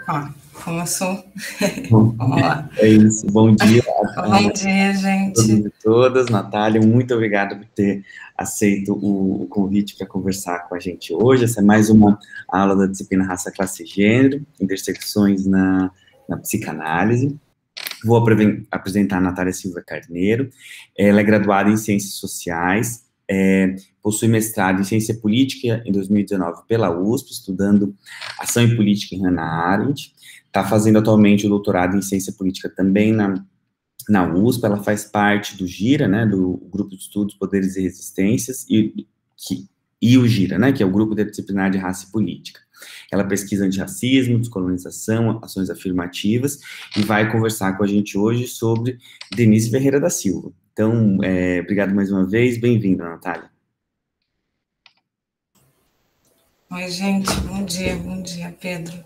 Ó, começou. Bom, Vamos lá. é isso. Bom dia Bom dia, a gente. todos e todas. Natália, muito obrigado por ter aceito o convite para conversar com a gente hoje. Essa é mais uma aula da disciplina Raça, Classe e Gênero, intersecções na psicanálise. Vou apresentar a Natália Silva Carneiro. Ela é graduada em Ciências Sociais, possui mestrado em Ciência Política em 2019 pela USP, estudando Ação e Política em Hannah Arendt. Está fazendo atualmente o doutorado em Ciência Política também na USP. Ela faz parte do GIRA, né, do Grupo de Estudos, Poderes e Resistências, e o GIRA, né, que é o Grupo Interdisciplinar de Raça e Política. Ela pesquisa antirracismo, descolonização, ações afirmativas, e vai conversar com a gente hoje sobre Denise Ferreira da Silva. Então, obrigado mais uma vez, bem-vinda, Natália. Oi, gente, bom dia, Pedro.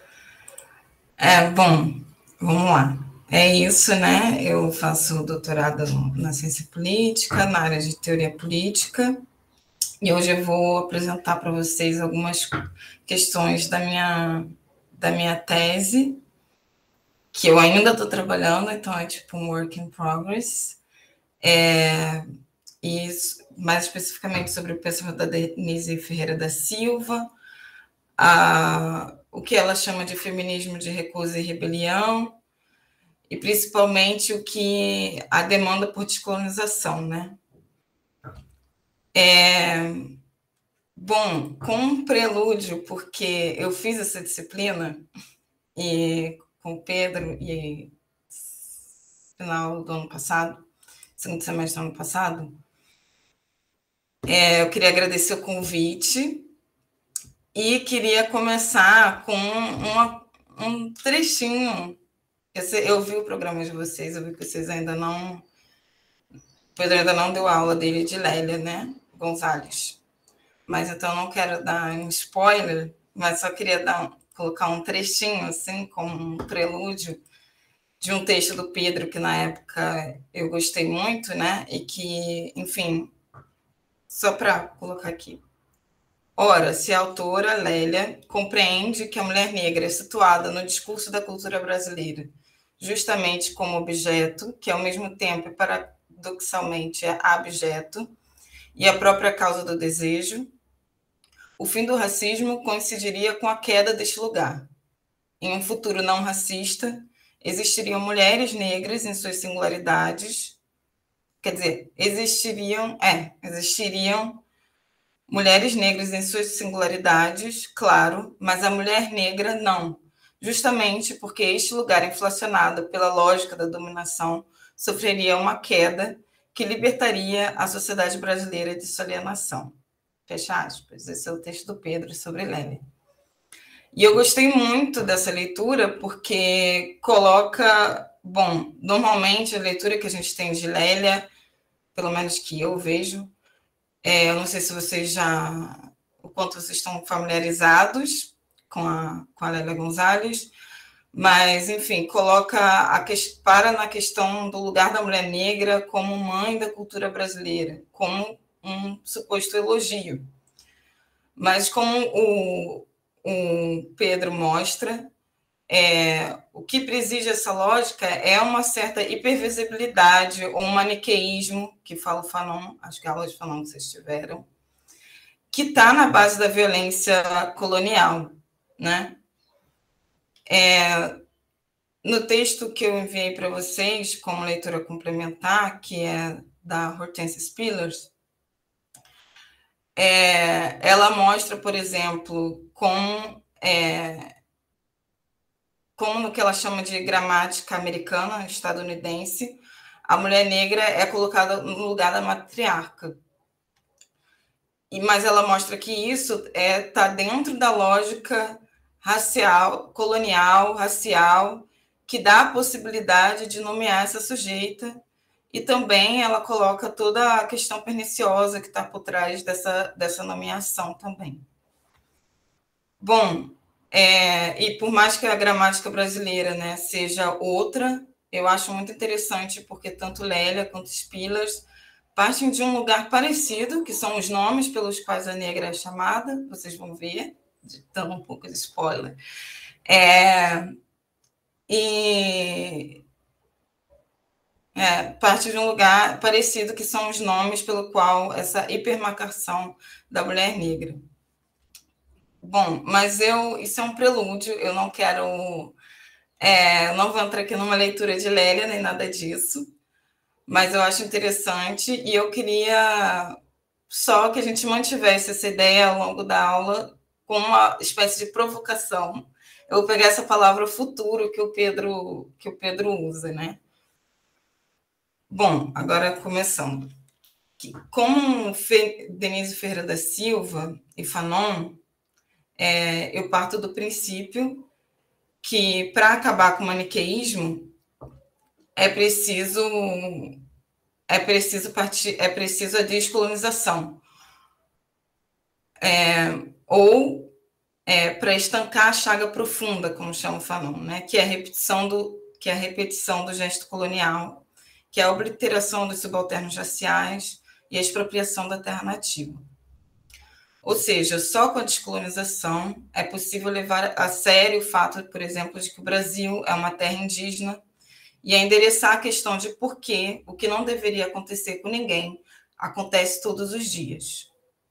Bom, vamos lá. É isso, né? Eu faço doutorado na ciência política, na área de teoria política, e hoje eu vou apresentar para vocês algumas questões da minha tese, que eu ainda estou trabalhando, então é tipo um work in progress, e mais especificamente sobre o pensamento da Denise Ferreira da Silva, o que ela chama de feminismo de recusa e rebelião, e principalmente o que a demanda por descolonização, né? Bom, com um prelúdio, porque eu fiz essa disciplina e com o Pedro e final do ano passado, segundo semestre do ano passado, eu queria agradecer o convite e queria começar com um trechinho. Eu vi o programa de vocês, eu vi que vocês ainda não... O Pedro ainda não deu aula dele de Lélia, né? Gonzalez. Mas então não quero dar um spoiler, mas só queria colocar um trechinho, assim, como um prelúdio de um texto do Pedro, que na época eu gostei muito, né? E que, enfim, só para colocar aqui. Ora, se a autora Lélia compreende que a mulher negra é situada no discurso da cultura brasileira justamente como objeto, que ao mesmo tempo, paradoxalmente, é abjeto, e a própria causa do desejo, o fim do racismo coincidiria com a queda deste lugar. Em um futuro não racista, existiriam mulheres negras em suas singularidades, quer dizer, existiriam mulheres negras em suas singularidades, claro, mas a mulher negra não, justamente porque este lugar inflacionado pela lógica da dominação sofreria uma queda que libertaria a sociedade brasileira de sua alienação. Fecha aspas. Esse é o texto do Pedro sobre Lélia. E eu gostei muito dessa leitura porque coloca... Bom, normalmente a leitura que a gente tem de Lélia, pelo menos que eu vejo, eu não sei se vocês o quanto vocês estão familiarizados com a Lélia Gonzalez, mas, enfim, para na questão do lugar da mulher negra como mãe da cultura brasileira, como um suposto elogio. Mas como o Pedro mostra, o que preside essa lógica é uma certa hipervisibilidade ou um maniqueísmo, que fala o Fanon, acho que a aula de Fanon que vocês tiveram, que está na base da violência colonial, né? No texto que eu enviei para vocês, como leitura complementar, que é da Hortensia Spillers, ela mostra, por exemplo, como no que ela chama de gramática americana, estadunidense, a mulher negra é colocada no lugar da matriarca. Mas ela mostra que isso está dentro da lógica racial, colonial, racial, que dá a possibilidade de nomear essa sujeita, e também ela coloca toda a questão perniciosa que está por trás dessa nomeação também. Bom, e por mais que a gramática brasileira, né, seja outra, eu acho muito interessante, porque tanto Lélia quanto Spillers partem de um lugar parecido, que são os nomes pelos quais a negra é chamada, vocês vão ver, dando um pouco de spoiler. E parte de um lugar parecido, que são os nomes pelo qual essa hipermarcação da mulher negra. Bom, mas isso é um prelúdio, eu não quero... não vou entrar aqui numa leitura de Lélia, nem nada disso, mas eu acho interessante, e eu queria só que a gente mantivesse essa ideia ao longo da aula com uma espécie de provocação. Eu vou pegar essa palavra futuro que o Pedro usa, né? Bom, agora começando. Como Denise Ferreira da Silva e Fanon, eu parto do princípio que, para acabar com o maniqueísmo, é preciso a descolonização. Ou para estancar a chaga profunda, como chama o Fanon, né? Que é a repetição do gesto colonial, que é a obliteração dos subalternos raciais e a expropriação da terra nativa. Ou seja, só com a descolonização é possível levar a sério o fato, por exemplo, de que o Brasil é uma terra indígena e a endereçar a questão de por que o que não deveria acontecer com ninguém acontece todos os dias.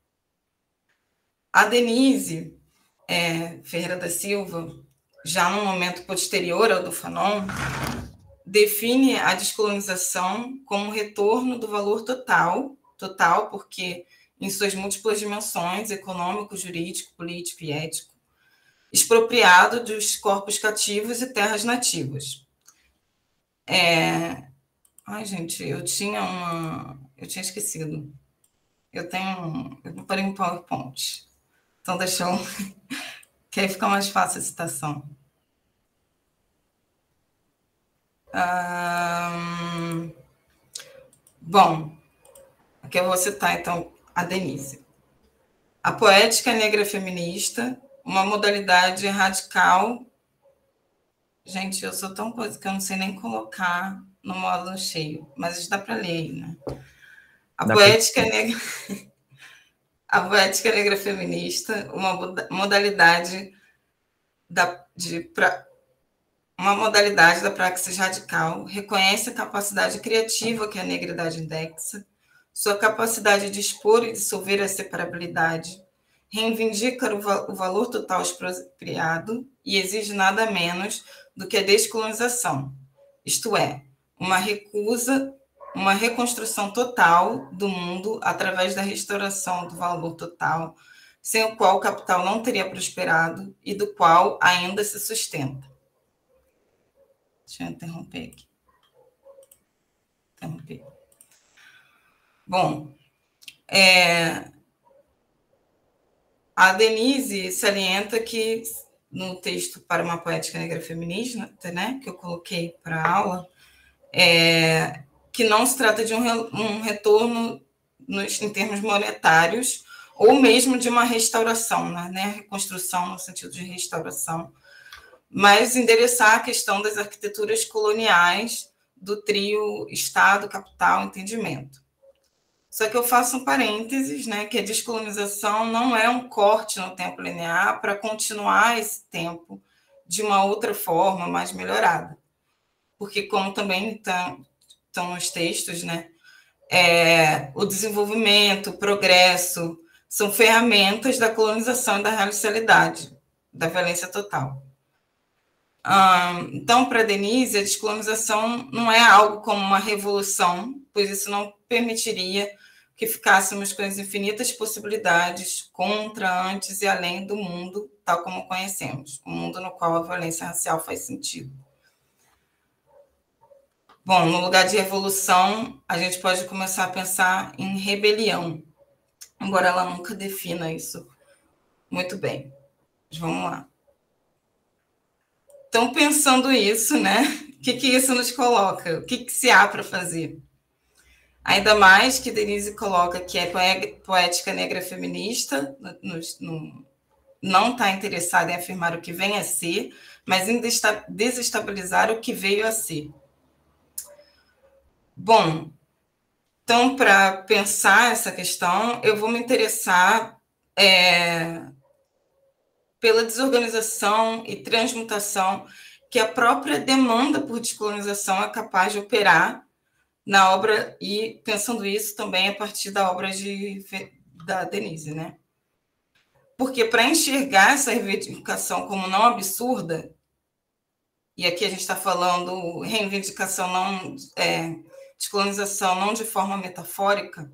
A Denise Ferreira da Silva, já no momento posterior ao do Fanon, define a descolonização como retorno do valor total, porque em suas múltiplas dimensões, econômico, jurídico, político e ético, expropriado dos corpos cativos e terras nativas. Ai, gente, eu tinha esquecido. Eu parei um PowerPoint. Então, deixa eu... que aí fica mais fácil a citação. Bom, aqui eu vou citar, então, a Denise. A poética negra feminista, uma modalidade radical... Gente, eu sou tão coisa que eu não sei nem colocar no módulo cheio, mas dá para ler aí, né? A poética negra feminista, uma modalidade da praxis radical, reconhece a capacidade criativa que a negridade indexa, sua capacidade de expor e dissolver a separabilidade, reivindica o valor total expropriado e exige nada menos do que a descolonização, isto é, uma reconstrução total do mundo através da restauração do valor total, sem o qual o capital não teria prosperado e do qual ainda se sustenta. Deixa eu interromper aqui. Bom, a Denise salienta que, no texto Para uma Poética Negra Feminista, né, que eu coloquei para a aula, que não se trata de um retorno em termos monetários, ou mesmo de uma restauração, né, reconstrução no sentido de restauração, mas endereçar a questão das arquiteturas coloniais do trio Estado, Capital, Entendimento. Só que eu faço um parênteses, né, que a descolonização não é um corte no tempo linear para continuar esse tempo de uma outra forma mais melhorada. Porque, como também estão nos textos, né, o desenvolvimento, o progresso, são ferramentas da colonização e da racialidade, da violência total. Então, para Denise, a descolonização não é algo como uma revolução, pois isso não permitiria que ficássemos com as infinitas possibilidades contra, antes e além do mundo, tal como conhecemos, o mundo no qual a violência racial faz sentido. Bom, no lugar de revolução, a gente pode começar a pensar em rebelião, embora ela nunca defina isso muito bem. Mas vamos lá. Então, pensando isso, né? O que isso nos coloca? O que se há para fazer? Ainda mais que Denise coloca que é poética negra feminista, não está interessada em afirmar o que vem a ser, mas em desestabilizar o que veio a ser. Bom, então, para pensar essa questão, eu vou me interessar pela desorganização e transmutação que a própria demanda por descolonização é capaz de operar na obra, e pensando isso também a partir da obra da Denise, né? Porque para enxergar essa reivindicação como não absurda, e aqui a gente está falando reivindicação não, descolonização não de forma metafórica,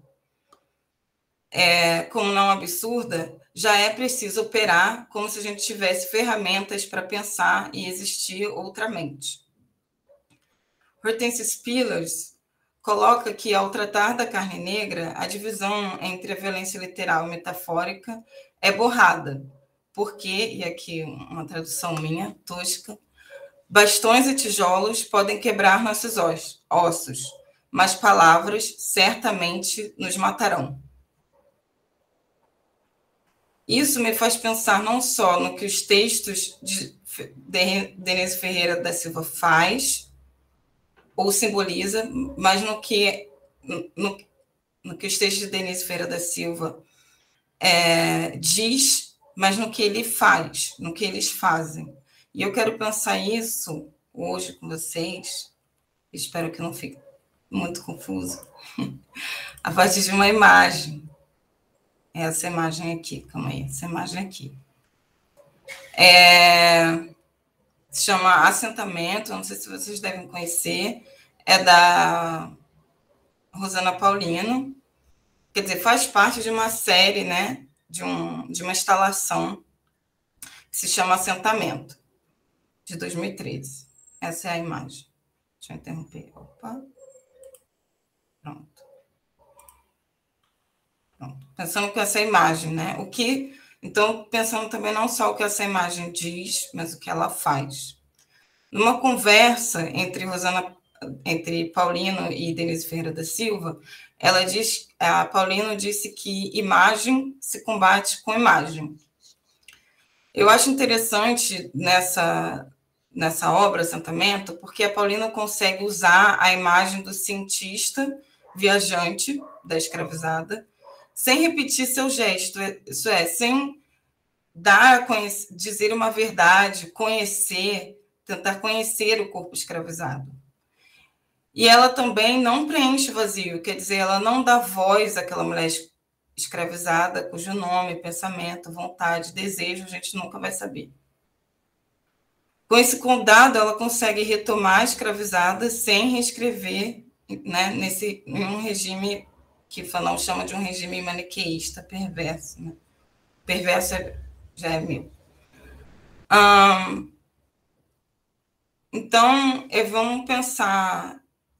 como não absurda, já é preciso operar como se a gente tivesse ferramentas para pensar e existir outramente. Hortense Spillers coloca que, ao tratar da carne negra, a divisão entre a violência literal e metafórica é borrada, porque, e aqui uma tradução minha, tosca, bastões e tijolos podem quebrar nossos ossos, mas palavras certamente nos matarão. Isso me faz pensar não só no que os textos de Denise Ferreira da Silva faz ou simboliza, mas no que os textos de Denise Ferreira da Silva diz, mas no que ele faz, no que eles fazem. E eu quero pensar isso hoje com vocês, espero que não fique muito confuso, a partir de uma imagem. Essa imagem aqui, calma aí, essa imagem aqui. Se chama Assentamento, não sei se vocês devem conhecer, é da Rosana Paulino, quer dizer, faz parte de uma série, né, de uma instalação que se chama Assentamento, de 2013. Essa é a imagem. Deixa eu interromper. Opa. Pronto. Pensando com essa imagem, né? Então, pensando também não só o que essa imagem diz, mas o que ela faz. Numa conversa entre Paulino e Denise Ferreira da Silva, a Paulino disse que imagem se combate com imagem. Eu acho interessante nessa obra, Assentamento, porque a Paulino consegue usar a imagem do cientista viajante da escravizada, sem repetir seu gesto, isso é, sem dizer uma verdade, tentar conhecer o corpo escravizado. E ela também não preenche o vazio, quer dizer, ela não dá voz àquela mulher escravizada, cujo nome, pensamento, vontade, desejo, a gente nunca vai saber. Com esse condado, ela consegue retomar a escravizada sem reescrever, né, em um regime que Fanon chama de um regime maniqueísta, perverso. Né? Perverso já é meu. Então, vamos pensar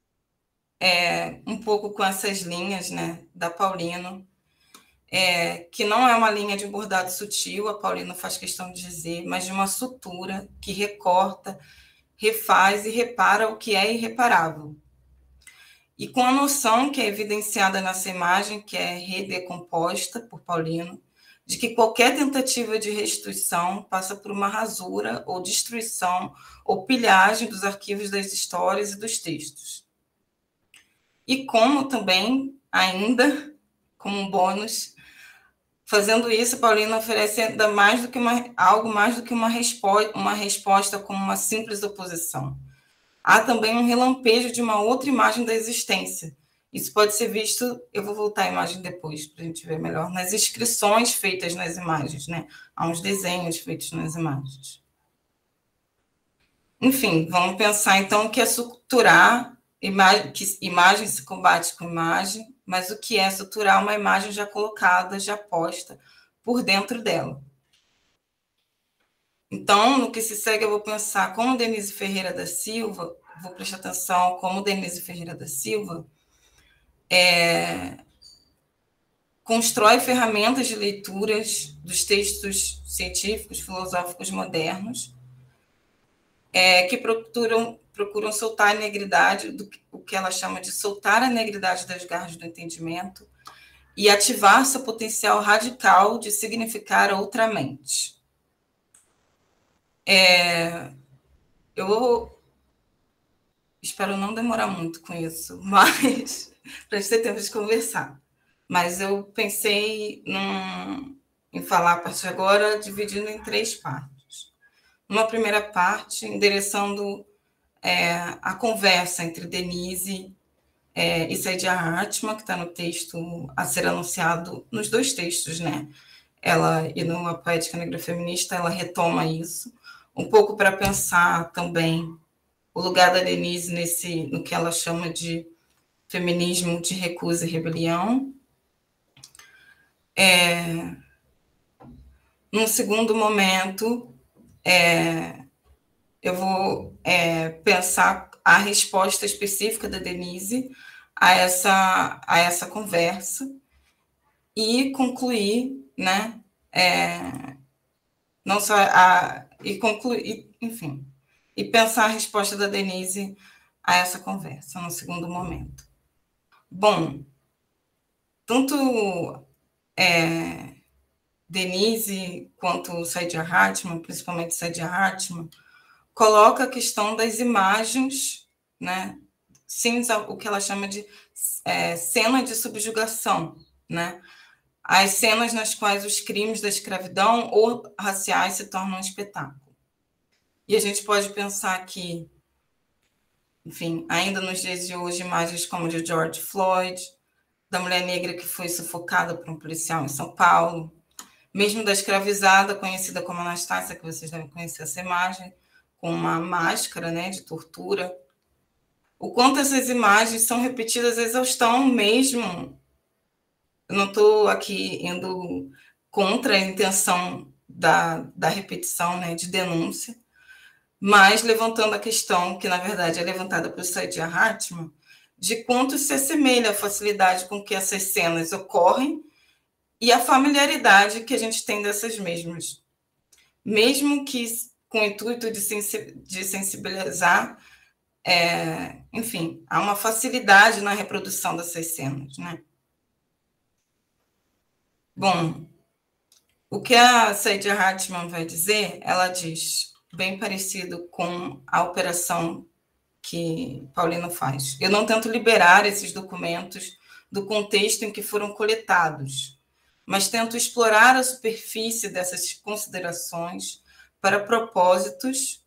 um pouco com essas linhas, né, da Paulino, que não é uma linha de bordado sutil, a Paulino faz questão de dizer, mas de uma sutura que recorta, refaz e repara o que é irreparável. E com a noção que é evidenciada nessa imagem, que é redecomposta por Paulino, de que qualquer tentativa de restituição passa por uma rasura ou destruição ou pilhagem dos arquivos das histórias e dos textos. E como também, ainda, como um bônus, fazendo isso, Paulino oferece ainda mais do que algo mais do que uma resposta como uma simples oposição. Há também um relampejo de uma outra imagem da existência. Isso pode ser visto, eu vou voltar à imagem depois, para a gente ver melhor, nas inscrições feitas nas imagens, né? Há uns desenhos feitos nas imagens. Enfim, vamos pensar, então, o que é suturar, que imagem se combate com imagem, mas o que é suturar uma imagem já colocada, já posta por dentro dela. Então, no que se segue, eu vou pensar como Denise Ferreira da Silva, vou prestar atenção como Denise Ferreira da Silva constrói ferramentas de leituras dos textos científicos, filosóficos modernos, que procuram soltar a negridade, o que ela chama de soltar a negridade das garras do entendimento e ativar seu potencial radical de significar outramente. Eu espero não demorar muito com isso, mas para a gente ter tempo de conversar. Mas eu pensei em falar a partir de agora, dividindo em 3 partes. Uma primeira parte, endereçando a conversa entre Denise e Saidiya Hartman, que está no texto a ser anunciado, nos 2 textos, né? Ela, e numa Poética Negra Feminista, ela retoma isso, um pouco para pensar também o lugar da Denise no que ela chama de feminismo de recusa e rebelião. Num segundo momento, eu vou pensar a resposta específica da Denise a essa conversa e concluir, né? Não só e concluir, enfim, e pensar a resposta da Denise a essa conversa no segundo momento. Bom, tanto Denise quanto Saidiya Hartman, principalmente Saidiya Hartman, coloca a questão das imagens, né? Sim, o que ela chama de cena de subjugação, né? As cenas nas quais os crimes da escravidão ou raciais se tornam um espetáculo. E a gente pode pensar que, enfim, ainda nos dias de hoje, imagens como de George Floyd, da mulher negra que foi sufocada por um policial em São Paulo, mesmo da escravizada, conhecida como Anastácia, que vocês devem conhecer essa imagem, com uma máscara, né, de tortura. O quanto essas imagens são repetidas à exaustão mesmo. Eu não estou aqui indo contra a intenção da repetição, né, de denúncia, mas levantando a questão, que na verdade é levantada por Saidiya Hartman, de quanto se assemelha a facilidade com que essas cenas ocorrem e a familiaridade que a gente tem dessas mesmas. Mesmo que com o intuito de sensibilizar, enfim, há uma facilidade na reprodução dessas cenas, né? Bom, o que a Saidiya Hartman vai dizer, ela diz, bem parecido com a operação que Paulino faz. Eu não tento liberar esses documentos do contexto em que foram coletados, mas tento explorar a superfície dessas considerações para propósitos.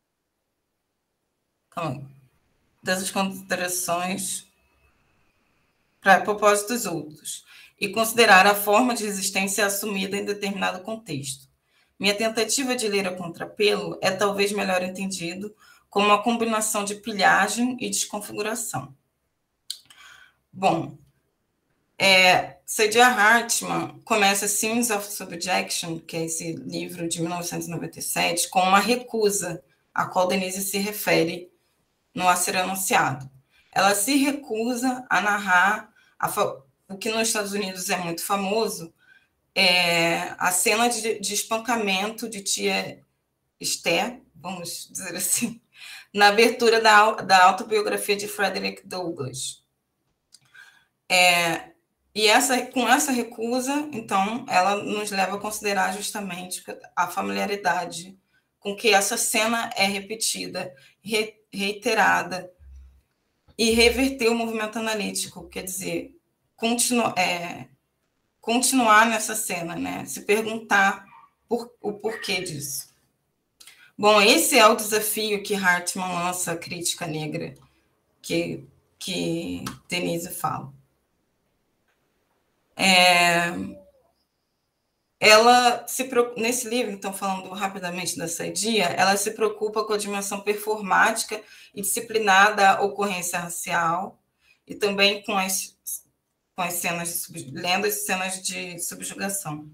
Dessas considerações para propósitos outros, e considerar a forma de resistência assumida em determinado contexto. Minha tentativa de ler a contrapelo é talvez melhor entendido como uma combinação de pilhagem e desconfiguração. Bom, Saidiya Hartman começa Scenes of Subjection, que é esse livro de 1997, com uma recusa a qual Denise se refere no A Ser Anunciado. Ela se recusa a narrar o que nos Estados Unidos é muito famoso, a cena de espancamento de tia Esther, vamos dizer assim, na abertura da autobiografia de Frederick Douglass. E com essa recusa, então, ela nos leva a considerar justamente a familiaridade com que essa cena é repetida, reiterada, e reverter o movimento analítico, quer dizer, continuar nessa cena, né? Se perguntar o porquê disso. Bom, esse é o desafio que Hartman lança à crítica negra, que Denise fala. Ela nesse livro, então, falando rapidamente da Saidiya, ela se preocupa com a dimensão performática e disciplinar da ocorrência racial, e também com as cenas lendas e cenas de subjugação.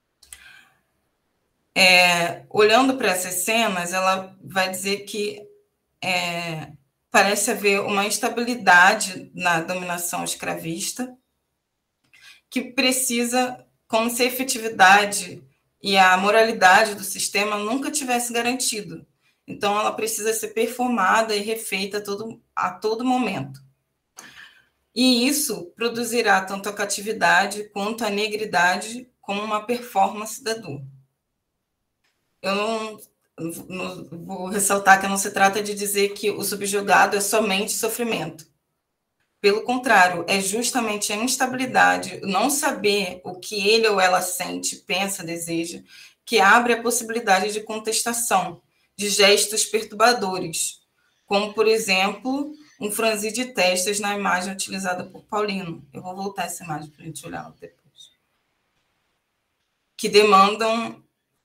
Olhando para essas cenas, ela vai dizer que parece haver uma instabilidade na dominação escravista, que precisa, como se a efetividade e a moralidade do sistema nunca tivesse garantido. Então, ela precisa ser performada e refeita a todo momento. E isso produzirá tanto a catividade quanto a negridade como uma performance da dor. Eu não vou ressaltar que não se trata de dizer que o subjugado é somente sofrimento. Pelo contrário, é justamente a instabilidade, não saber o que ele ou ela sente, pensa, deseja, que abre a possibilidade de contestação, de gestos perturbadores, como, por exemplo, um franzir de testas na imagem utilizada por Paulino. Eu vou voltar essa imagem para a gente olhar depois. Que demandam...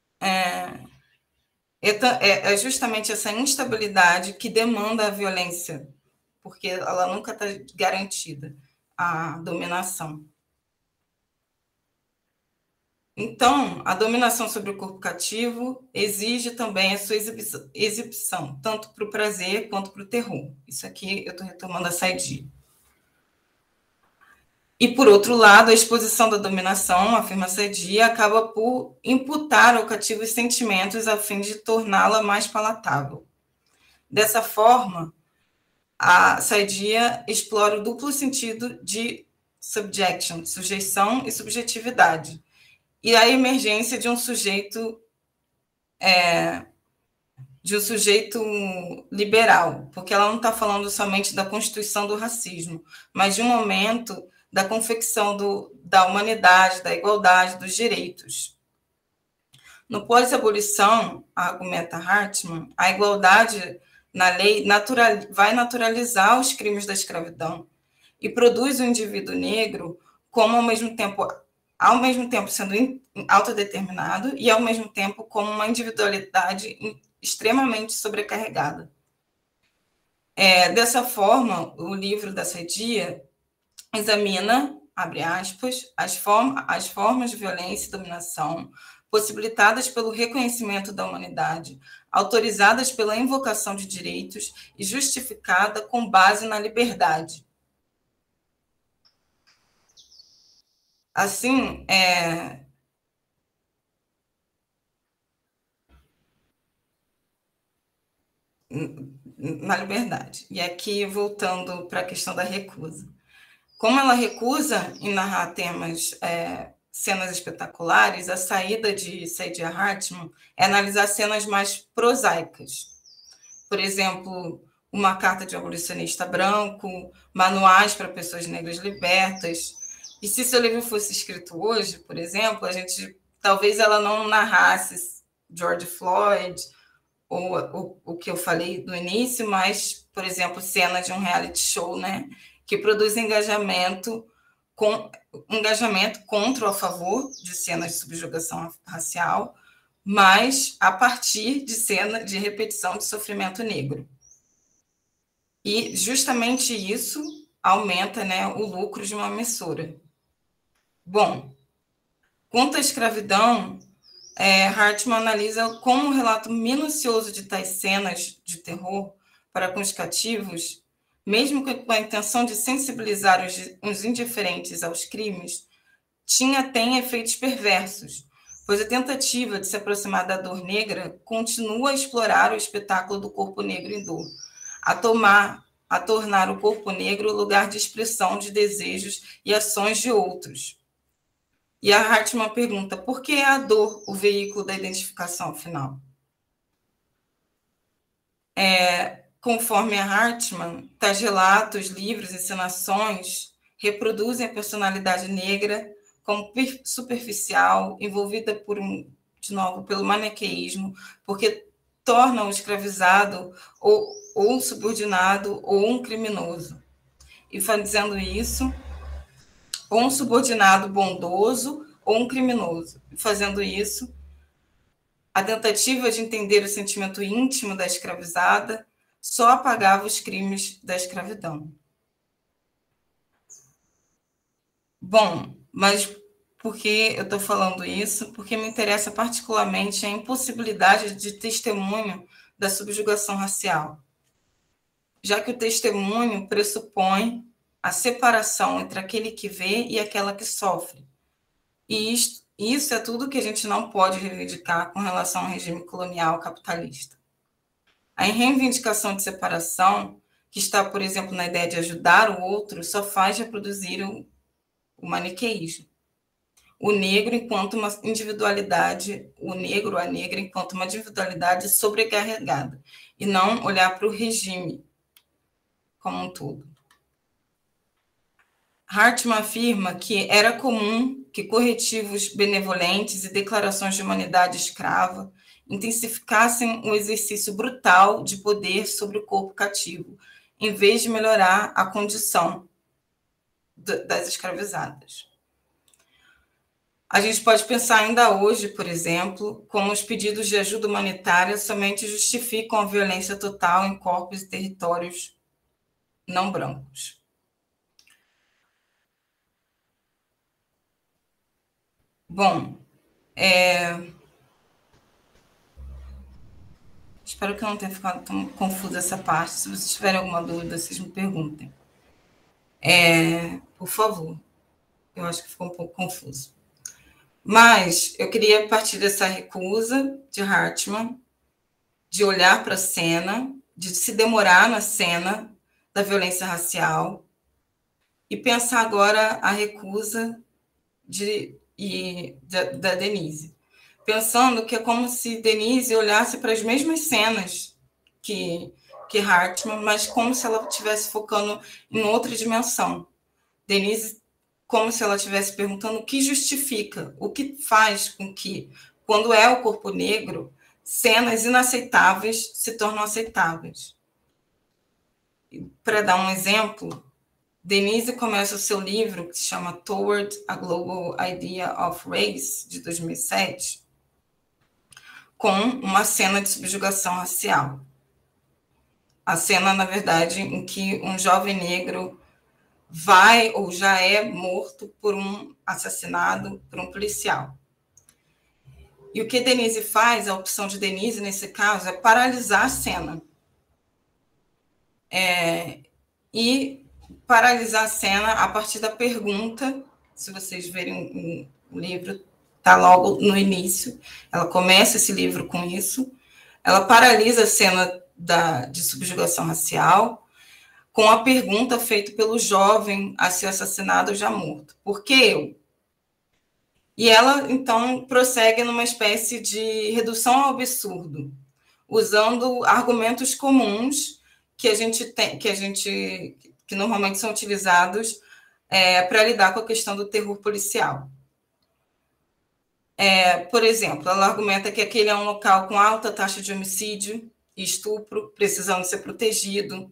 É justamente essa instabilidade que demanda a violência, porque ela nunca está garantida, a dominação. Então, a dominação sobre o corpo cativo exige também a sua exibição, tanto para o prazer quanto para o terror. Isso aqui eu estou retomando a Saidia. E, por outro lado, a exposição da dominação, afirma Saidia, acaba por imputar ao cativo os sentimentos a fim de torná-la mais palatável. Dessa forma, a Saidia explora o duplo sentido de subjection, sujeição e subjetividade, e a emergência de um sujeito liberal, porque ela não está falando somente da constituição do racismo, mas de um momento da confecção da humanidade, da igualdade, dos direitos. No pós-abolição, argumenta Hartmann, a igualdade na lei vai naturalizar os crimes da escravidão e produz o indivíduo negro como, ao mesmo tempo sendo autodeterminado e, ao mesmo tempo, como uma individualidade extremamente sobrecarregada. Dessa forma, o livro da Saidia examina, abre aspas, as formas de violência e dominação possibilitadas pelo reconhecimento da humanidade, autorizadas pela invocação de direitos e justificada com base na liberdade. Assim, na liberdade. E aqui, voltando para a questão da recusa. Como ela recusa em narrar temas, cenas espetaculares, a saída de Saidia Hartmann é analisar cenas mais prosaicas. Por exemplo, uma carta de abolicionista branco, manuais para pessoas negras libertas. E se seu livro fosse escrito hoje, por exemplo, talvez ela não narrasse George Floyd, ou o que eu falei do início, mas, por exemplo, cena de um reality show, né, que produz engajamento contra ou a favor de cenas de subjugação racial, mas a partir de cena de repetição de sofrimento negro. E justamente isso aumenta, né, o lucro de uma emissora. Bom, quanto à escravidão, Hartmann analisa como o relato minucioso de tais cenas de terror para com os cativos, mesmo com a intenção de sensibilizar os indiferentes aos crimes, tem efeitos perversos, pois a tentativa de se aproximar da dor negra continua a explorar o espetáculo do corpo negro em dor, a tornar o corpo negro lugar de expressão de desejos e ações de outros. E a Hartmann pergunta, por que é a dor o veículo da identificação final? Conforme a Hartmann, tais relatos, livros, encenações reproduzem a personalidade negra como superficial, envolvida pelo maniqueísmo, porque torna o escravizado ou subordinado ou um criminoso. E dizendo isso, ou um subordinado bondoso ou um criminoso. Fazendo isso, a tentativa de entender o sentimento íntimo da escravizada só apagava os crimes da escravidão. Bom, mas por que eu estou falando isso? Porque me interessa particularmente a impossibilidade de testemunho da subjugação racial, já que o testemunho pressupõe a separação entre aquele que vê e aquela que sofre. E isso é tudo que a gente não pode reivindicar com relação ao regime colonial capitalista. A reivindicação de separação, que está, por exemplo, na ideia de ajudar o outro, só faz reproduzir o maniqueísmo. O negro enquanto uma individualidade, o negro, a negra, enquanto uma individualidade sobrecarregada, e não olhar para o regime como um todo. Hartmann afirma que era comum que corretivos benevolentes e declarações de humanidade escrava intensificassem um exercício brutal de poder sobre o corpo cativo, em vez de melhorar a condição das escravizadas. A gente pode pensar ainda hoje, por exemplo, como os pedidos de ajuda humanitária somente justificam a violência total em corpos e territórios não brancos. Bom, espero que eu não tenha ficado tão confusa essa parte. Se vocês tiverem alguma dúvida, vocês me perguntem. Por favor. Eu acho que ficou um pouco confuso. Mas eu queria partir dessa recusa de Hartmann, de olhar para a cena, de se demorar na cena da violência racial, e pensar agora a recusa da Denise. Pensando que é como se Denise olhasse para as mesmas cenas que Hartmann, mas como se ela estivesse focando em outra dimensão. Denise, como se ela estivesse perguntando o que justifica, o que faz com que, quando é o corpo negro, cenas inaceitáveis se tornam aceitáveis. Para dar um exemplo, Denise começa o seu livro, que se chama Toward a Global Idea of Race, de 2007, com uma cena de subjugação racial. A cena, na verdade, em que um jovem negro vai ou já é morto assassinado por um policial. E o que Denise faz, a opção de Denise nesse caso, é paralisar a cena. E paralisar a cena a partir da pergunta, se vocês verem o livro, está logo no início, ela começa esse livro com isso, ela paralisa a cena de subjugação racial com a pergunta feita pelo jovem a ser assassinado já morto. Por que eu? E ela, então, prossegue numa espécie de redução ao absurdo, usando argumentos comuns que normalmente são utilizados para lidar com a questão do terror policial. Por exemplo, ela argumenta que aquele é um local com alta taxa de homicídio e estupro, precisando ser protegido,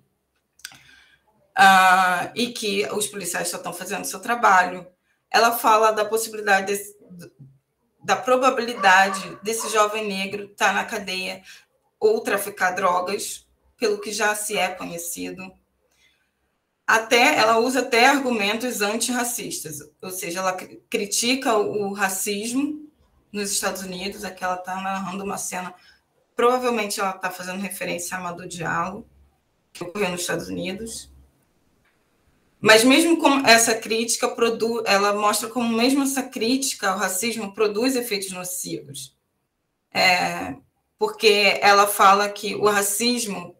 e que os policiais só estão fazendo o seu trabalho. Ela fala da possibilidade, da probabilidade desse jovem negro estar na cadeia ou traficar drogas, pelo que já se é conhecido. Ela usa até argumentos antirracistas, ou seja, ela critica o racismo nos Estados Unidos. Aqui ela está narrando uma cena, provavelmente ela está fazendo referência a Amadou Diallo, que ocorreu nos Estados Unidos. Mas mesmo com essa crítica, ela mostra como mesmo essa crítica ao racismo produz efeitos nocivos. Porque ela fala que o racismo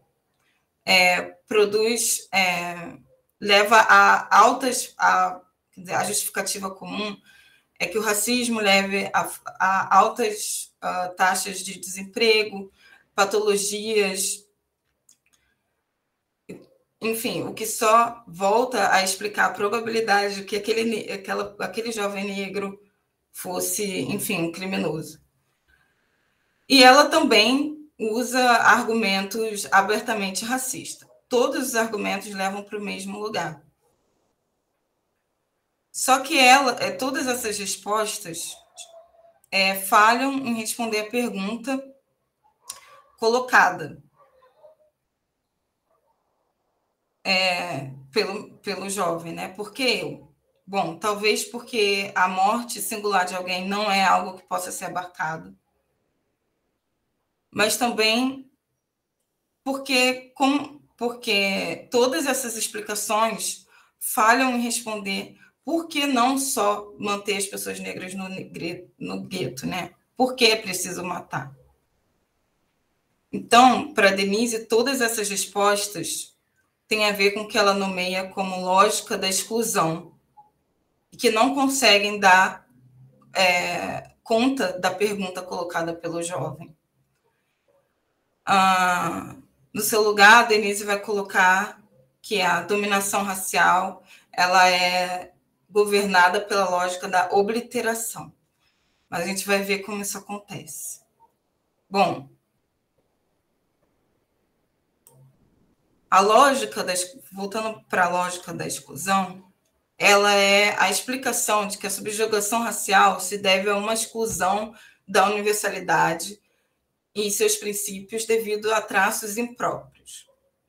leva a altas... a justificativa comum é que o racismo leve a altas taxas de desemprego, patologias... Enfim, o que só volta a explicar a probabilidade de que aquele jovem negro fosse, enfim, um criminoso. E ela também usa argumentos abertamente racistas. Todos os argumentos levam para o mesmo lugar. Só que todas essas respostas falham em responder a pergunta colocada pelo jovem, né? Por que eu? Bom, talvez porque a morte singular de alguém não é algo que possa ser abarcado, mas também porque todas essas explicações falham em responder por que não só manter as pessoas negras no gueto, né? Por que é preciso matar? Então, para Denise, todas essas respostas têm a ver com o que ela nomeia como lógica da exclusão, e que não conseguem dar conta da pergunta colocada pelo jovem. No seu lugar, a Denise vai colocar que a dominação racial ela é governada pela lógica da obliteração. Mas a gente vai ver como isso acontece. Bom, voltando para a lógica da exclusão, ela é a explicação de que a subjugação racial se deve a uma exclusão da universalidade e seus princípios devido a traços impróprios.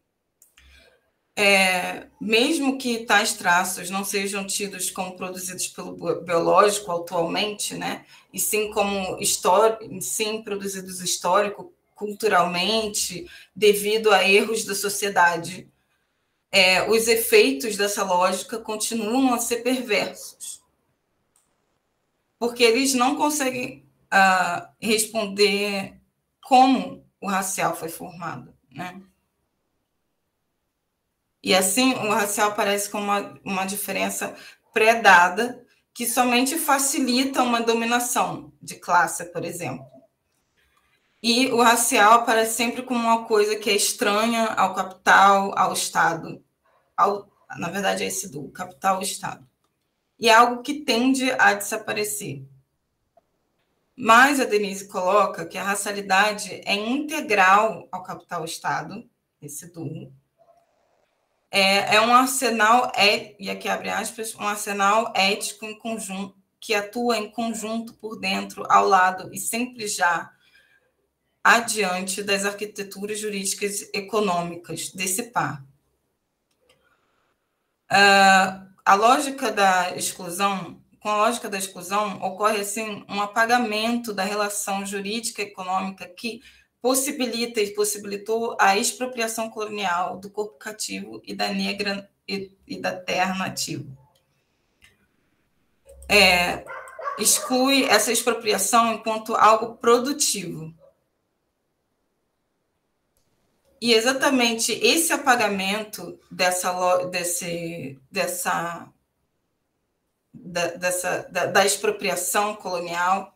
Mesmo que tais traços não sejam tidos como produzidos pelo biológico atualmente, né, e sim como produzidos histórico, culturalmente, devido a erros da sociedade, os efeitos dessa lógica continuam a ser perversos, porque eles não conseguem responder como o racial foi formado, né? E assim, o racial aparece como uma diferença pré-dada que somente facilita uma dominação de classe, por exemplo. E o racial aparece sempre como uma coisa que é estranha ao capital, ao Estado, na verdade é esse do capital ao Estado. E é algo que tende a desaparecer. Mas a Denise coloca que a racialidade é integral ao capital Estado, esse duo. É um arsenal, e aqui abre aspas, um arsenal ético em conjunto, que atua em conjunto por dentro, ao lado e sempre já adiante das arquiteturas jurídicas e econômicas desse par. Com a lógica da exclusão, ocorre assim um apagamento da relação jurídica e econômica que possibilitou a expropriação colonial do corpo cativo e da negra e da terra nativa. Exclui essa expropriação enquanto algo produtivo. E exatamente esse apagamento da expropriação colonial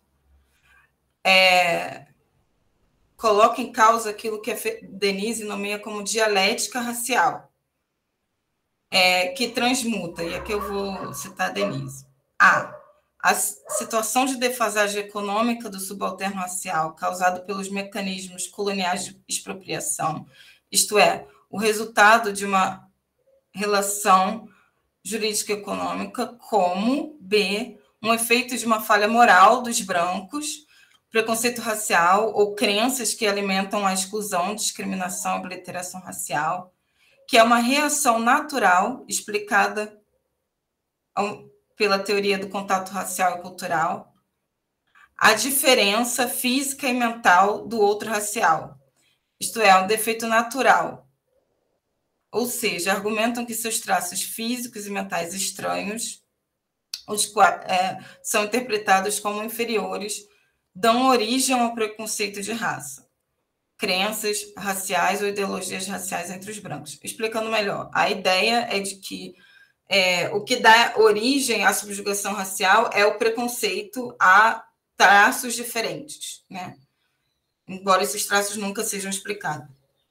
coloca em causa aquilo que a Denise nomeia como dialética racial, que transmuta, e aqui eu vou citar a Denise. A situação de defasagem econômica do subalterno racial causado pelos mecanismos coloniais de expropriação, isto é, o resultado de uma relação jurídica e econômica, como B, um efeito de uma falha moral dos brancos, preconceito racial ou crenças que alimentam a exclusão, discriminação e obliteração racial, que é uma reação natural explicada pela teoria do contato racial e cultural, a diferença física e mental do outro racial, isto é, um defeito natural. Ou seja, argumentam que seus traços físicos e mentais estranhos, os quais são interpretados como inferiores, dão origem ao preconceito de raça, crenças raciais ou ideologias raciais entre os brancos. Explicando melhor, a ideia é de que o que dá origem à subjugação racial é o preconceito a traços diferentes, né? Embora esses traços nunca sejam explicados.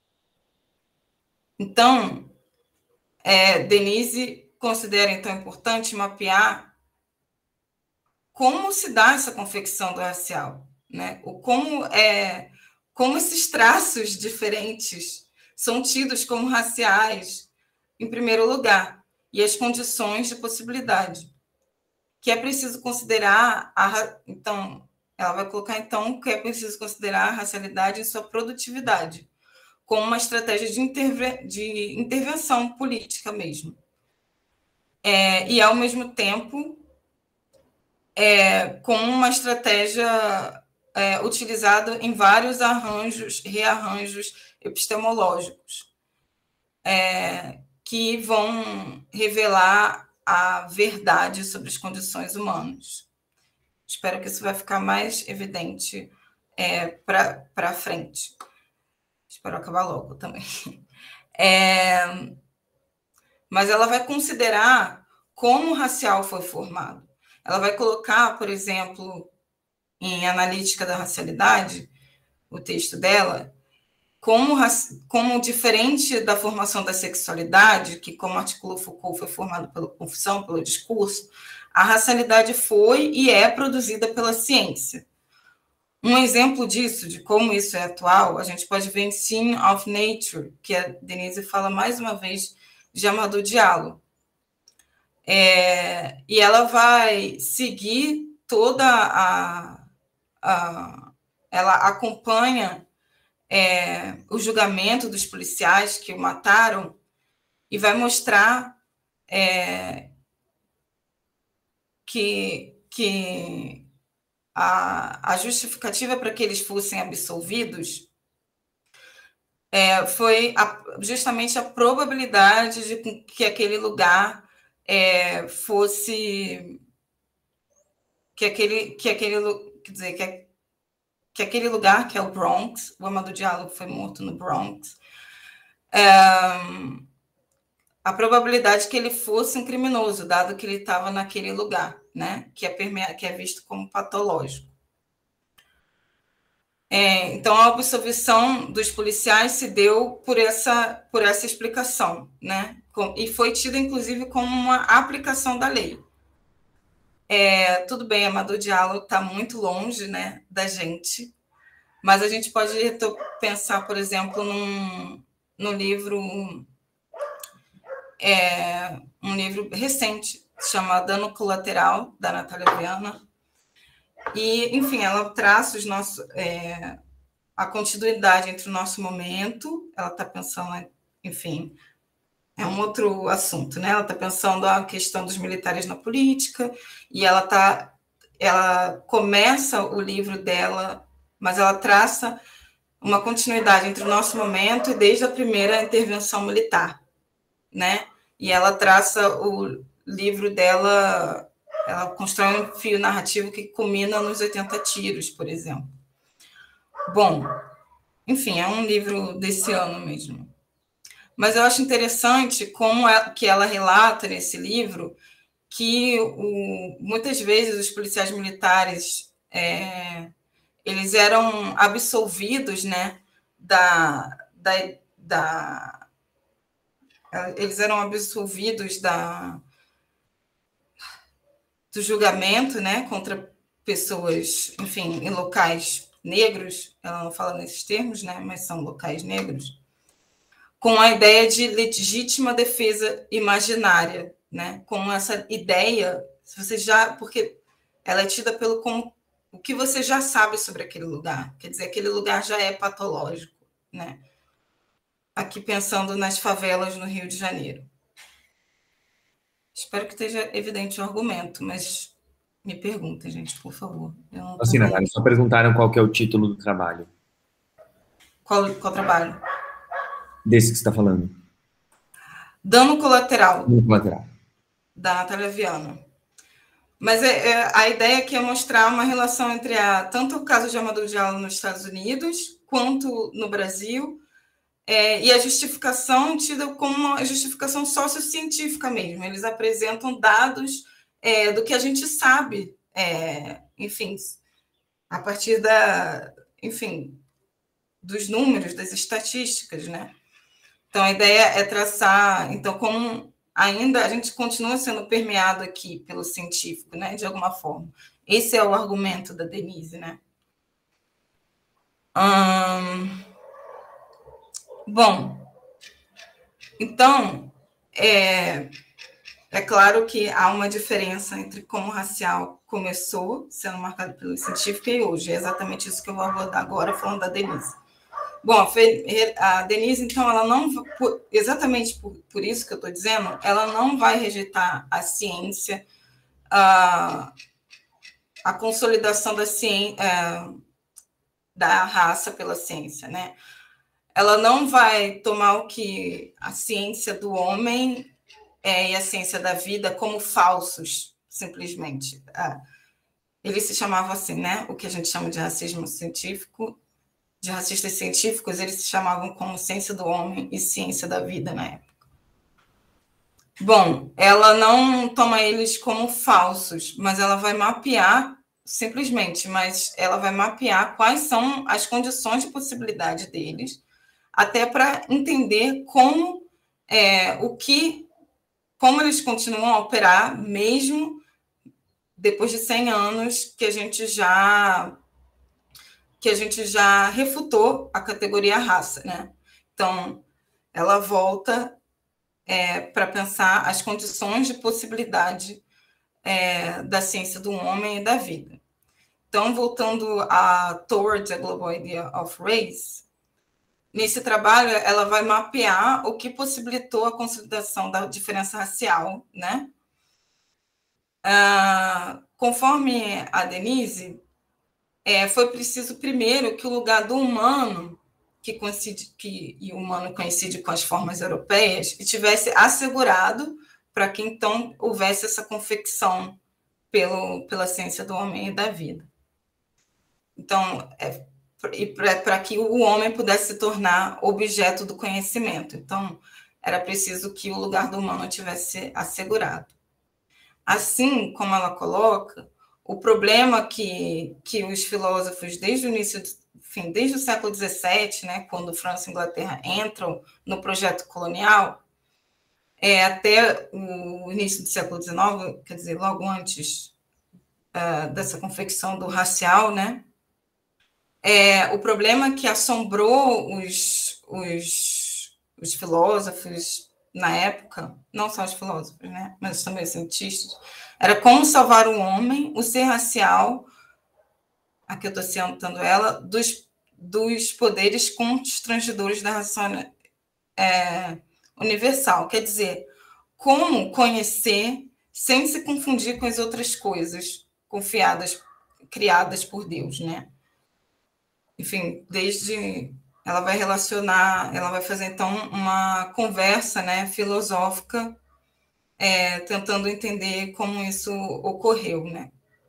Então, Denise considera, então, importante mapear como se dá essa confecção do racial, né? Como esses traços diferentes são tidos como raciais, em primeiro lugar, e as condições de possibilidade, que é preciso considerar, então, ela vai colocar, então, que é preciso considerar a racialidade em sua produtividade, como uma estratégia de intervenção política mesmo. E, ao mesmo tempo, como uma estratégia utilizada em vários rearranjos epistemológicos, que vão revelar a verdade sobre as condições humanas. Espero que isso vai ficar mais evidente para frente. Espero acabar logo também. Mas ela vai considerar como o racial foi formado. Ela vai colocar, por exemplo, em Analítica da Racialidade, o texto dela, como diferente da formação da sexualidade, que, como articulou Foucault, foi formado pela confissão, pelo discurso, a racialidade foi e é produzida pela ciência. Um exemplo disso, de como isso é atual, a gente pode ver em Scene of Nature, que a Denise fala mais uma vez de Amadou Diallo. E ela vai seguir toda ela acompanha o julgamento dos policiais que o mataram e vai mostrar que a justificativa para que eles fossem absolvidos foi justamente a probabilidade de que aquele lugar fosse que aquele lugar, que é o Bronx, o Amadou Diallo foi morto no Bronx, a probabilidade que ele fosse um criminoso, dado que ele estava naquele lugar, né, que é visto como patológico. Então, a absolvição dos policiais se deu por essa explicação, né, e foi tida, inclusive, como uma aplicação da lei. Tudo bem, Amadou Diallo está muito longe, né, da gente, mas a gente pode pensar, por exemplo, no livro, um livro recente, chamado Dano Colateral, da Natália Viana, e, enfim, ela traça a continuidade entre o nosso momento, ela está pensando, enfim, é um outro assunto, né? Ela está pensando a questão dos militares na política, e ela começa o livro dela, mas ela traça uma continuidade entre o nosso momento e desde a primeira intervenção militar, né? E ela traça o livro dela, ela constrói um fio narrativo que culmina nos 80 tiros, por exemplo. Bom, enfim, é um livro desse ano mesmo. Mas eu acho interessante como que ela relata nesse livro que muitas vezes os policiais militares eles eram absolvidos, né, eles eram absolvidos do julgamento, né, contra pessoas, enfim, em locais negros. Ela não fala nesses termos, né, mas são locais negros, com a ideia de legítima defesa imaginária, né? Com essa ideia, porque ela é tida como o que você já sabe sobre aquele lugar, quer dizer, aquele lugar já é patológico, né? Aqui pensando nas favelas no Rio de Janeiro. Espero que esteja evidente o argumento, mas me perguntem, gente, por favor. Assim, Natália, só perguntaram qual que é o título do trabalho. Qual trabalho? Desse que você está falando. Dano Colateral. Dano Colateral. Da Natália Viana. Mas a ideia aqui é mostrar uma relação entre tanto o caso de Amadou Diallo nos Estados Unidos, quanto no Brasil, e a justificação tida como uma justificação sociocientífica mesmo. Eles apresentam dados do que a gente sabe, enfim, a partir dos números, das estatísticas, né? Então, a ideia é traçar, então, como ainda a gente continua sendo permeado aqui pelo científico, né, de alguma forma. Esse é o argumento da Denise, né? Bom, então, é claro que há uma diferença entre como o racial começou sendo marcado pelo científico e hoje. É exatamente isso que eu vou abordar agora, falando da Denise. Bom, a Denise, então, ela não, exatamente por isso que eu estou dizendo, ela não vai rejeitar a ciência, a consolidação da ciência, da raça pela ciência, né? Ela não vai tomar o que a ciência do homem e a ciência da vida como falsos, simplesmente. Eles se chamavam assim, né? O que a gente chama de racismo científico, de racistas científicos, eles se chamavam como ciência do homem e ciência da vida na época. Bom, ela não toma eles como falsos, mas ela vai mapear, simplesmente, mas ela vai mapear quais são as condições de possibilidade deles até para entender como como eles continuam a operar, mesmo depois de 100 anos que a gente já refutou a categoria raça, né? Então, ela volta para pensar as condições de possibilidade da ciência do homem e da vida. Então, voltando a Towards a Global Idea of Race, nesse trabalho, ela vai mapear o que possibilitou a consolidação da diferença racial, né? Conforme a Denise, foi preciso primeiro que o lugar do humano, e o humano coincide com as formas europeias, estivesse assegurado para que então houvesse essa confecção pela ciência do homem e da vida. Então, para que o homem pudesse se tornar objeto do conhecimento. Então, era preciso que o lugar do humano tivesse assegurado. Assim como ela coloca, o problema que os filósofos, desde o século XVII, né, quando França e Inglaterra entram no projeto colonial, até o início do século XIX, quer dizer, logo antes dessa confecção do racial, né, o problema que assombrou os filósofos na época, não só os filósofos, né, mas também os cientistas, era como salvar o homem, o ser racial, aqui eu estou citando ela, dos poderes constrangedores da raça universal. Quer dizer, como conhecer sem se confundir com as outras coisas criadas por Deus, né? Enfim, ela vai fazer então uma conversa, né, filosófica, tentando entender como isso ocorreu, né?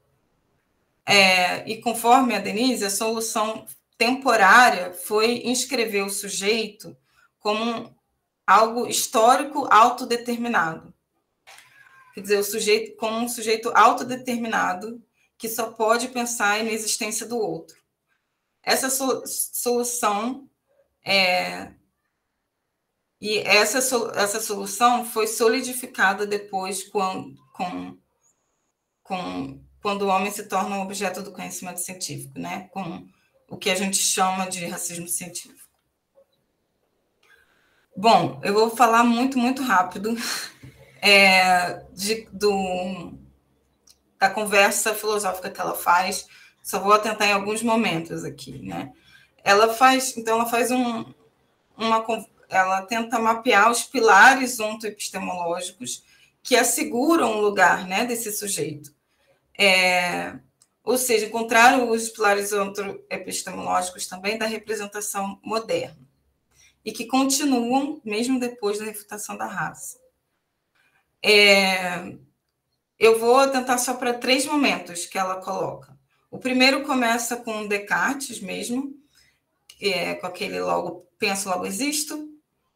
E conforme a Denise, a solução temporária foi inscrever o sujeito como algo histórico autodeterminado. Quer dizer, o sujeito como um sujeito autodeterminado que só pode pensar na existência do outro. Essa solução e essa solução foi solidificada depois quando o homem se torna um objeto do conhecimento científico, né? Com o que a gente chama de racismo científico. Bom, eu vou falar muito, muito rápido da conversa filosófica que ela faz, só vou atentar em alguns momentos aqui, né? Ela tenta mapear os pilares ontoepistemológicos que asseguram o lugar, né, desse sujeito. Ou seja, encontrar os pilares ontoepistemológicos também da representação moderna e que continuam mesmo depois da refutação da raça. Eu vou atentar só para 3 momentos que ela coloca. O primeiro começa com Descartes mesmo, com aquele penso, logo existo.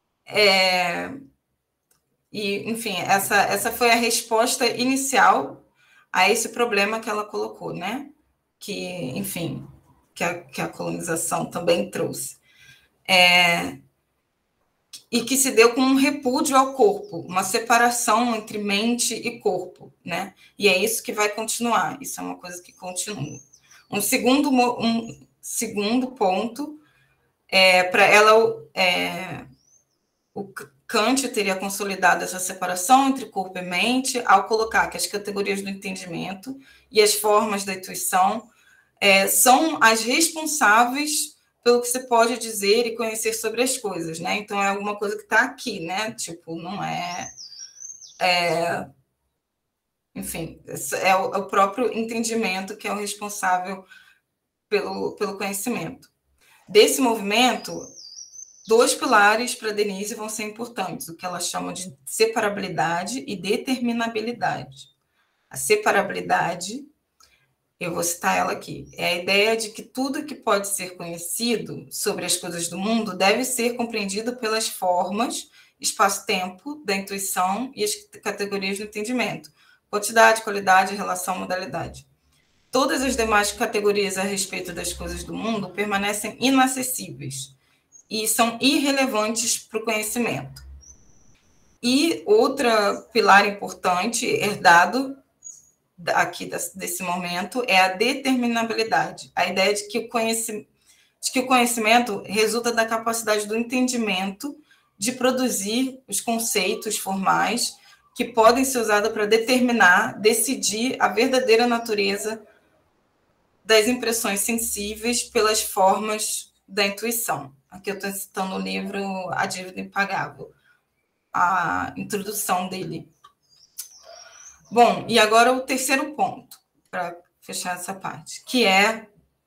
E, enfim, essa foi a resposta inicial a esse problema que ela colocou, né? Que, enfim, que a colonização também trouxe. E que se deu com um repúdio ao corpo, uma separação entre mente e corpo, né? E é isso que vai continuar, isso é uma coisa que continua. Um segundo ponto, para ela, o Kant teria consolidado essa separação entre corpo e mente ao colocar que as categorias do entendimento e as formas da intuição são as responsáveis pelo que você pode dizer e conhecer sobre as coisas, né? Então, é alguma coisa que está aqui, né? Tipo, não enfim, é o próprio entendimento que é o responsável pelo conhecimento. Desse movimento, 2 pilares para Denise vão ser importantes, o que ela chama de separabilidade e determinabilidade. A separabilidade, eu vou citar ela aqui, é a ideia de que tudo que pode ser conhecido sobre as coisas do mundo deve ser compreendido pelas formas, espaço-tempo da intuição e as categorias do entendimento. Quantidade, qualidade, relação, modalidade. Todas as demais categorias a respeito das coisas do mundo permanecem inacessíveis. e são irrelevantes para o conhecimento. E outro pilar importante, herdado aqui desse momento, é a determinabilidade, a ideia de que o conhecimento resulta da capacidade do entendimento de produzir os conceitos formais que podem ser usados para determinar, decidir a verdadeira natureza das impressões sensíveis pelas formas da intuição. Aqui eu estou citando o livro A Dívida Impagável, a introdução dele. Bom, e agora o terceiro ponto, para fechar essa parte, que é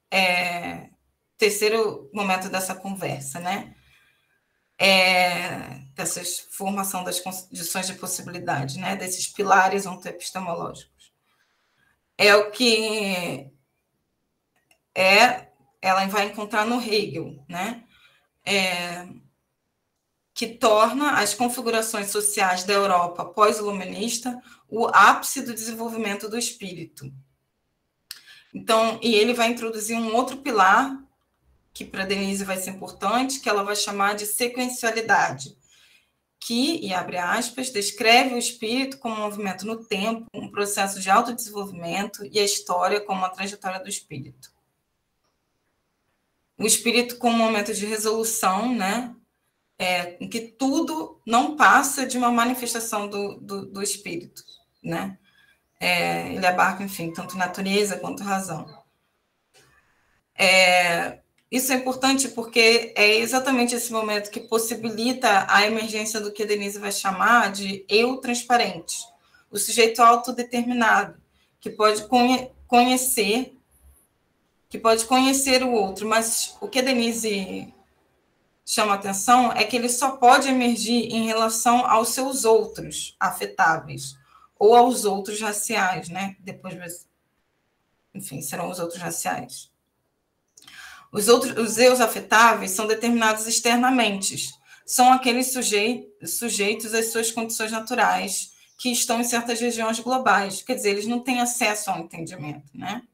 terceiro momento dessa conversa, né? Dessa formação das condições de possibilidade, né? Desses pilares ontoepistemológicos. É o que ela vai encontrar no Hegel, né? Que torna as configurações sociais da Europa pós-iluminista o ápice do desenvolvimento do espírito. Então, e ele vai introduzir um outro pilar, que para Denise vai ser importante, que ela vai chamar de sequencialidade, que, e abre aspas, descreve o espírito como um movimento no tempo, um processo de autodesenvolvimento, e a história como uma trajetória do espírito. O espírito como um momento de resolução, né? Em que tudo não passa de uma manifestação do espírito, né? Ele abarca, enfim, tanto natureza quanto razão. Isso é importante porque é exatamente esse momento que possibilita a emergência do que a Denise vai chamar de eu transparente, o sujeito autodeterminado, que pode conhecer o outro, mas o que a Denise chama atenção é que ele só pode emergir em relação aos seus outros afetáveis, ou aos outros raciais, né? Depois, enfim, serão os outros raciais. Os eus afetáveis são determinados externamente, são aqueles sujeitos às suas condições naturais, que estão em certas regiões globais, quer dizer, eles não têm acesso ao entendimento, né?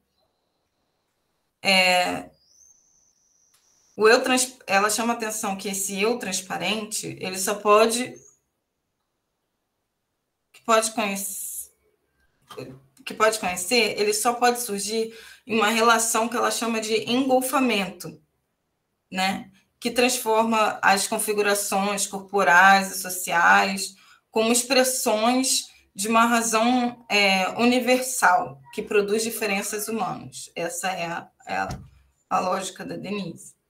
Ela chama atenção que esse eu transparente, ele só pode conhecer, ele só pode surgir em uma relação que ela chama de engolfamento, né? Que transforma as configurações corporais e sociais como expressões de uma razão universal, que produz diferenças humanas. Essa é a lógica da Denise.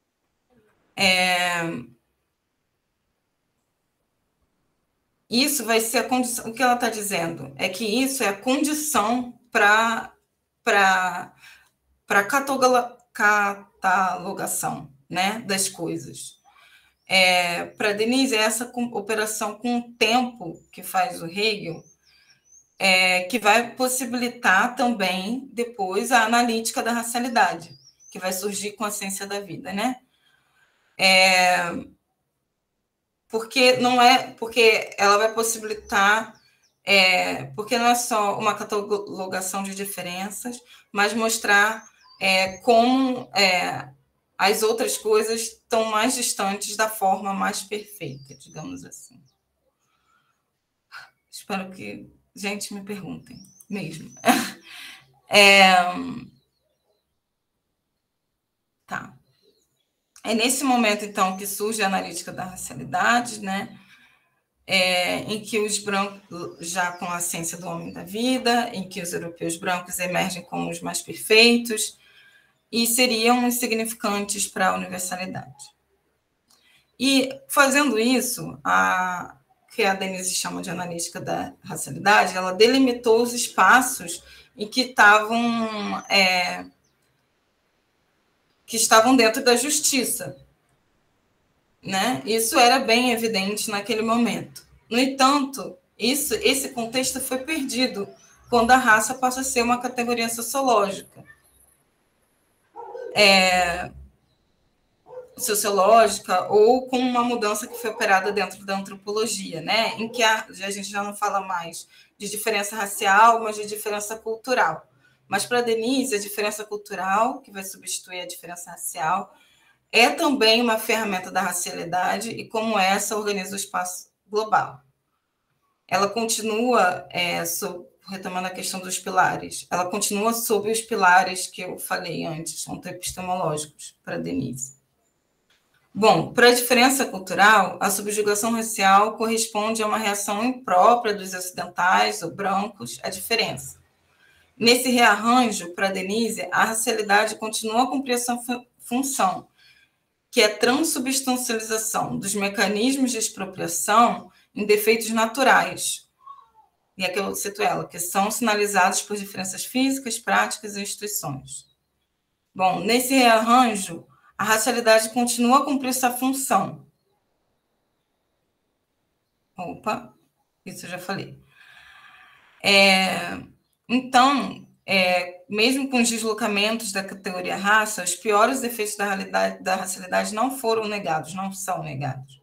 Isso vai ser a condição. O que ela está dizendo é que isso é a condição para catalogação, né, das coisas. Para Denise, é essa operação com o tempo que faz o Hegel, que vai possibilitar também, depois, a analítica da racialidade, que vai surgir com a ciência da vida, né? Porque ela vai possibilitar, porque não é só uma catalogação de diferenças, mas mostrar como as outras coisas estão mais distantes da forma mais perfeita, digamos assim. Espero que gente me perguntem mesmo. Tá. É nesse momento, então, que surge a analítica da racialidade, né? Em que os brancos, já com a ciência do homem da vida, em que os europeus brancos emergem como os mais perfeitos e seriam insignificantes para a universalidade. E, fazendo isso, que a Denise chama de analítica da racialidade, ela delimitou os espaços em que estavam dentro da justiça, né? Isso era bem evidente naquele momento. No entanto, esse contexto foi perdido quando a raça passa a ser uma categoria sociológica. Sociológica, ou com uma mudança que foi operada dentro da antropologia, né? Em que a gente já não fala mais de diferença racial, mas de diferença cultural. Mas para Denise, a diferença cultural, que vai substituir a diferença racial, é também uma ferramenta da racialidade e, como essa, organiza o espaço global. Ela continua, retomando a questão dos pilares, ela continua sob os pilares que eu falei antes, epistemológicos, para Denise. Bom, para a diferença cultural, a subjugação racial corresponde a uma reação imprópria dos ocidentais ou brancos à diferença. Nesse rearranjo, para Denise, a racialidade continua a cumprir essa função, que é a transubstancialização dos mecanismos de expropriação em defeitos naturais, e aqui eu cito ela, que são sinalizados por diferenças físicas, práticas e instituições. Bom, nesse rearranjo, a racialidade continua a cumprir essa função. Opa, isso eu já falei. Então, mesmo com os deslocamentos da categoria raça, os piores efeitos da racialidade não foram negados, não são negados.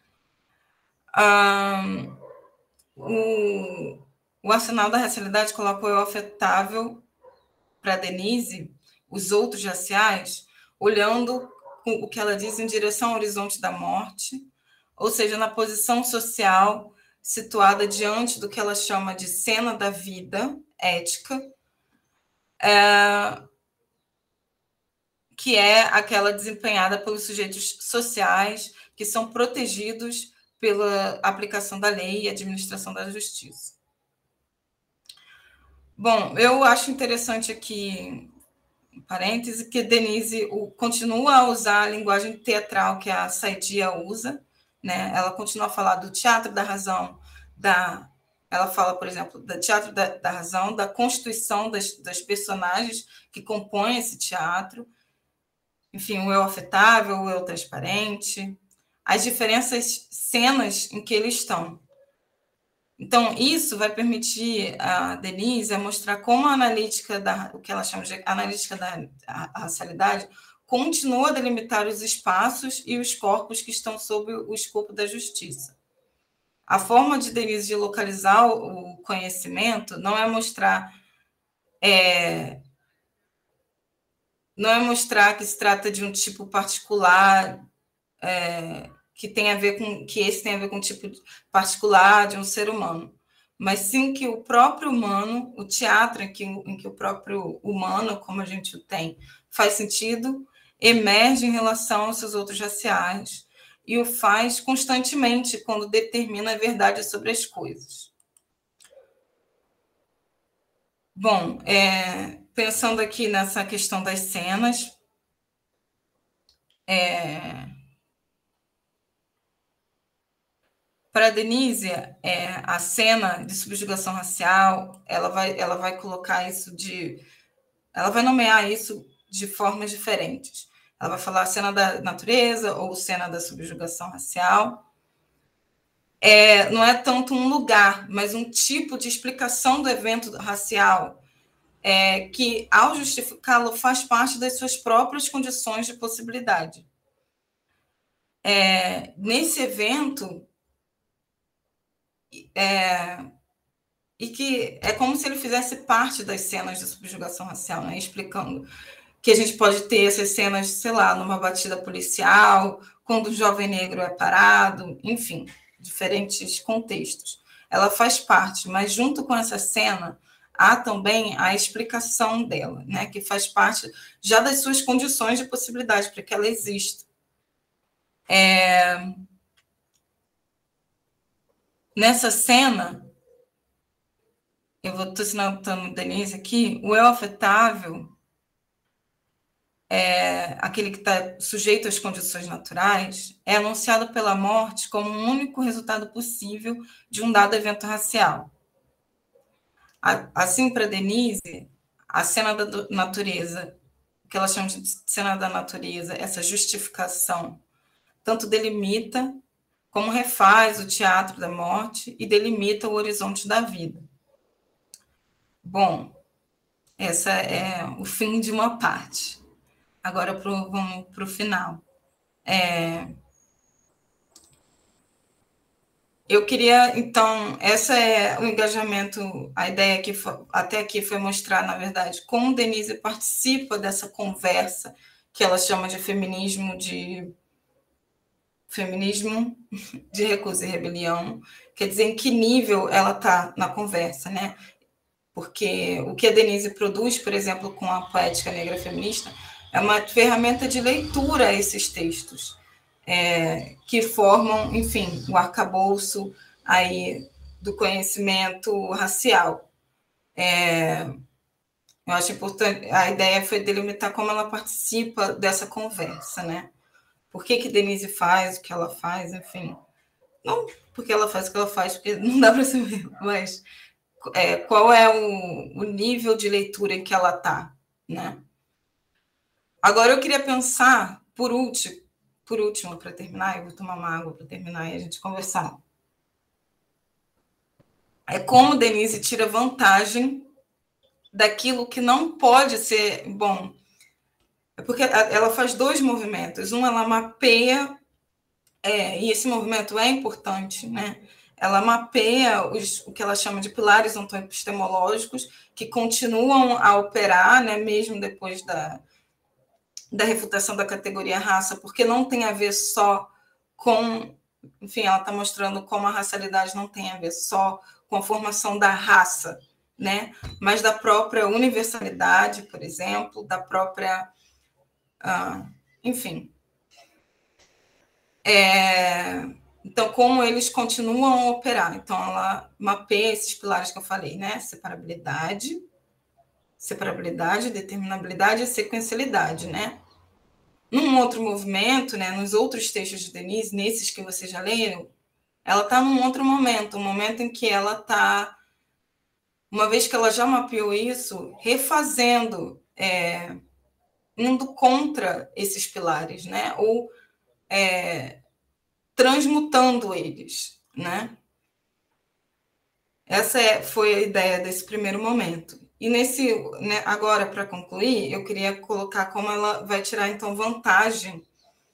O arsenal da racialidade colocou o afetável para Denise, os outros raciais, olhando o que ela diz em direção ao horizonte da morte, ou seja, na posição social situada diante do que ela chama de cena da vida ética, que é aquela desempenhada pelos sujeitos sociais que são protegidos pela aplicação da lei e administração da justiça. Bom, eu acho interessante aqui, parêntese, que Denise continua a usar a linguagem teatral que a Saidia usa, né? Ela continua a falar do teatro da razão, ela fala, por exemplo, do teatro da razão, da constituição das personagens que compõem esse teatro, enfim, o eu afetável, o eu transparente, as diferentes cenas em que eles estão. Então, isso vai permitir a Denise mostrar como a analítica o que ela chama de analítica da racialidade, continua a delimitar os espaços e os corpos que estão sob o escopo da justiça. A forma de Denise de localizar o conhecimento não é mostrar que se trata de um tipo particular que esse tem a ver com um tipo particular de um ser humano, mas sim que o próprio humano, o teatro em que o próprio humano, como a gente o tem, faz sentido, emerge em relação aos seus outros raciais e o faz constantemente quando determina a verdade sobre as coisas. Bom, pensando aqui nessa questão das cenas, para Denise, a cena de subjugação racial, ela vai colocar isso ela vai nomear isso de formas diferentes. Ela vai falar cena da natureza ou cena da subjugação racial. Não é tanto um lugar, mas um tipo de explicação do evento racial que, ao justificá-lo, faz parte das suas próprias condições de possibilidade. Nesse evento, e que é como se ele fizesse parte das cenas de subjugação racial, né? Explicando que a gente pode ter essas cenas, sei lá, numa batida policial, quando o jovem negro é parado, enfim, diferentes contextos. Ela faz parte, mas junto com essa cena, há também a explicação dela, né? Que faz parte já das suas condições de possibilidade, para que ela exista. Nessa cena, eu estou citando Denise aqui, o eu afetável, aquele que está sujeito às condições naturais, é anunciado pela morte como um único resultado possível de um dado evento racial. Assim, para Denise, a cena da natureza, que ela chama de cena da natureza, essa justificação, tanto delimita como refaz o teatro da morte e delimita o horizonte da vida. Bom, esse é o fim de uma parte. Agora vamos para o final. Eu queria, então, esse é o engajamento, a ideia até aqui foi mostrar, na verdade, como Denise participa dessa conversa que ela chama de feminismo de recusa e rebelião, quer dizer, em que nível ela está na conversa, né? Porque o que a Denise produz, por exemplo, com a poética negra feminista, é uma ferramenta de leitura a esses textos, que formam, enfim, o arcabouço aí do conhecimento racial. Eu acho importante, a ideia foi delimitar como ela participa dessa conversa, né? Por que Denise faz o que ela faz, enfim. Não porque ela faz o que ela faz, porque não dá para saber, mas qual é o nível de leitura em que ela está, né? Agora eu queria pensar, por último, para terminar, eu vou tomar uma água para terminar e a gente conversar. É como Denise tira vantagem daquilo que não pode ser bom. É porque ela faz dois movimentos. Um, ela mapeia, e esse movimento é importante, né? Ela mapeia o que ela chama de pilares ontoepistemológicos, que continuam a operar, né, mesmo depois da refutação da categoria raça, porque não tem a ver só com... Enfim, ela está mostrando como a racialidade não tem a ver só com a formação da raça, né? Mas da própria universalidade, por exemplo, da própria... enfim. Então, como eles continuam a operar. Então, ela mapeia esses pilares que eu falei, né? Separabilidade, determinabilidade e sequencialidade, né? Num outro movimento, né, nos outros textos de Denise, nesses que vocês já leram, ela está num outro momento, um momento em que ela está, uma vez que ela já mapeou isso, refazendo, indo contra esses pilares, né? Ou transmutando eles, né? Essa foi a ideia desse primeiro momento. E nesse, né, agora, para concluir, eu queria colocar como ela vai tirar, então, vantagem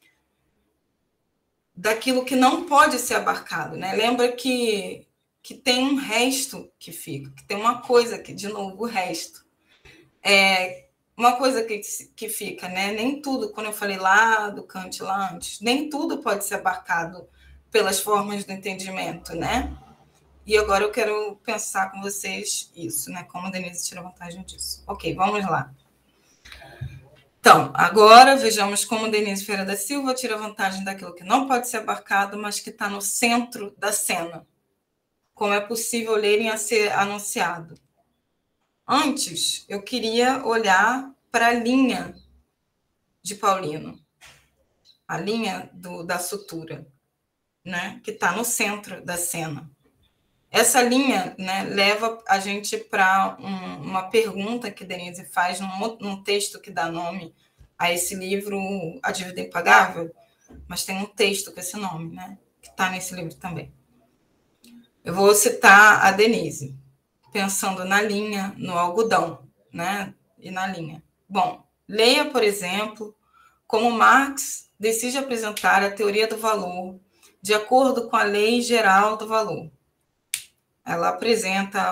daquilo que não pode ser abarcado, né? Lembra que tem um resto que fica, que tem uma coisa que, de novo, o resto. Uma coisa que fica, né? Nem tudo, quando eu falei lá do Kant, lá antes, nem tudo pode ser abarcado pelas formas do entendimento, né? E agora eu quero pensar com vocês isso, né? Como a Denise tira vantagem disso. Ok, vamos lá. Então, agora vejamos como Denise Ferreira da Silva tira vantagem daquilo que não pode ser abarcado, mas que está no centro da cena. Como é possível lerem a ser anunciado. Antes, eu queria olhar para a linha de Paulino, a linha da sutura, né? Que está no centro da cena. Essa linha, né, leva a gente para uma pergunta que Denise faz num texto que dá nome a esse livro, A Dívida Impagável, mas tem um texto com esse nome, né, que está nesse livro também. Eu vou citar a Denise, pensando na linha, no algodão, né, e na linha. Bom, leia, por exemplo, como Marx decide apresentar a teoria do valor de acordo com a lei geral do valor. Ela apresenta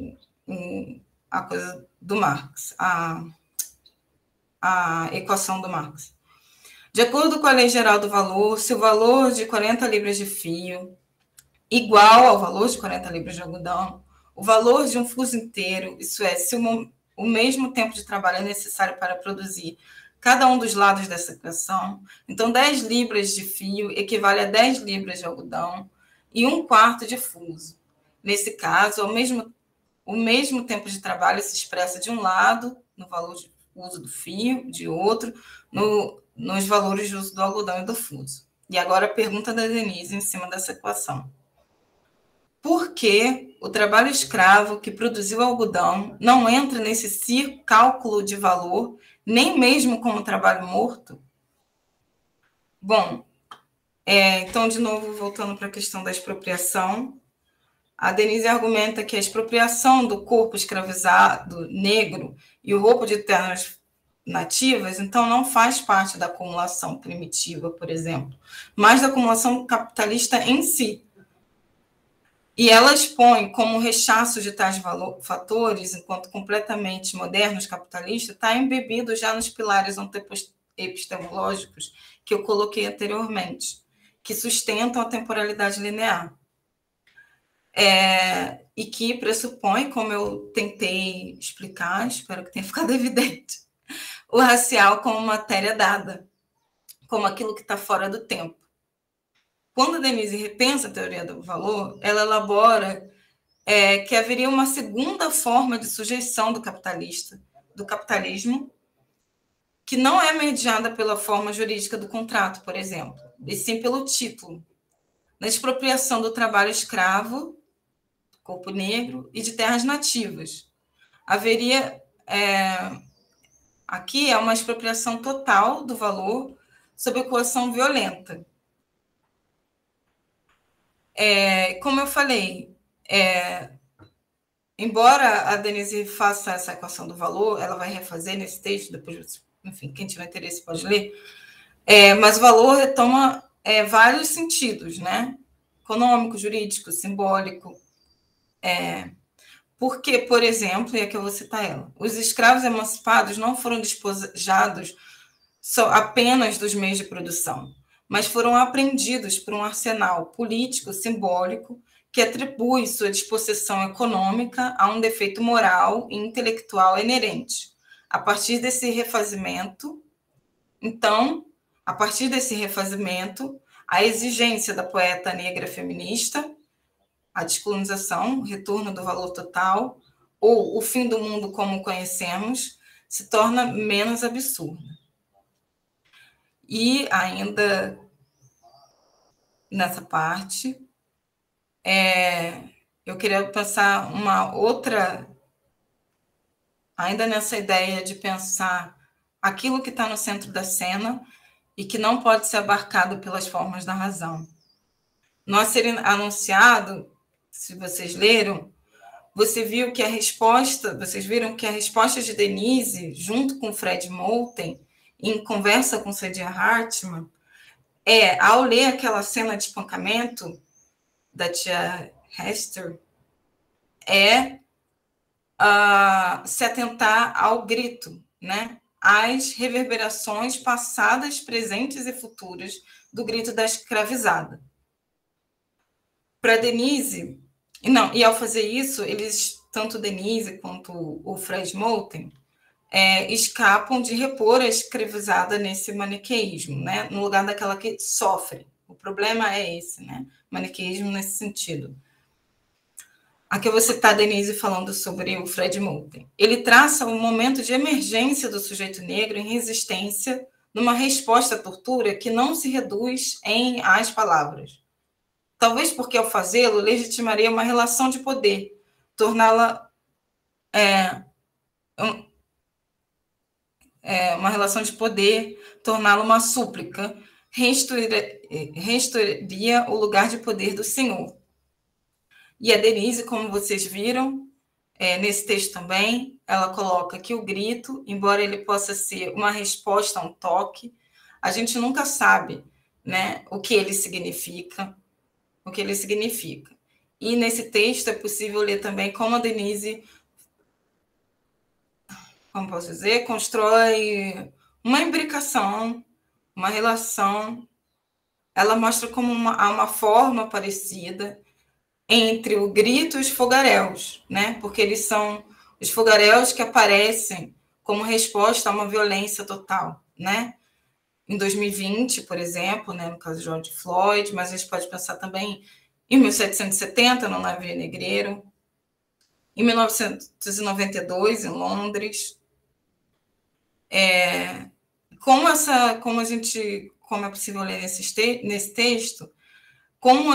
a coisa do Marx, a equação do Marx. De acordo com a lei geral do valor, se o valor de 40 libras de fio igual ao valor de 40 libras de algodão, o valor de um fuso inteiro, isso é, se o mesmo tempo de trabalho é necessário para produzir cada um dos lados dessa equação, então 10 libras de fio equivale a 10 libras de algodão e 1/4 de fuso. Nesse caso, o mesmo tempo de trabalho se expressa de um lado, no valor de uso do fio, de outro, nos valores de uso do algodão e do fuso. E agora a pergunta da Denise em cima dessa equação. Por que o trabalho escravo que produziu algodão não entra nesse cálculo de valor, nem mesmo como trabalho morto? Bom, então, de novo, voltando para a questão da expropriação, a Denise argumenta que a expropriação do corpo escravizado negro e o roubo de terras nativas, então, não faz parte da acumulação primitiva, por exemplo, mas da acumulação capitalista em si. E ela expõe como o rechaço de tais fatores, enquanto completamente modernos capitalistas, está embebido já nos pilares epistemológicos que eu coloquei anteriormente, que sustentam a temporalidade linear. E que pressupõe, como eu tentei explicar, espero que tenha ficado evidente, o racial como matéria dada, como aquilo que está fora do tempo. Quando a Denise repensa a teoria do valor, ela elabora que haveria uma segunda forma de sujeição do capitalismo, que não é mediada pela forma jurídica do contrato, por exemplo, e sim pelo título, na expropriação do trabalho escravo, corpo negro, e de terras nativas. Haveria, aqui, uma expropriação total do valor sob coação violenta. Como eu falei, embora a Denise faça essa equação do valor, ela vai refazer nesse texto, depois, enfim, quem tiver interesse pode ler, mas o valor retoma vários sentidos, né? Econômico, jurídico, simbólico. Porque, por exemplo, e aqui eu vou citar ela, os escravos emancipados não foram despojados apenas dos meios de produção, mas foram apreendidos por um arsenal político, simbólico, que atribui sua dispossessão econômica a um defeito moral e intelectual inerente. A partir desse refazimento, a exigência da poeta negra feminista, a descolonização, o retorno do valor total, ou o fim do mundo como conhecemos, se torna menos absurda. E ainda nessa parte, eu queria pensar uma outra, ainda nessa ideia de pensar aquilo que está no centro da cena e que não pode ser abarcado pelas formas da razão. No A Ser Anunciado, se vocês leram, vocês viram que a resposta de Denise, junto com Fred Moulton, em conversa com Saidiya Hartman, ao ler aquela cena de espancamento da tia Hester, se atentar ao grito, né? Às reverberações passadas, presentes e futuras do grito da escravizada. Para Denise, e ao fazer isso, eles, tanto Denise quanto o Fred Moulton, escapam de repor a escravizada nesse maniqueísmo, né? No lugar daquela que sofre. O problema é esse, né? Maniqueísmo nesse sentido. Aqui eu vou citar a Denise falando sobre o Fred Moulton. Ele traça um momento de emergência do sujeito negro em resistência numa resposta à tortura que não se reduz às palavras. Talvez porque, ao fazê-lo, legitimaria uma relação de poder, torná-la uma relação de poder, torná-la uma súplica, restituiria o lugar de poder do Senhor. E a Denise, como vocês viram, nesse texto também, ela coloca que o grito, embora ele possa ser uma resposta a um toque, a gente nunca sabe, né, o que ele significa. E nesse texto é possível ler também como a Denise, como posso dizer, constrói uma imbricação, uma relação. Ela mostra como há uma forma parecida entre o grito e os fogaréus, né? Porque eles são os fogaréus que aparecem como resposta a uma violência total, né? Em 2020, por exemplo, né, no caso de George Floyd, mas a gente pode pensar também em 1770, no navio negreiro, em 1992, em Londres. Como é possível ler nesse texto, como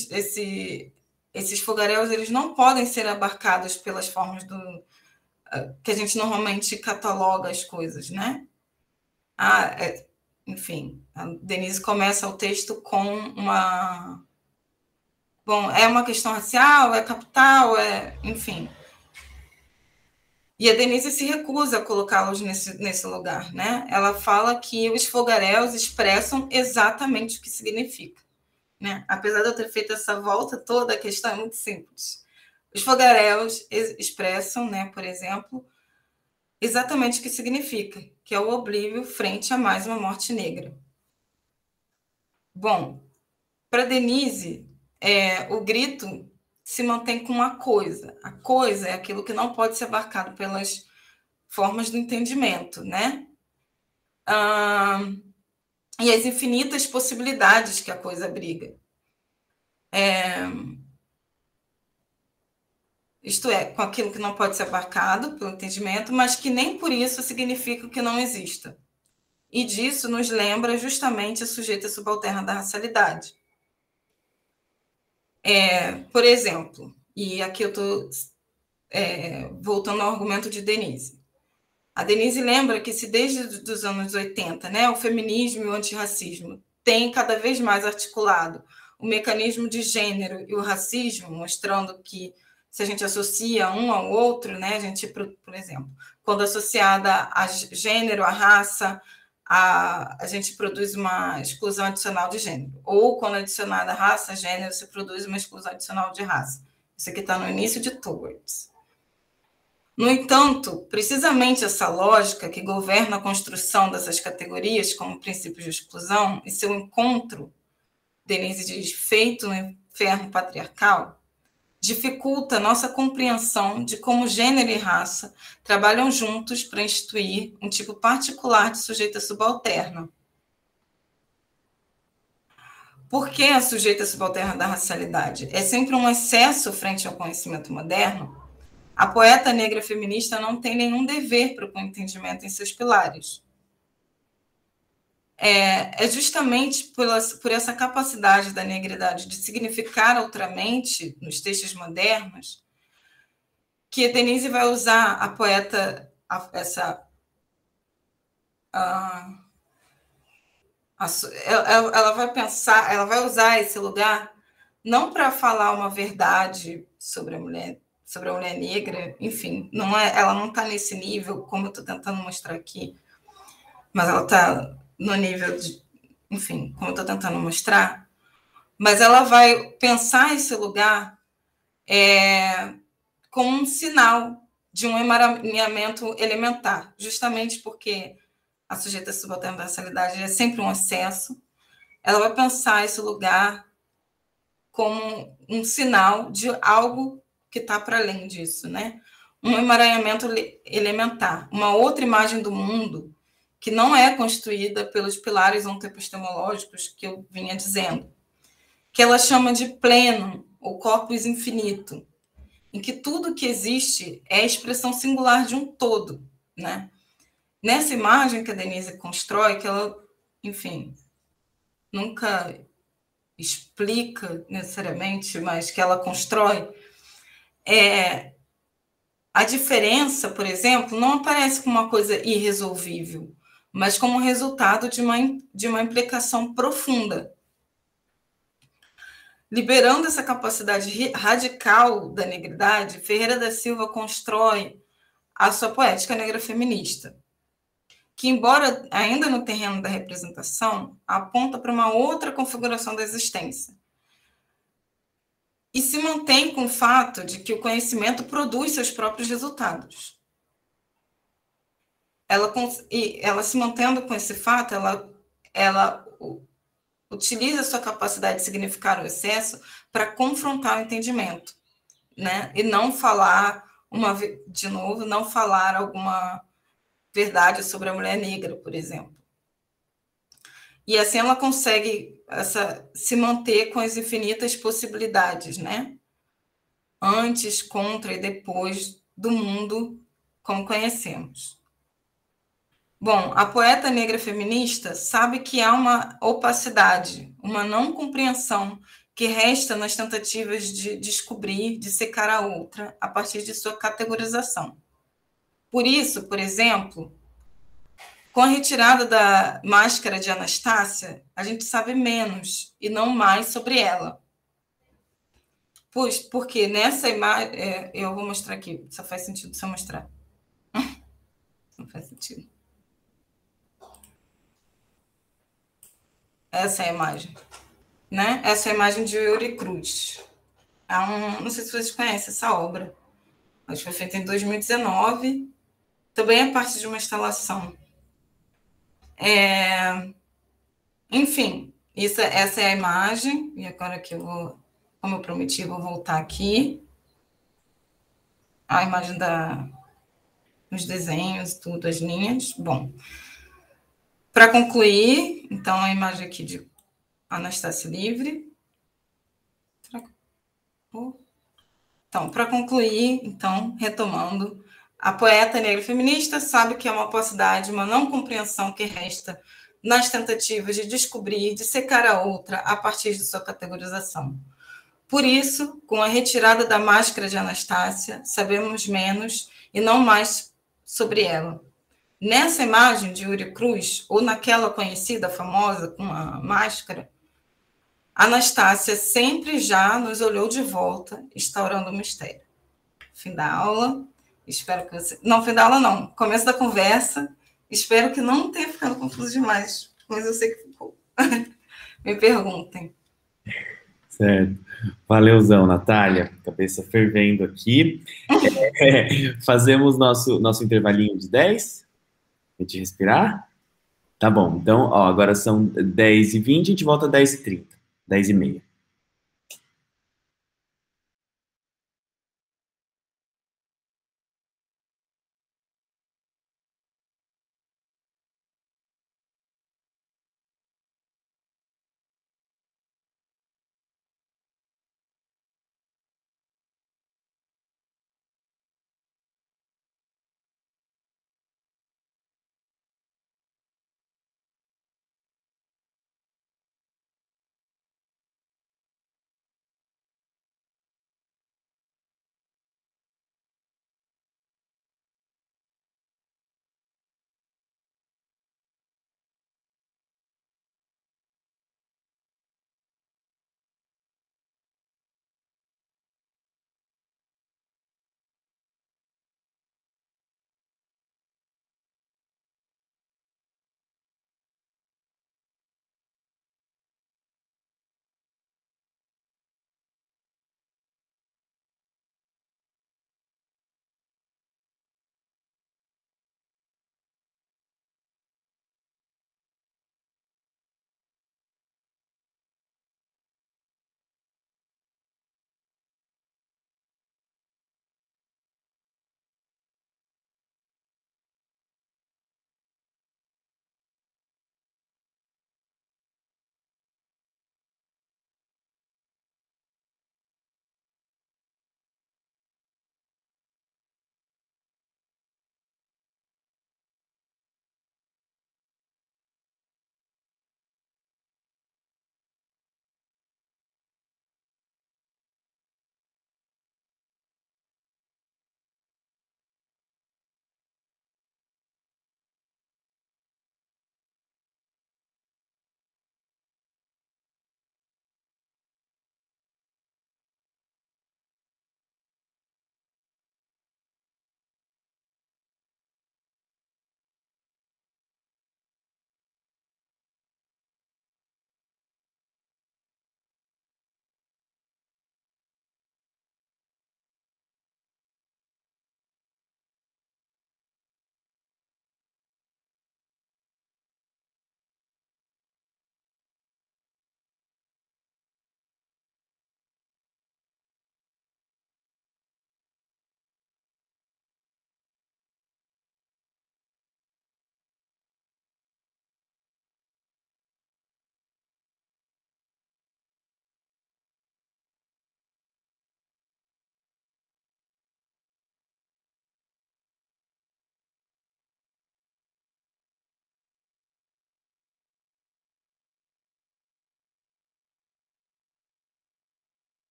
esses fogaréus eles não podem ser abarcados pelas formas que a gente normalmente cataloga as coisas, né? Enfim, a Denise começa o texto com uma... Bom, é uma questão racial, é capital, enfim. E a Denise se recusa a colocá-los nesse lugar, né? Ela fala que os fogaréus expressam exatamente o que significa, né? Apesar de eu ter feito essa volta toda, a questão é muito simples. Os fogaréus expressam, né, por exemplo, exatamente o que significa, que é o oblívio frente a mais uma morte negra. Bom, para Denise, o grito se mantém com uma coisa. A coisa é aquilo que não pode ser abarcado pelas formas do entendimento, né? E as infinitas possibilidades que a coisa abriga. Isto é, com aquilo que não pode ser abarcado pelo entendimento, mas que nem por isso significa que não exista. E disso nos lembra justamente a sujeita subalterna da racialidade. Por exemplo, e aqui eu estou voltando ao argumento de Denise. A Denise lembra que se desde os anos 80, né, o feminismo e o antirracismo têm cada vez mais articulado o mecanismo de gênero e o racismo, mostrando que se a gente associa um ao outro, né, a gente, por exemplo, quando associada a gênero, a raça, a gente produz uma exclusão adicional de gênero. Ou quando adicionada a raça, gênero, se produz uma exclusão adicional de raça. Isso aqui está no início de Towards. No entanto, precisamente essa lógica que governa a construção dessas categorias como princípios de exclusão e seu encontro, Denise diz, feito no inferno patriarcal, dificulta a nossa compreensão de como gênero e raça trabalham juntos para instituir um tipo particular de sujeita subalterna. Por que a sujeita subalterna da racialidade? É sempre um excesso frente ao conhecimento moderno? A poeta negra feminista não tem nenhum dever para o entendimento em seus pilares. É justamente por essa capacidade da negridade de significar outramente nos textos modernos que Denise vai usar a poeta, ela vai pensar, ela vai usar esse lugar não para falar uma verdade sobre a mulher negra, enfim, ela não está nesse nível, como eu estou tentando mostrar aqui, mas ela está no nível de, enfim, como eu estou tentando mostrar, mas ela vai pensar esse lugar como um sinal de um emaranhamento elementar, justamente porque a sujeita subalterna da racialidade é sempre um excesso, ela vai pensar esse lugar como um sinal de algo que está para além disso, né? Um emaranhamento elementar, uma outra imagem do mundo que não é construída pelos pilares ontoepistemológicos que eu vinha dizendo, que ela chama de pleno, ou corpus infinito, em que tudo que existe é a expressão singular de um todo, né? Nessa imagem que a Denise constrói, que ela, enfim, nunca explica necessariamente, mas que ela constrói, a diferença, por exemplo, não aparece como uma coisa irresolvível, mas como resultado de uma implicação profunda. Liberando essa capacidade radical da negridade, Ferreira da Silva constrói a sua poética negra feminista, que, embora ainda no terreno da representação, aponta para uma outra configuração da existência. E se mantém com o fato de que o conhecimento produz seus próprios resultados. Ela se mantendo com esse fato, ela utiliza a sua capacidade de significar o excesso para confrontar o entendimento, né? E não falar, de novo, não falar alguma verdade sobre a mulher negra, por exemplo. E assim ela consegue se manter com as infinitas possibilidades, né? Antes, contra e depois do mundo como conhecemos. Bom, a poeta negra feminista sabe que há uma opacidade, uma não compreensão que resta nas tentativas de descobrir, de secar a outra a partir de sua categorização. Por isso, por exemplo, com a retirada da máscara de Anastácia, a gente sabe menos e não mais sobre ela. Pois, porque nessa imagem, eu vou mostrar aqui, só faz sentido se eu mostrar. Não faz sentido. Essa é a imagem, né? Essa é a imagem de Yuri Cruz. Não sei se vocês conhecem essa obra, mas foi feita em 2019. Também é parte de uma instalação Enfim, essa é a imagem, e agora que eu vou, como eu prometi, vou voltar aqui. A imagem dos desenhos, tudo, as linhas. Bom, para concluir, então, a imagem aqui de Anastácia Livre. Então, para concluir, então, retomando, a poeta negra feminista sabe que é uma paucidade, uma não compreensão que resta nas tentativas de descobrir, de secar a outra a partir de sua categorização. Por isso, com a retirada da máscara de Anastácia, sabemos menos e não mais sobre ela. Nessa imagem de Yuri Cruz, ou naquela conhecida, famosa, com a máscara, Anastácia sempre já nos olhou de volta, instaurando o mistério. Fim da aula. Espero que você. Não, fim da aula não. Começo da conversa. Espero que não tenha ficado confuso demais, mas eu sei que ficou. Me perguntem. Certo. Valeuzão, Natália. Cabeça fervendo aqui. Fazemos nosso intervalinho de 10? A gente respirar? Tá bom. Então, ó, agora são 10h20, a gente volta às 10h30. 10h30.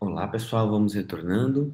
Olá, pessoal, vamos retornando.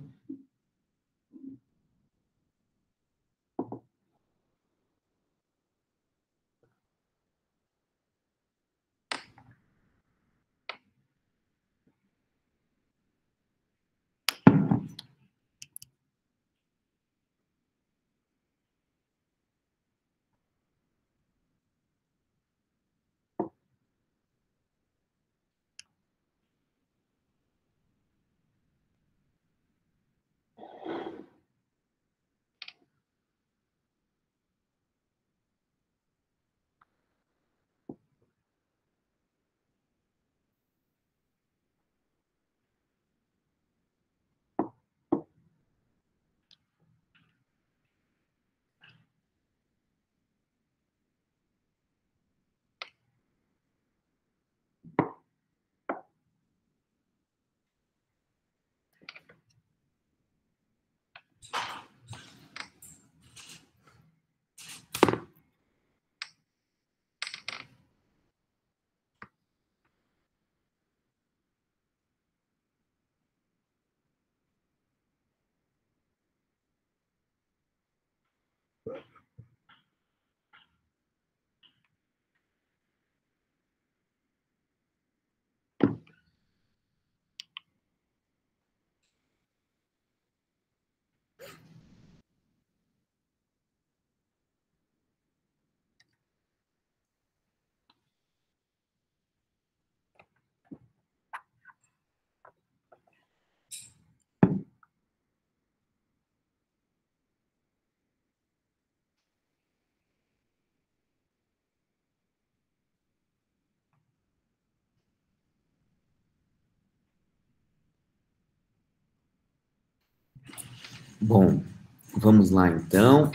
Bom, vamos lá então.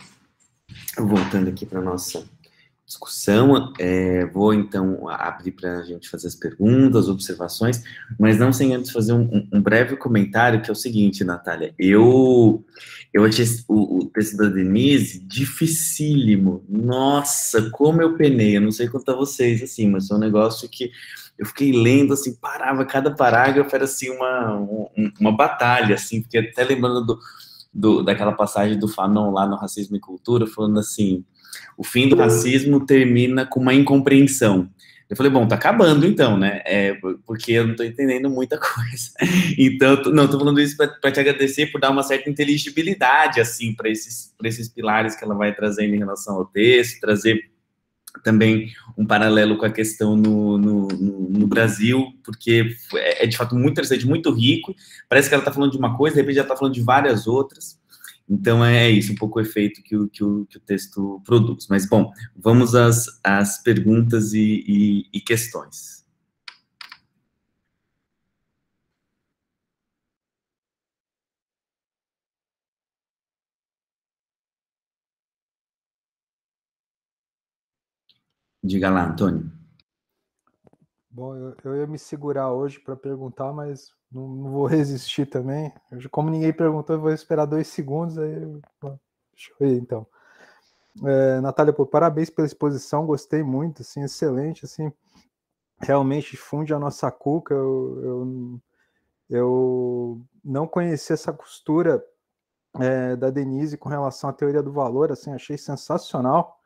Voltando aqui para a nossa discussão, vou então abrir para a gente fazer as perguntas, observações, mas não sem antes fazer um breve comentário, que é o seguinte, Natália, eu achei o texto da Denise dificílimo, nossa, como eu penei, eu não sei quanto a vocês, assim, mas foi um negócio que eu fiquei lendo, assim, parava, cada parágrafo era, assim, uma batalha, assim, porque até lembrando daquela passagem do Fanon lá no Racismo e Cultura, falando assim, o fim do racismo termina com uma incompreensão. Eu falei, bom, tá acabando então, né? Porque eu não tô entendendo muita coisa. Então, não, tô falando isso para te agradecer por dar uma certa inteligibilidade, assim, para esses pilares que ela vai trazendo em relação ao texto, trazer também um paralelo com a questão no Brasil, porque de fato muito interessante, muito rico. Parece que ela está falando de uma coisa, de repente já está falando de várias outras. Então é isso, um pouco o efeito que o texto produz. Mas, bom, vamos às perguntas e questões. Diga lá, Antônio. Bom, eu ia me segurar hoje para perguntar, mas não vou resistir também. Como ninguém perguntou, eu vou esperar 2 segundos, aí deixa eu ir então. Natália, pô, parabéns pela exposição, gostei muito, assim, excelente, assim, realmente funde a nossa cuca. Eu não conhecia essa costura da Denise com relação à teoria do valor, assim, achei sensacional.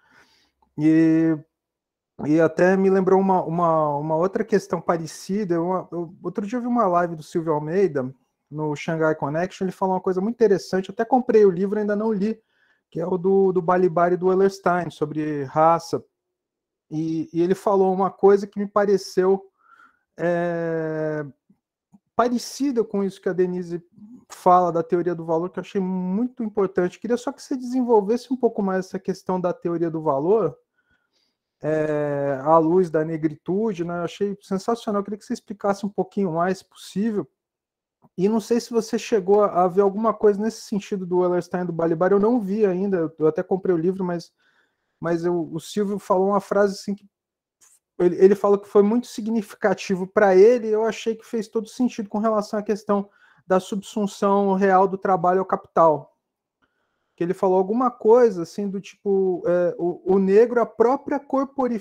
E até me lembrou uma outra questão parecida. Outro dia eu vi uma live do Silvio Almeida no Shanghai Connection. Ele falou uma coisa muito interessante. Eu até comprei o livro, ainda não li, que é o do Balibari e do Wallerstein, sobre raça. E ele falou uma coisa que me pareceu parecida com isso que a Denise fala da teoria do valor, que eu achei muito importante. Queria só que você desenvolvesse um pouco mais essa questão da teoria do valor, à luz da negritude, né? Eu achei sensacional. Eu queria que você explicasse um pouquinho mais, se possível. E não sei se você chegou a ver alguma coisa nesse sentido do Wallerstein e do Balibar. Eu não vi ainda, eu até comprei o livro, mas o Silvio falou uma frase assim que ele falou que foi muito significativo para ele. Eu achei que fez todo sentido com relação à questão da subsunção real do trabalho ao capital. Que ele falou alguma coisa assim do tipo o negro, a própria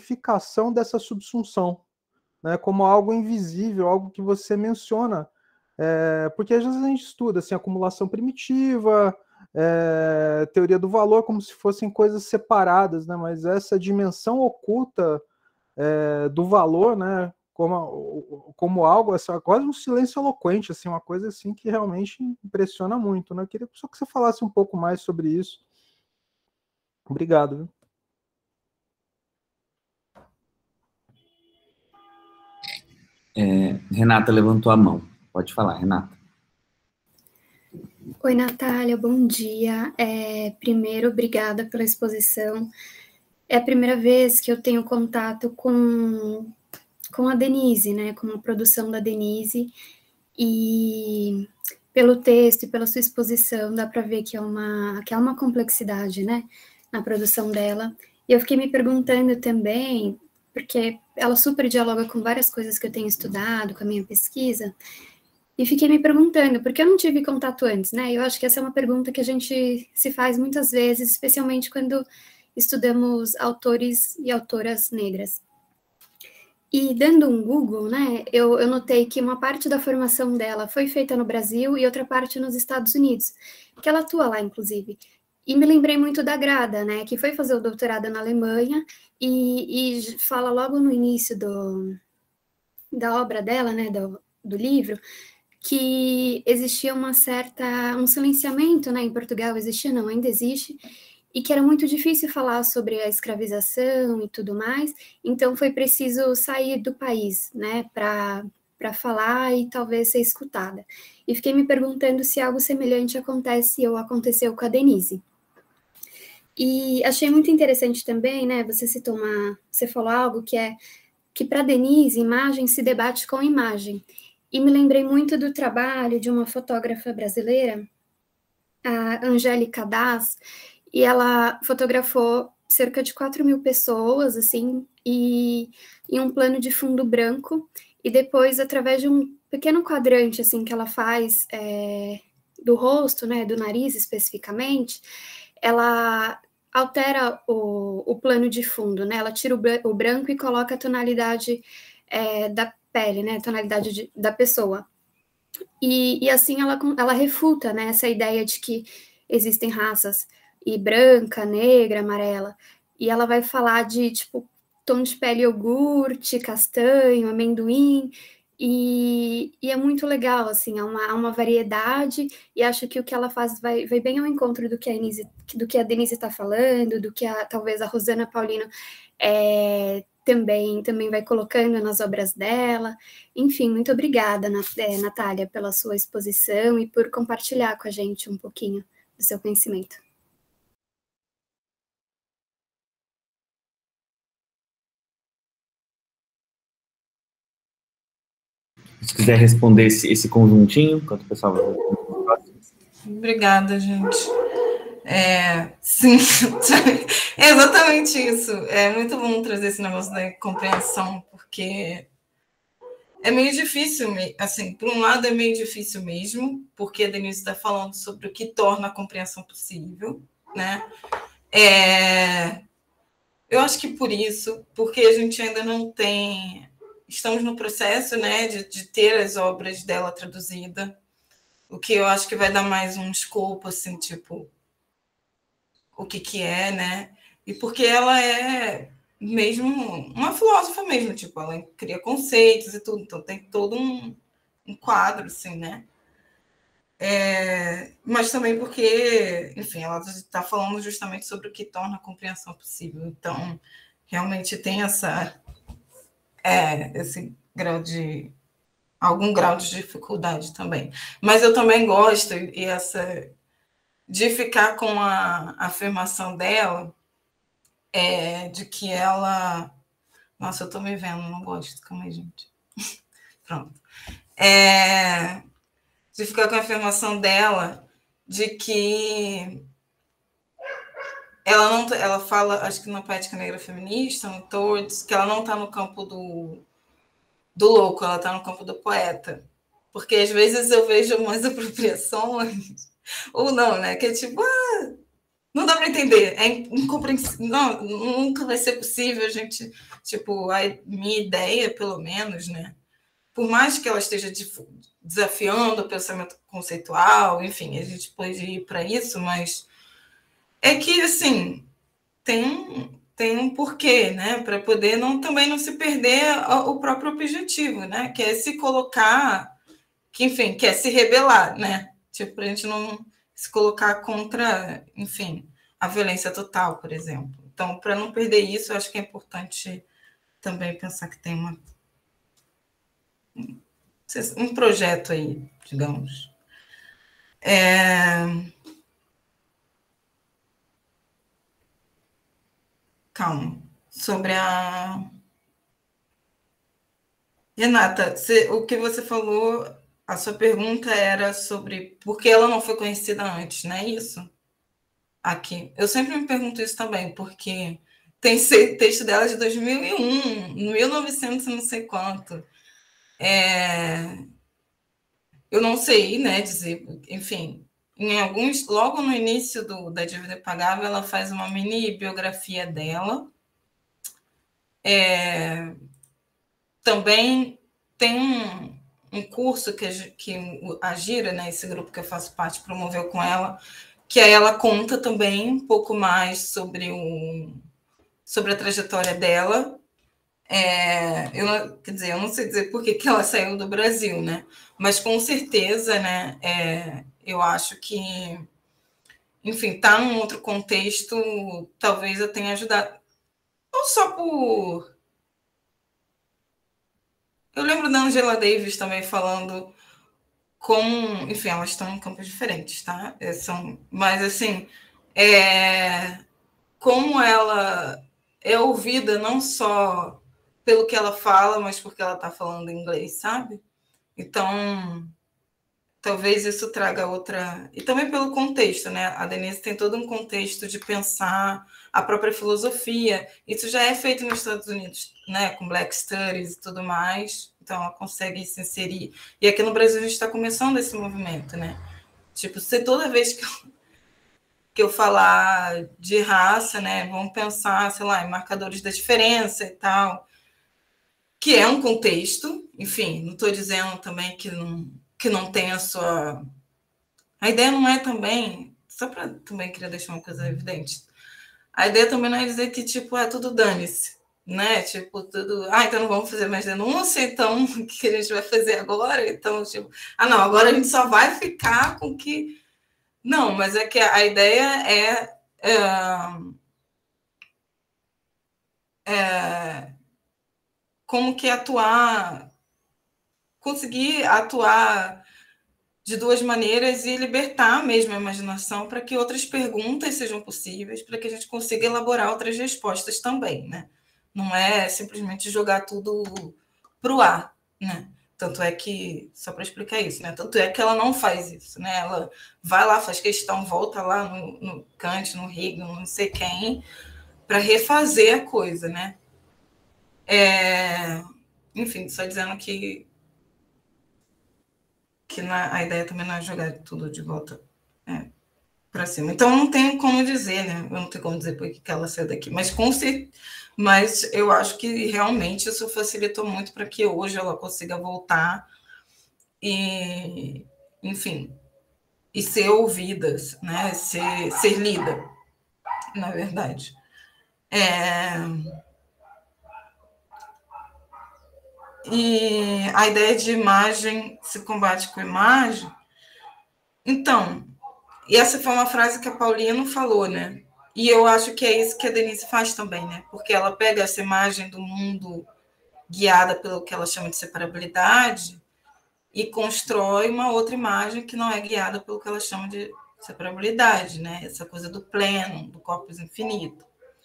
corporificação dessa subsunção, né, como algo invisível, algo que você menciona Porque às vezes a gente estuda assim, acumulação primitiva, teoria do valor, como se fossem coisas separadas, né? Mas essa dimensão oculta do valor, né? Como algo, quase um silêncio eloquente, assim, uma coisa assim que realmente impressiona muito, né? Eu queria só que você falasse um pouco mais sobre isso. Obrigado. Viu? Renata levantou a mão. Pode falar, Renata. Oi, Natália, bom dia. Primeiro, obrigada pela exposição. É a primeira vez que eu tenho contato com a Denise, né, com a produção da Denise, e pelo texto e pela sua exposição, dá para ver que há uma complexidade, né, na produção dela. E eu fiquei me perguntando também, porque ela super dialoga com várias coisas que eu tenho estudado, com a minha pesquisa, e fiquei me perguntando, porque eu não tive contato antes, né? Eu acho que essa é uma pergunta que a gente se faz muitas vezes, especialmente quando estudamos autores e autoras negras. E dando um Google, né, eu notei que uma parte da formação dela foi feita no Brasil e outra parte nos Estados Unidos, que ela atua lá, inclusive. E me lembrei muito da Grada, né, que foi fazer o doutorado na Alemanha e fala logo no início da obra dela, né, do livro, que existia um silenciamento, né, em Portugal, existia não, ainda existe, e que era muito difícil falar sobre a escravização e tudo mais, então foi preciso sair do país, né, para falar e talvez ser escutada. E fiquei me perguntando se algo semelhante acontece ou aconteceu com a Denise. E achei muito interessante também, né, você falou algo que para Denise, imagem se debate com imagem. E me lembrei muito do trabalho de uma fotógrafa brasileira, a Angélica Das, e ela fotografou cerca de 4.000 pessoas, assim, e em um plano de fundo branco, e depois, através de um pequeno quadrante, assim, que ela faz do rosto, né, do nariz especificamente, ela altera o plano de fundo, né, ela tira o branco e coloca a tonalidade da pele, né, a tonalidade da pessoa. E assim ela refuta, né, essa ideia de que existem raças e branca, negra, amarela. E ela vai falar de, tipo, tom de pele iogurte, castanho, amendoim, e é muito legal, assim, há uma variedade, e acho que o que ela faz vai bem ao encontro do que a Denise está falando, do que talvez a Rosana Paulino também vai colocando nas obras dela. Enfim, muito obrigada, Natália, pela sua exposição e por compartilhar com a gente um pouquinho do seu conhecimento. Se quiser responder esse conjuntinho, enquanto o pessoal vai... Obrigada, gente. Sim, é exatamente isso. É muito bom trazer esse negócio da compreensão, porque é meio difícil, assim, por um lado é meio difícil mesmo, porque a Denise está falando sobre o que torna a compreensão possível, né? Eu acho que por isso, porque a gente ainda não tem... Estamos no processo, né, de ter as obras dela traduzida, o que eu acho que vai dar mais um escopo, assim, tipo, o que é, né? E porque ela é mesmo uma filósofa mesmo, tipo, ela cria conceitos e tudo, então tem todo um quadro, assim, né? Mas também porque, enfim, ela está falando justamente sobre o que torna a compreensão possível. Então, realmente tem esse grau de... algum grau de dificuldade também. Mas eu também gosto, de ficar com a afirmação dela, de que ela... Nossa, eu estou me vendo, não gosto. Calma aí, gente. Pronto. De ficar com a afirmação dela de que ela fala, acho que na Poética Negra Feminista, no Todos, que ela não está no campo do louco, ela está no campo do poeta. Porque às vezes eu vejo umas apropriações, ou não, né? Que é tipo, não dá para entender, é incompreensível, não, nunca vai ser possível a gente, tipo, a minha ideia, pelo menos, né? Por mais que ela esteja desafiando o pensamento conceitual, enfim, a gente pode ir para isso, mas é que, assim, tem um porquê, né, para poder também não se perder o próprio objetivo, né, que é se colocar, que, enfim, que é se rebelar, né, tipo, para a gente não se colocar contra, enfim, a violência total, por exemplo. Então, para não perder isso, eu acho que é importante também pensar que tem um projeto aí, digamos. Calma. Sobre a... Renata, o que você falou, a sua pergunta era sobre por que ela não foi conhecida antes, não é isso? Aqui. Eu sempre me pergunto isso também, porque tem texto dela de 2001, 1900 não sei quanto. Eu não sei, né, dizer, enfim, em alguns, logo no início da Dívida Impagável, ela faz uma mini biografia dela. Também tem um curso que a Gira, né, esse grupo que eu faço parte, promoveu com ela, que aí ela conta também um pouco mais sobre a trajetória dela. Quer dizer, eu não sei dizer por que ela saiu do Brasil, né? Mas com certeza, né? Eu acho que, enfim, tá num outro contexto, talvez eu tenha ajudado. Não só por... Eu lembro da Angela Davis também falando como... Enfim, elas estão em campos diferentes, tá? Mas, assim, como ela é ouvida não só pelo que ela fala, mas porque ela está falando inglês, sabe? Então, talvez isso traga outra... E também pelo contexto, né? A Denise tem todo um contexto de pensar a própria filosofia. Isso já é feito nos Estados Unidos, né? Com Black Studies e tudo mais. Então, ela consegue se inserir. E aqui no Brasil a gente está começando esse movimento, né? Tipo, se toda vez que eu falar de raça, né? Vamos pensar, sei lá, em marcadores da diferença e tal, que é um contexto, enfim, não estou dizendo também que não tem a sua... A ideia não é também, só para também queria deixar uma coisa evidente, a ideia também não é dizer que, tipo, tudo dane-se, né? Tipo, tudo... então não vamos fazer mais denúncia, então o que a gente vai fazer agora? Então, tipo, não, agora a gente só vai ficar com que... Não, mas é que a ideia como que conseguir atuar de duas maneiras e libertar mesmo a imaginação para que outras perguntas sejam possíveis, para que a gente consiga elaborar outras respostas também, né? Não é simplesmente jogar tudo para o ar, né? Tanto é que, só para explicar isso, né? Tanto é que ela não faz isso, né? Ela vai lá, faz questão, volta lá no Kant, no Hegel, não sei quem, para refazer a coisa, né? Enfim, só dizendo que a ideia também não é jogar tudo de volta para cima. Então, não tenho como dizer, né? Eu não tenho como dizer por que ela saiu daqui, mas eu acho que realmente isso facilitou muito para que hoje ela consiga voltar e, enfim, e ser ouvida, né? Ser lida, na verdade. E a ideia de imagem se combate com imagem. Então, e essa foi uma frase que a Paulina falou, né? E eu acho que é isso que a Denise faz também, né? Porque ela pega essa imagem do mundo guiada pelo que ela chama de separabilidade e constrói uma outra imagem que não é guiada pelo que ela chama de separabilidade, né? Essa coisa do pleno, do corpus infinito.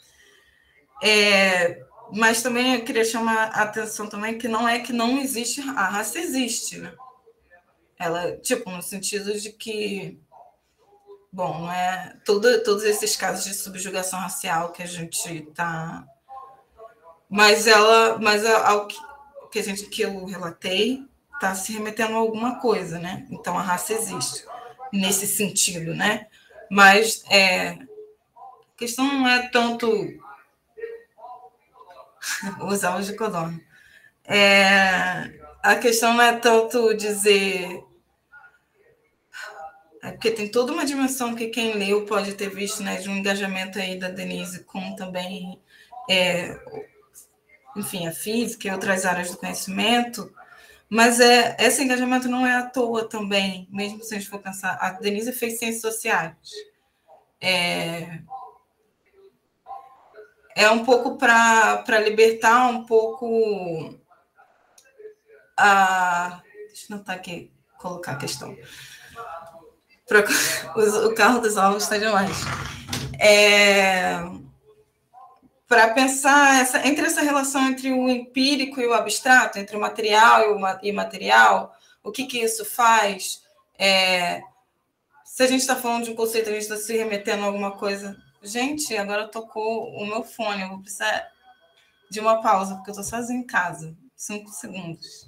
Mas também eu queria chamar a atenção também que não é que não existe, a raça existe, né? Ela, tipo, no sentido de que, bom, não é todos esses casos de subjugação racial que a gente está, mas ao que eu relatei está se remetendo a alguma coisa, né? Então a raça existe nesse sentido, né? Mas a questão não é tanto usar o de codorna. a questão não é tanto dizer... É porque tem toda uma dimensão que quem leu pode ter visto, né, de um engajamento aí da Denise com também, enfim, a física e outras áreas do conhecimento, mas esse engajamento não é à toa também, mesmo se a gente for pensar. A Denise fez ciências sociais. É um pouco para libertar um pouco a... Deixa eu notar aqui, colocar a questão. O carro dos alvos está demais. Para pensar entre essa relação entre o empírico e o abstrato, entre o material e o imaterial, o que isso faz? Se a gente está falando de um conceito, a gente está se remetendo a alguma coisa. Gente, agora tocou o meu fone, eu vou precisar de uma pausa, porque eu estou sozinha em casa. 5 segundos.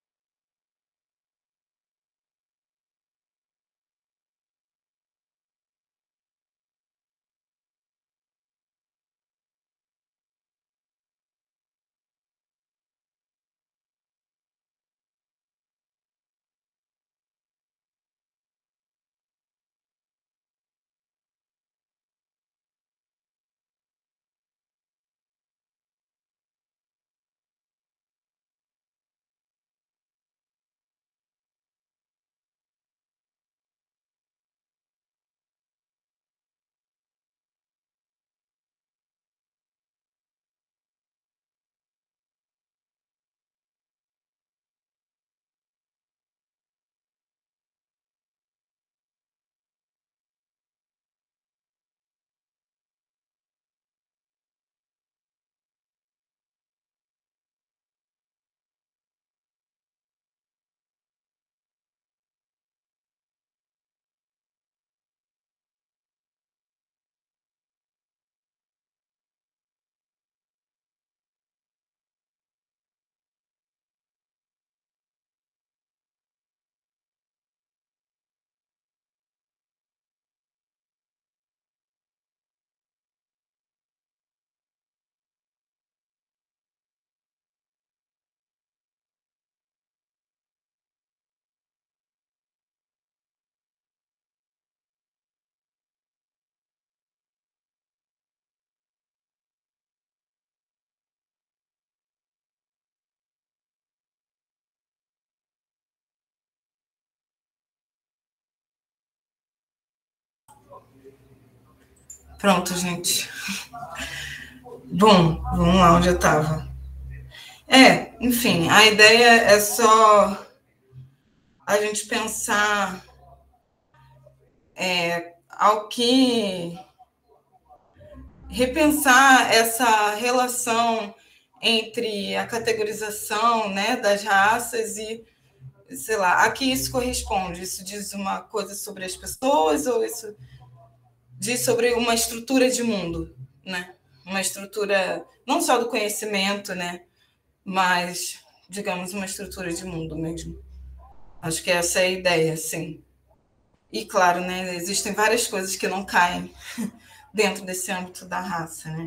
Pronto, gente. Bom, vamos lá onde eu estava. Enfim, a ideia é só a gente pensar ao que repensar essa relação entre a categorização, né, das raças e, sei lá, a que isso corresponde. Isso diz uma coisa sobre as pessoas ou isso diz sobre uma estrutura de mundo, né? Uma estrutura não só do conhecimento, né, mas, digamos, uma estrutura de mundo mesmo. Acho que essa é a ideia, sim. E, claro, né, existem várias coisas que não caem dentro desse âmbito da raça, né?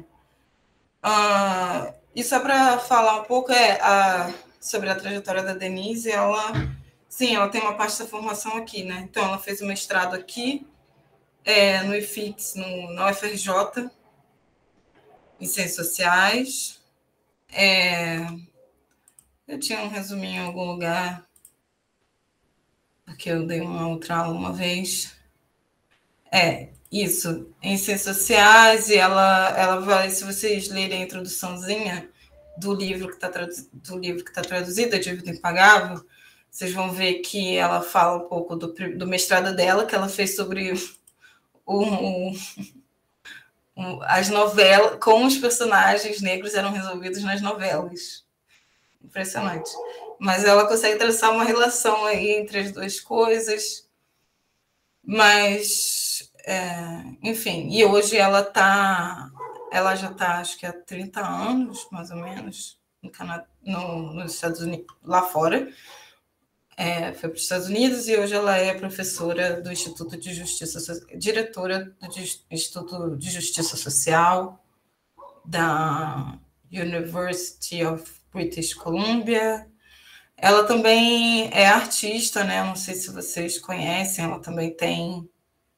E só para falar um pouco sobre a trajetória da Denise, ela tem uma parte da formação aqui, né? Então, ela fez o mestrado aqui, no IFIX, na UFRJ, em Ciências Sociais. Eu tinha um resuminho em algum lugar, porque eu dei uma outra aula uma vez. Isso, em Ciências Sociais, e ela vai, se vocês lerem a introduçãozinha do livro que está traduzido, A Dívida Impagável, vocês vão ver que ela fala um pouco do mestrado dela, que ela fez sobre as novelas, como os personagens negros eram resolvidos nas novelas. Impressionante. Mas ela consegue traçar uma relação aí entre as duas coisas. Mas, enfim, e hoje ela já está, acho que há 30 anos, mais ou menos, no Canadá, nos Estados Unidos, lá fora. Foi para os Estados Unidos e hoje ela é professora do Instituto de Justiça, diretora do Instituto de Justiça Social da University of British Columbia. Ela também é artista, né? Não sei se vocês conhecem, ela também tem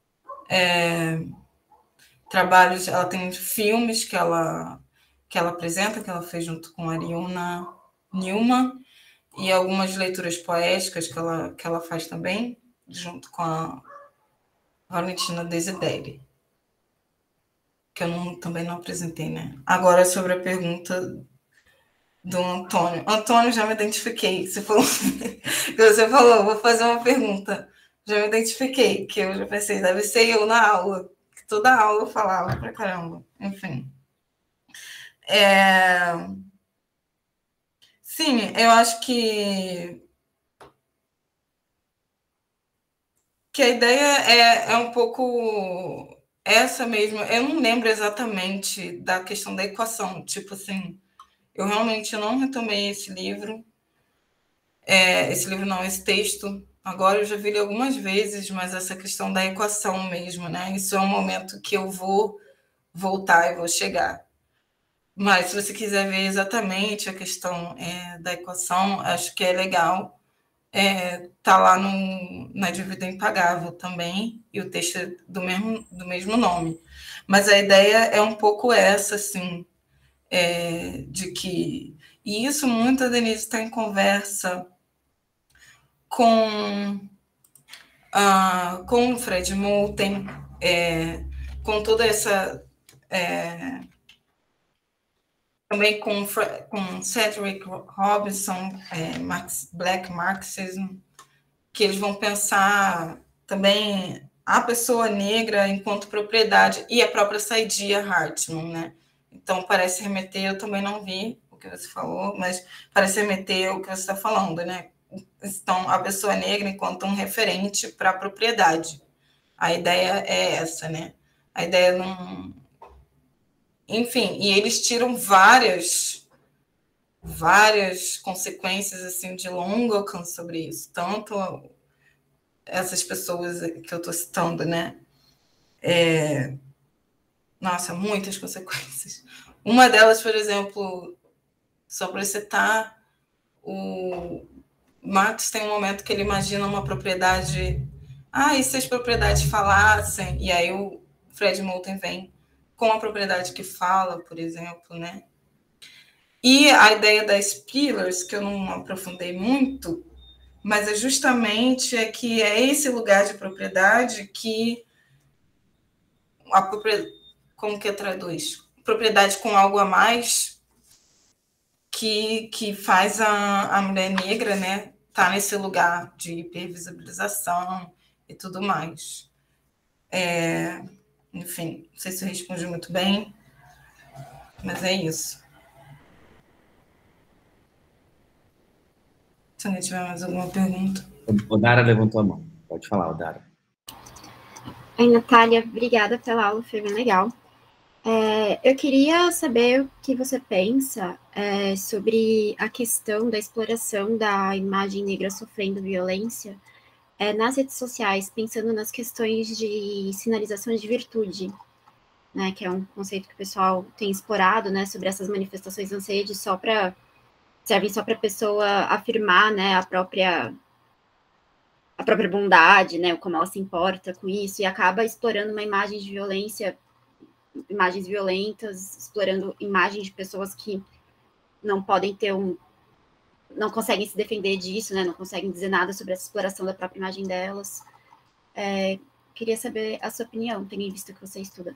trabalhos, ela tem filmes que ela apresenta, que ela fez junto com a Ariuna Newman, e algumas leituras poéticas que ela faz também, junto com a Valentina Desideri, que eu também não apresentei, né? Agora, sobre a pergunta do Antônio. Antônio, já me identifiquei. Você falou, vou fazer uma pergunta. Já me identifiquei, que eu já pensei, deve ser eu na aula, que toda aula eu falava pra caramba. Enfim. Sim, eu acho que a ideia é um pouco essa mesmo. Eu não lembro exatamente da questão da equação. Tipo assim, eu realmente não retomei esse livro. Esse livro não, esse texto. Agora eu já vi ele algumas vezes, mas essa questão da equação mesmo, né? Isso é um momento que eu vou voltar e vou chegar. Mas se você quiser ver exatamente a questão da equação, acho que é legal. Tá lá na Dívida Impagável também, e o texto é do mesmo nome. Mas a ideia é um pouco essa, assim, de que... E isso muito a Denise está em conversa com o Fred Moulton, com toda essa... também com Cedric Robinson, Black Marxism, que eles vão pensar também a pessoa negra enquanto propriedade, e a própria Saidiya Hartman, né? Então, parece remeter, eu também não vi o que você falou, mas parece remeter o que você está falando, né? Então, a pessoa negra enquanto um referente para a propriedade. A ideia é essa, né? A ideia não... Enfim, e eles tiram várias consequências assim de longo alcance sobre isso, tanto essas pessoas que eu estou citando, né? Nossa, muitas consequências. Uma delas, por exemplo, só para citar, o Marx tem um momento que ele imagina uma propriedade. E se as propriedades falassem? E aí o Fred Moulton vem com a propriedade que fala, por exemplo, né? E a ideia das pillars, que eu não aprofundei muito, mas é justamente que é esse lugar de propriedade que como que traduz? Propriedade com algo a mais que faz a mulher negra, né, tá nesse lugar de hipervisibilização e tudo mais. Enfim, não sei se eu respondi muito bem, mas é isso. Se alguém tiver mais alguma pergunta. O Dara levantou a mão. Pode falar, Dara. Oi, Natália, obrigada pela aula, foi bem legal. Eu queria saber o que você pensa sobre a questão da exploração da imagem negra sofrendo violência nas redes sociais, pensando nas questões de sinalização de virtude, né, que é um conceito que o pessoal tem explorado, né, sobre essas manifestações nas redes, servem só para a pessoa afirmar, né, a própria bondade, né, como ela se importa com isso, e acaba explorando uma imagem de violência, imagens violentas, explorando imagens de pessoas que não podem não conseguem se defender disso, né, não conseguem dizer nada sobre essa exploração da própria imagem delas. Queria saber a sua opinião, tendo em vista que você estuda.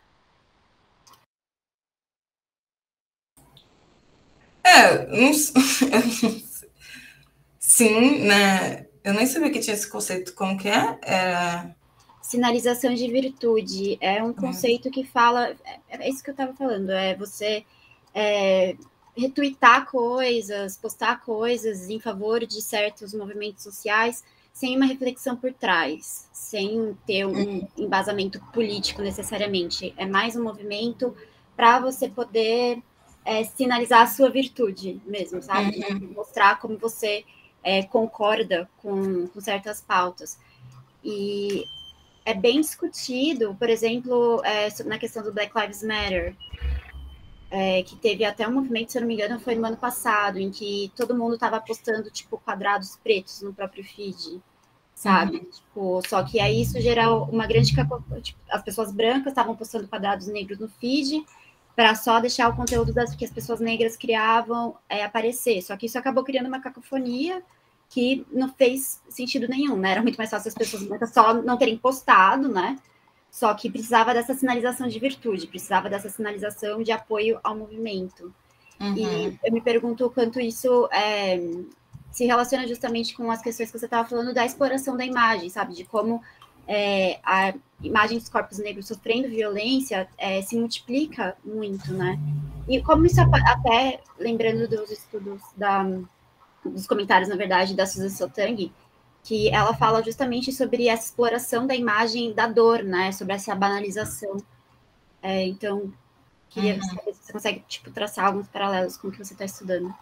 Sim, né? Eu nem sabia que tinha esse conceito. Como que é? Sinalização de virtude é um conceito que fala... É isso que eu estava falando. É você retweetar coisas, postar coisas em favor de certos movimentos sociais sem uma reflexão por trás, sem ter um embasamento político necessariamente. É mais um movimento para você poder sinalizar a sua virtude mesmo, sabe? Mostrar como você concorda com certas pautas. E é bem discutido, por exemplo, na questão do Black Lives Matter. que teve até um movimento, se eu não me engano, foi no ano passado, em que todo mundo estava postando, tipo, quadrados pretos no próprio feed, sabe? Tipo, só que aí isso gerou uma grande cacofonia. Tipo, as pessoas brancas estavam postando quadrados negros no feed para só deixar o conteúdo que as pessoas negras criavam aparecer. Só que isso acabou criando uma cacofonia que não fez sentido nenhum, né? Era muito mais fácil as pessoas brancas só não terem postado, né? Só que precisava dessa sinalização de virtude, precisava dessa sinalização de apoio ao movimento. E eu me pergunto o quanto isso se relaciona justamente com as questões que você estava falando da exploração da imagem, sabe? De como a imagem dos corpos negros sofrendo violência se multiplica muito, né? E como isso até, lembrando dos estudos, dos comentários, na verdade, da Susan Sontag, que ela fala justamente sobre essa exploração da imagem da dor, né? Sobre essa banalização. Então, queria saber se você consegue, tipo, traçar alguns paralelos com o que você está estudando.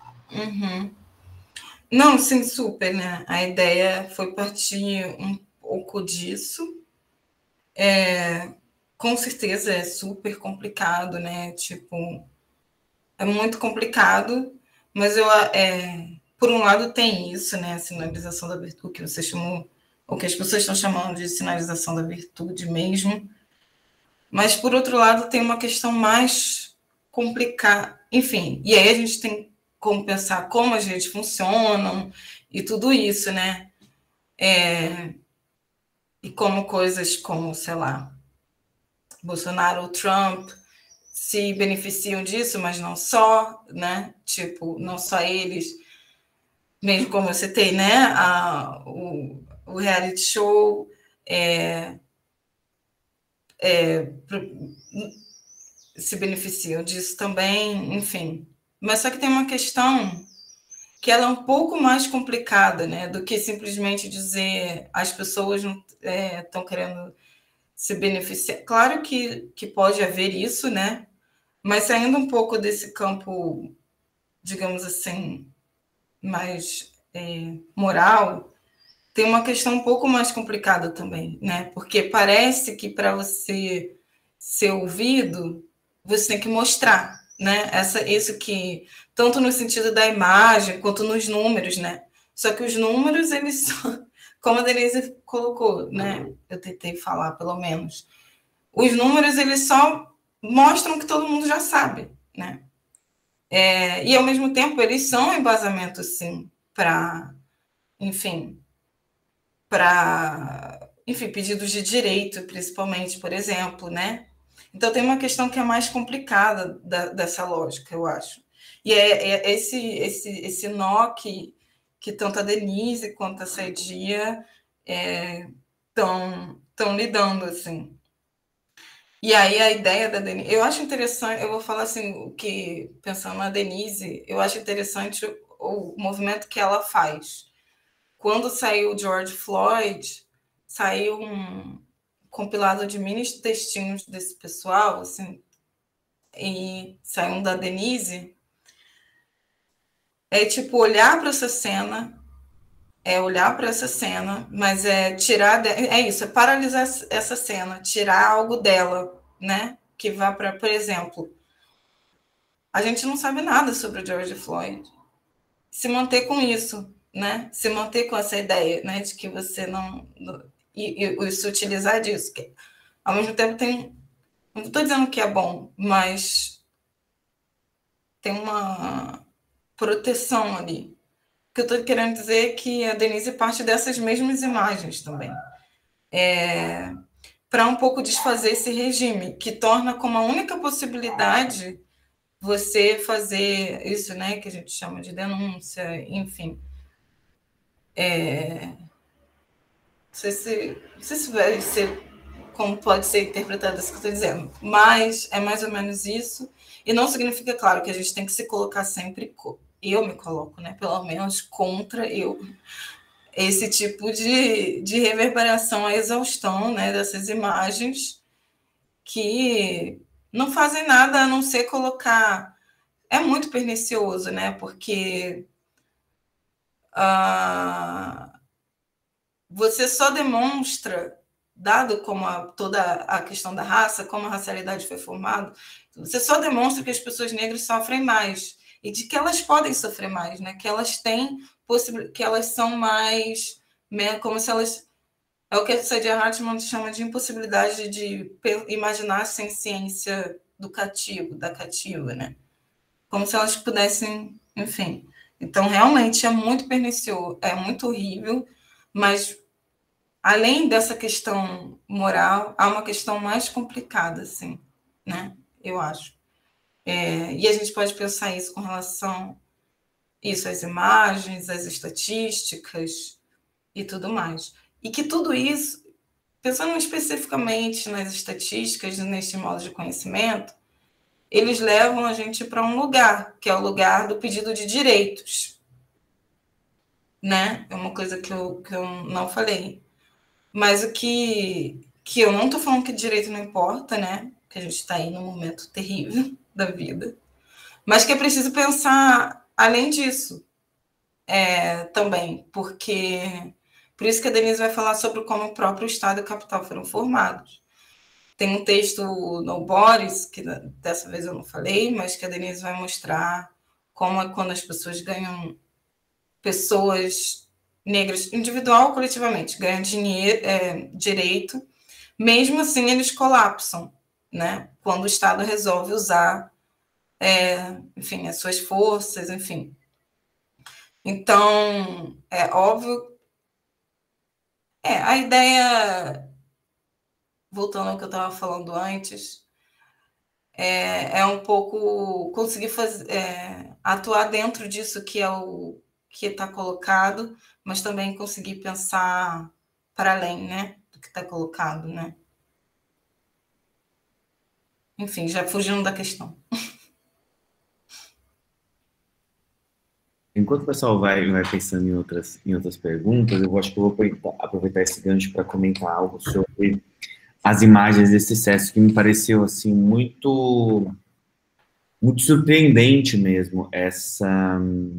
Não, sim, super, né? A ideia foi partir um pouco disso. Com certeza é super complicado, né? Tipo, é muito complicado, mas por um lado tem isso, né? A sinalização da virtude, que você chamou, ou que as pessoas estão chamando de sinalização da virtude mesmo. Mas, por outro lado, tem uma questão mais complicada. Enfim, e aí a gente tem como pensar como as redes funcionam e tudo isso, né? E como coisas como, sei lá, Bolsonaro ou Trump se beneficiam disso, mas não só, né? Tipo, não só eles, mesmo como você tem, né? O reality show se beneficiam disso também, enfim. Mas só que tem uma questão que ela é um pouco mais complicada, né? Do que simplesmente dizer as pessoas não estão querendo se beneficiar. Claro que pode haver isso, né? Mas saindo um pouco desse campo, digamos assim, mais moral, tem uma questão um pouco mais complicada também, né? Porque parece que para você ser ouvido, você tem que mostrar, né? Isso que, tanto no sentido da imagem, quanto nos números, né? Só que os números, eles são, como a Denise colocou, né? Eu tentei falar, pelo menos. Os números, eles só mostram que todo mundo já sabe, né? E, ao mesmo tempo, eles são embasamento, sim, para, enfim, pedidos de direito, principalmente, por exemplo, né? Então, tem uma questão que é mais complicada dessa lógica, eu acho. E é esse nó que tanto a Denise quanto a Saidia estão lidando, assim. E aí a ideia da Denise, eu acho interessante, eu vou falar assim, o que, pensando na Denise, eu acho interessante o movimento que ela faz. Quando saiu o George Floyd, saiu um compilado de mini textinhos desse pessoal, assim, e saiu um da Denise, tipo olhar para essa cena, mas tirar, isso, paralisar essa cena, tirar algo dela, né? Que vá para, por exemplo, a gente não sabe nada sobre o George Floyd. Se manter com isso, né? Se manter com essa ideia, né? De que você não e se utilizar disso. Que, ao mesmo tempo, tem. Não estou dizendo que é bom, mas tem uma proteção ali. O que eu estou querendo dizer é que a Denise parte dessas mesmas imagens também. Para um pouco desfazer esse regime, que torna como a única possibilidade você fazer isso, né? Que a gente chama de denúncia, enfim. Não sei se vai ser como pode ser interpretado isso que eu estou dizendo, mas é mais ou menos isso, e não significa, claro, que a gente tem que se colocar sempre, eu me coloco, né, pelo menos contra esse tipo de reverberação à exaustão, né, dessas imagens que não fazem nada a não ser colocar... É muito pernicioso, né, porque você só demonstra dado como toda a questão da raça, como a racialidade foi formada, você só demonstra que as pessoas negras sofrem mais e de que elas podem sofrer mais, né? Que elas têm que elas são mais, né? Como se elas, é o que a Saidiya Hartman chama de impossibilidade de imaginar sem ciência do cativo, da cativa, né? Como se elas pudessem, enfim. Então, realmente é muito pernicioso, é muito horrível, mas além dessa questão moral, há uma questão mais complicada, assim, né? Eu acho. E a gente pode pensar isso com relação às imagens, às estatísticas e tudo mais. E que tudo isso, pensando especificamente nas estatísticas, neste modo de conhecimento, eles levam a gente para um lugar, que é o lugar do pedido de direitos. Né? É uma coisa que eu não falei. Mas o que eu não estou falando que direito não importa, né? Que a gente está aí num momento terrível da vida. Mas que é preciso pensar além disso também, porque por isso que a Denise vai falar sobre como o próprio Estado e a capital foram formados. Tem um texto no Boris, que dessa vez eu não falei, mas que a Denise vai mostrar como é quando as pessoas ganham, pessoas negras, individual ou coletivamente, ganham direito, mesmo assim eles colapsam, né? Quando o Estado resolve usar, enfim, as suas forças, enfim. Então, é óbvio, a ideia, voltando ao que eu estava falando antes, é um pouco conseguir atuar dentro disso que é o que está colocado, mas também conseguir pensar para além, né, do que está colocado, né? Enfim, já fugindo da questão. Enquanto o pessoal vai pensando em outras perguntas, acho que eu vou aproveitar esse gancho para comentar algo sobre as imagens desse excesso que me pareceu assim muito surpreendente mesmo, essa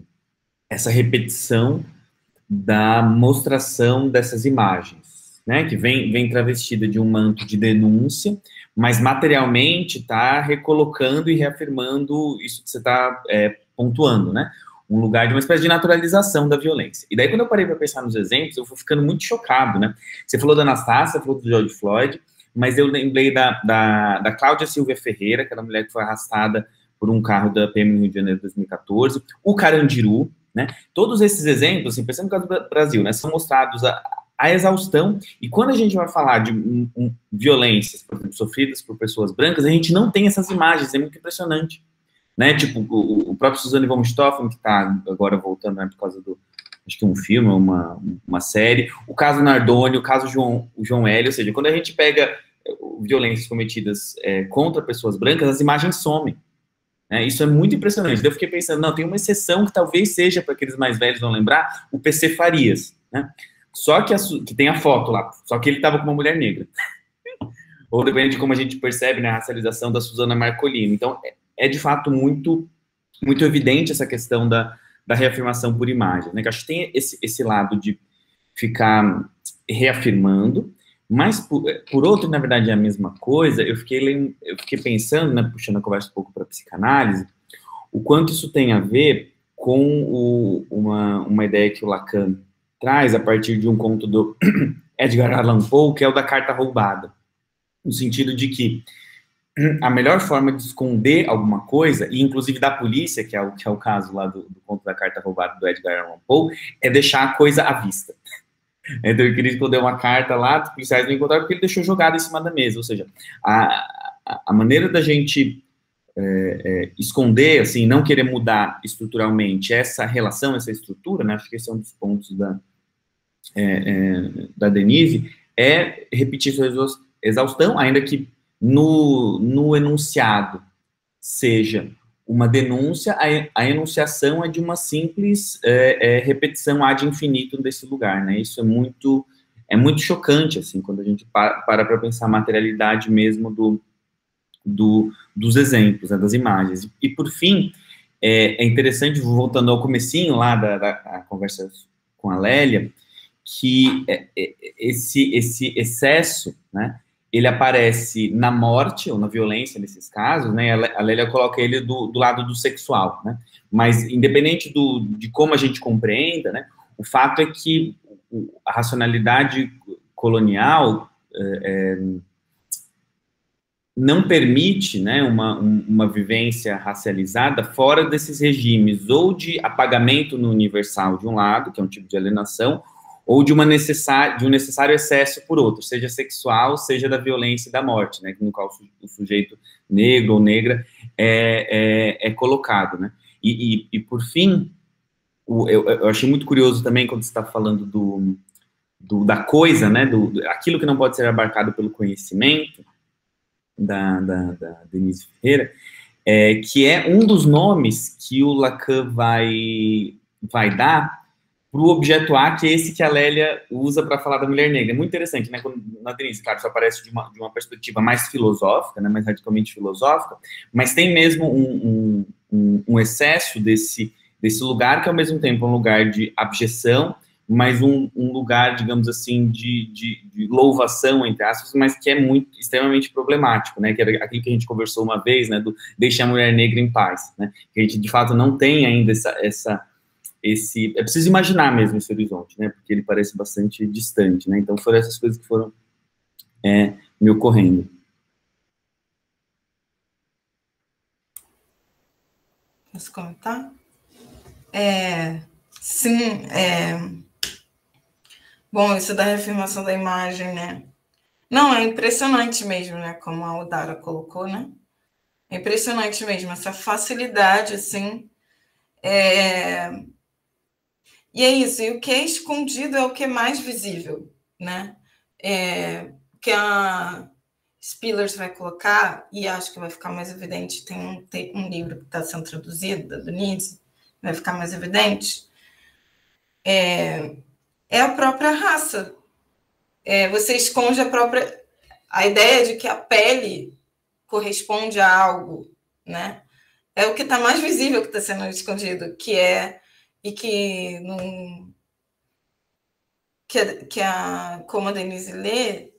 repetição da mostração dessas imagens, né, que vem travestida de um manto de denúncia, mas materialmente está recolocando e reafirmando isso que você está pontuando, né, um lugar de uma espécie de naturalização da violência. E daí, quando eu parei para pensar nos exemplos, eu fui ficando muito chocado, né, você falou da Anastácia, falou do George Floyd, mas eu lembrei da Cláudia Silvia Ferreira, aquela mulher que foi arrastada por um carro da PM no Rio de Janeiro de 2014, o Carandiru, né? Todos esses exemplos, assim, pensando no caso do Brasil, né, são mostrados a exaustão, e quando a gente vai falar de violências, por exemplo, sofridas por pessoas brancas, a gente não tem essas imagens, é muito impressionante, né? Tipo, o próprio Suzanne von Richthofen, que está agora voltando, né, por causa do, acho que um filme, uma série, o caso Nardoni, o caso João Hélio, ou seja, quando a gente pega violências cometidas contra pessoas brancas, as imagens somem. Isso é muito impressionante. Daí eu fiquei pensando, não, tem uma exceção que talvez seja, para aqueles mais velhos não lembrar, o PC Farias, né? Só que tem a foto lá, só que ele estava com uma mulher negra. Ou depende de como a gente percebe, né, a racialização da Suzana Marcolino. Então, é de fato muito, muito evidente essa questão da reafirmação por imagem, né? Que acho que tem esse lado de ficar reafirmando, mas, por outro, na verdade, é a mesma coisa. Eu fiquei pensando, né, puxando a conversa um pouco para a psicanálise, o quanto isso tem a ver com uma ideia que o Lacan traz a partir de um conto do Edgar Allan Poe, que é o da carta roubada. No sentido de que a melhor forma de esconder alguma coisa, e inclusive da polícia, que é o caso lá do conto da carta roubada do Edgar Allan Poe, é deixar a coisa à vista. Então, ele queria esconder uma carta lá, os policiais não encontraram porque ele deixou jogada em cima da mesa. Ou seja, a maneira da gente esconder, assim, não querer mudar estruturalmente essa relação, essa estrutura, né? Acho que esse é um dos pontos da Denise, é repetir sua exaustão, ainda que no enunciado seja uma denúncia, a enunciação é de uma simples repetição ad infinitum desse lugar, né? Isso é muito chocante, assim, quando a gente para pensar a materialidade mesmo dos exemplos, né, das imagens. E, por fim, é interessante, voltando ao comecinho lá da conversa com a Lélia, que esse excesso, né, ele aparece na morte ou na violência nesses casos, né? A Lélia coloca ele do lado do sexual, né? Mas independente de como a gente compreenda, né? O fato é que a racionalidade colonial não permite, né, uma vivência racializada fora desses regimes, ou de apagamento no universal de um lado, que é um tipo de alienação, ou de um necessário excesso por outro, seja sexual, seja da violência e da morte, né, no qual o sujeito negro ou negra é colocado, né. E por fim, eu achei muito curioso também quando você está falando da coisa, né, aquilo que não pode ser abarcado pelo conhecimento, da Denise Ferreira, que é um dos nomes que o Lacan vai dar para o objeto A, que é esse que a Lélia usa para falar da mulher negra. É muito interessante, né? Quando, na Denise, claro, isso aparece de uma perspectiva mais filosófica, né? Mais radicalmente filosófica, mas tem mesmo um excesso desse lugar, que ao mesmo tempo é um lugar de abjeção, mas um lugar, digamos assim, de louvação, entre aspas, mas que é extremamente problemático, né? Que era aquilo que a gente conversou uma vez, né? Do deixar a mulher negra em paz, né? Que a gente, de fato, não tem ainda é preciso imaginar mesmo esse horizonte, né? Porque ele parece bastante distante, né? Então, foram essas coisas que foram me ocorrendo. Posso comentar? Sim, bom, isso da reafirmação da imagem, né? Não, é impressionante mesmo, né? Como a Odara colocou, né? É impressionante mesmo, essa facilidade, assim. E é isso, e o que é escondido é o que é mais visível, né? Que a Spillers vai colocar, e acho que vai ficar mais evidente, tem um livro que está sendo traduzido, da Denise, vai ficar mais evidente, é a própria raça. Você esconde a ideia de que a pele corresponde a algo, né? É o que está mais visível que está sendo escondido, como a Denise lê,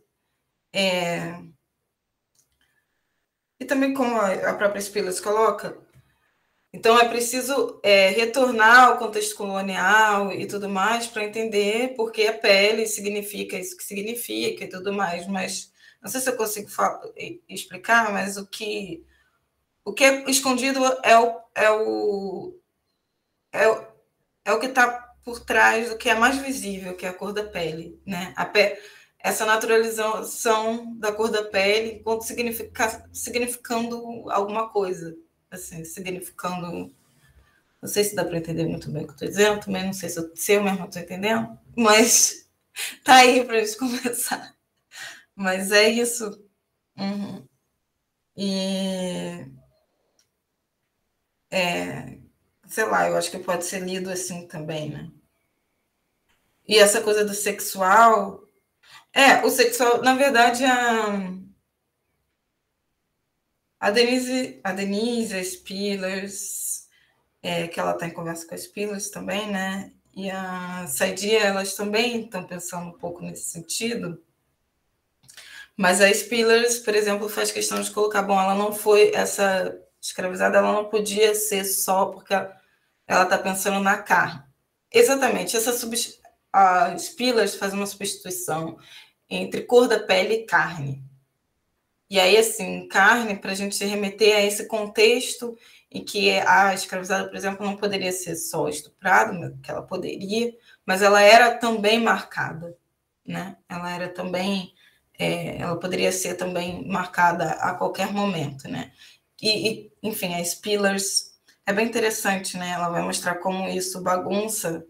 e também como a própria Spillers coloca. Então, é preciso retornar ao contexto colonial e tudo mais para entender por que a pele significa isso que significa e tudo mais. Mas não sei se eu consigo explicar, mas o que é escondido é o que está por trás do que é mais visível, que é a cor da pele, né? Essa naturalização da cor da pele enquanto significando alguma coisa, assim, significando... Não sei se dá para entender muito bem o que eu estou dizendo, também não sei se eu mesma estou entendendo, mas tá aí para a gente conversar. Mas é isso. Uhum. E... sei lá, eu acho que pode ser lido assim também, né? E essa coisa do sexual... o sexual, na verdade, a Denise, a Spillers, que ela está em conversa com a Spillers também, né? E a Saidia, elas também estão pensando um pouco nesse sentido. Mas a Spillers, por exemplo, faz questão de colocar, bom, ela não foi, essa escravizada, ela não podia ser só porque ela está pensando na carne. Exatamente, a Spillers faz uma substituição entre cor da pele e carne. E aí, assim, carne, para a gente se remeter a esse contexto em que a escravizada, por exemplo, não poderia ser só estuprada, que ela poderia, mas ela era também marcada, né? Ela era também, ela poderia ser também marcada a qualquer momento, né? E enfim, a Spillers é bem interessante, né? Ela vai mostrar como isso bagunça.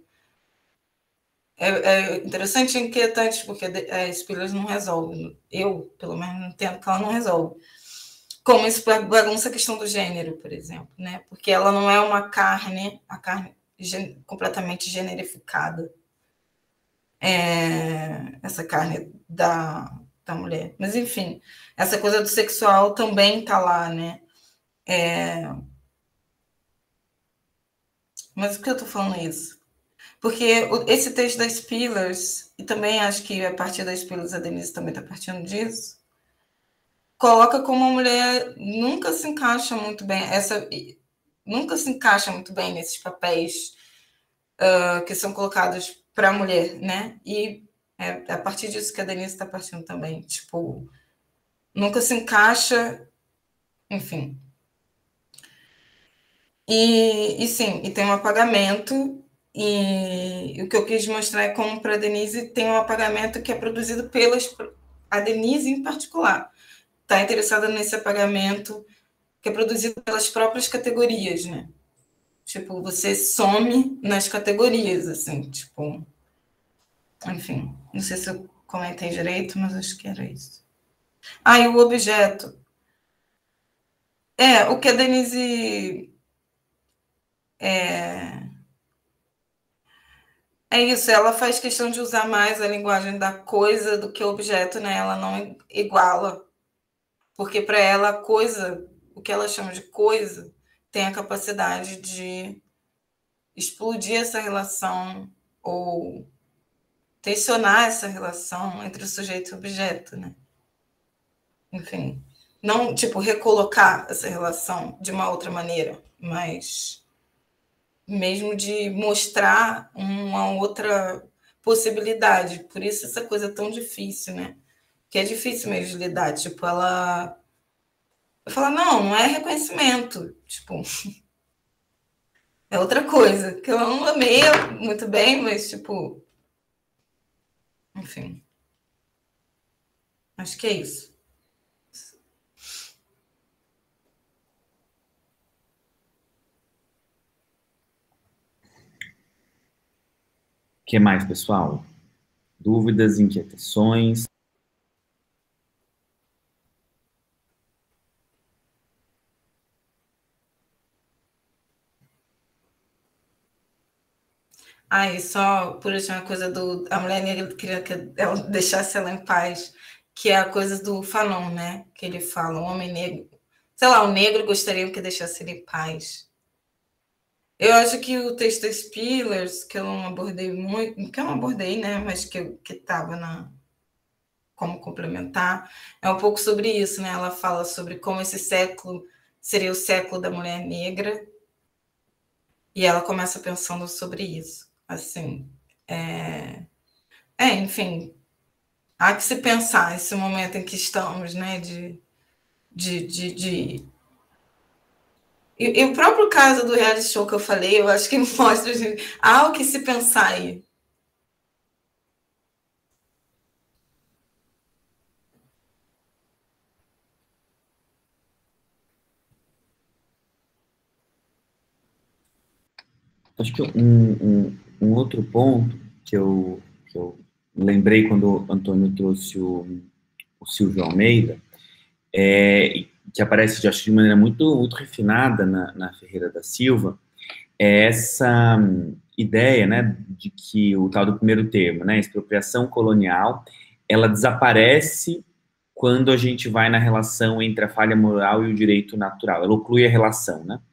É interessante e inquietante, porque a Spillers não resolve. Eu, pelo menos, entendo que ela não resolve. Como isso bagunça a questão do gênero, por exemplo, né? Porque ela não é uma carne, a carne completamente generificada. Essa carne da mulher. Mas, enfim, essa coisa do sexual também está lá, né? Mas por que eu estou falando isso? Porque esse texto das Pillars, e também acho que a partir das Pillars a Denise também está partindo disso, coloca como a mulher nunca se encaixa muito bem, nunca se encaixa muito bem nesses papéis que são colocados para a mulher, né? E é a partir disso que a Denise está partindo também, tipo, nunca se encaixa, enfim. E sim, e tem um apagamento, e o que eu quis mostrar é como para a Denise tem um apagamento que é produzido a Denise em particular, está interessada nesse apagamento que é produzido pelas próprias categorias, né? Tipo, você some nas categorias, assim, tipo... Enfim, não sei se eu comentei direito, mas acho que era isso. E o objeto. O que a Denise... É isso, ela faz questão de usar mais a linguagem da coisa do que o objeto, né? Ela não iguala. Porque para ela, a coisa, o que ela chama de coisa, tem a capacidade de explodir essa relação ou tensionar essa relação entre o sujeito e o objeto, né? Enfim, não, tipo, recolocar essa relação de uma outra maneira, mas mesmo de mostrar uma outra possibilidade. Por isso essa coisa é tão difícil, né? Que é difícil mesmo de lidar. Tipo, ela fala, não é reconhecimento. Tipo, é outra coisa. Que eu não amei muito bem, mas, tipo... Enfim. Acho que é isso. O que mais, pessoal? Dúvidas, inquietações? E só por último, a coisa a mulher negra queria que ela deixasse ela em paz, que é a coisa do Fanon, né? Que ele fala, o homem negro, sei lá, o negro gostaria que deixasse ele em paz. Eu acho que o texto das Pillars, que eu não abordei muito, que eu não abordei, né? Mas que estava como complementar, é um pouco sobre isso, né? Ela fala sobre como esse século seria o século da mulher negra, e ela começa pensando sobre isso. Assim, enfim, há que se pensar esse momento em que estamos, né? E o próprio caso do reality show que eu falei, eu acho que mostra, há o que se pensar aí. Acho que um outro ponto que eu lembrei quando o Antônio trouxe o Silvio Almeida, que aparece, acho, de maneira muito, muito refinada na Ferreira da Silva, é essa ideia, né, de que o tal do primeiro termo, né, expropriação colonial, ela desaparece quando a gente vai na relação entre a falha moral e o direito natural. Ela oclui a relação, né?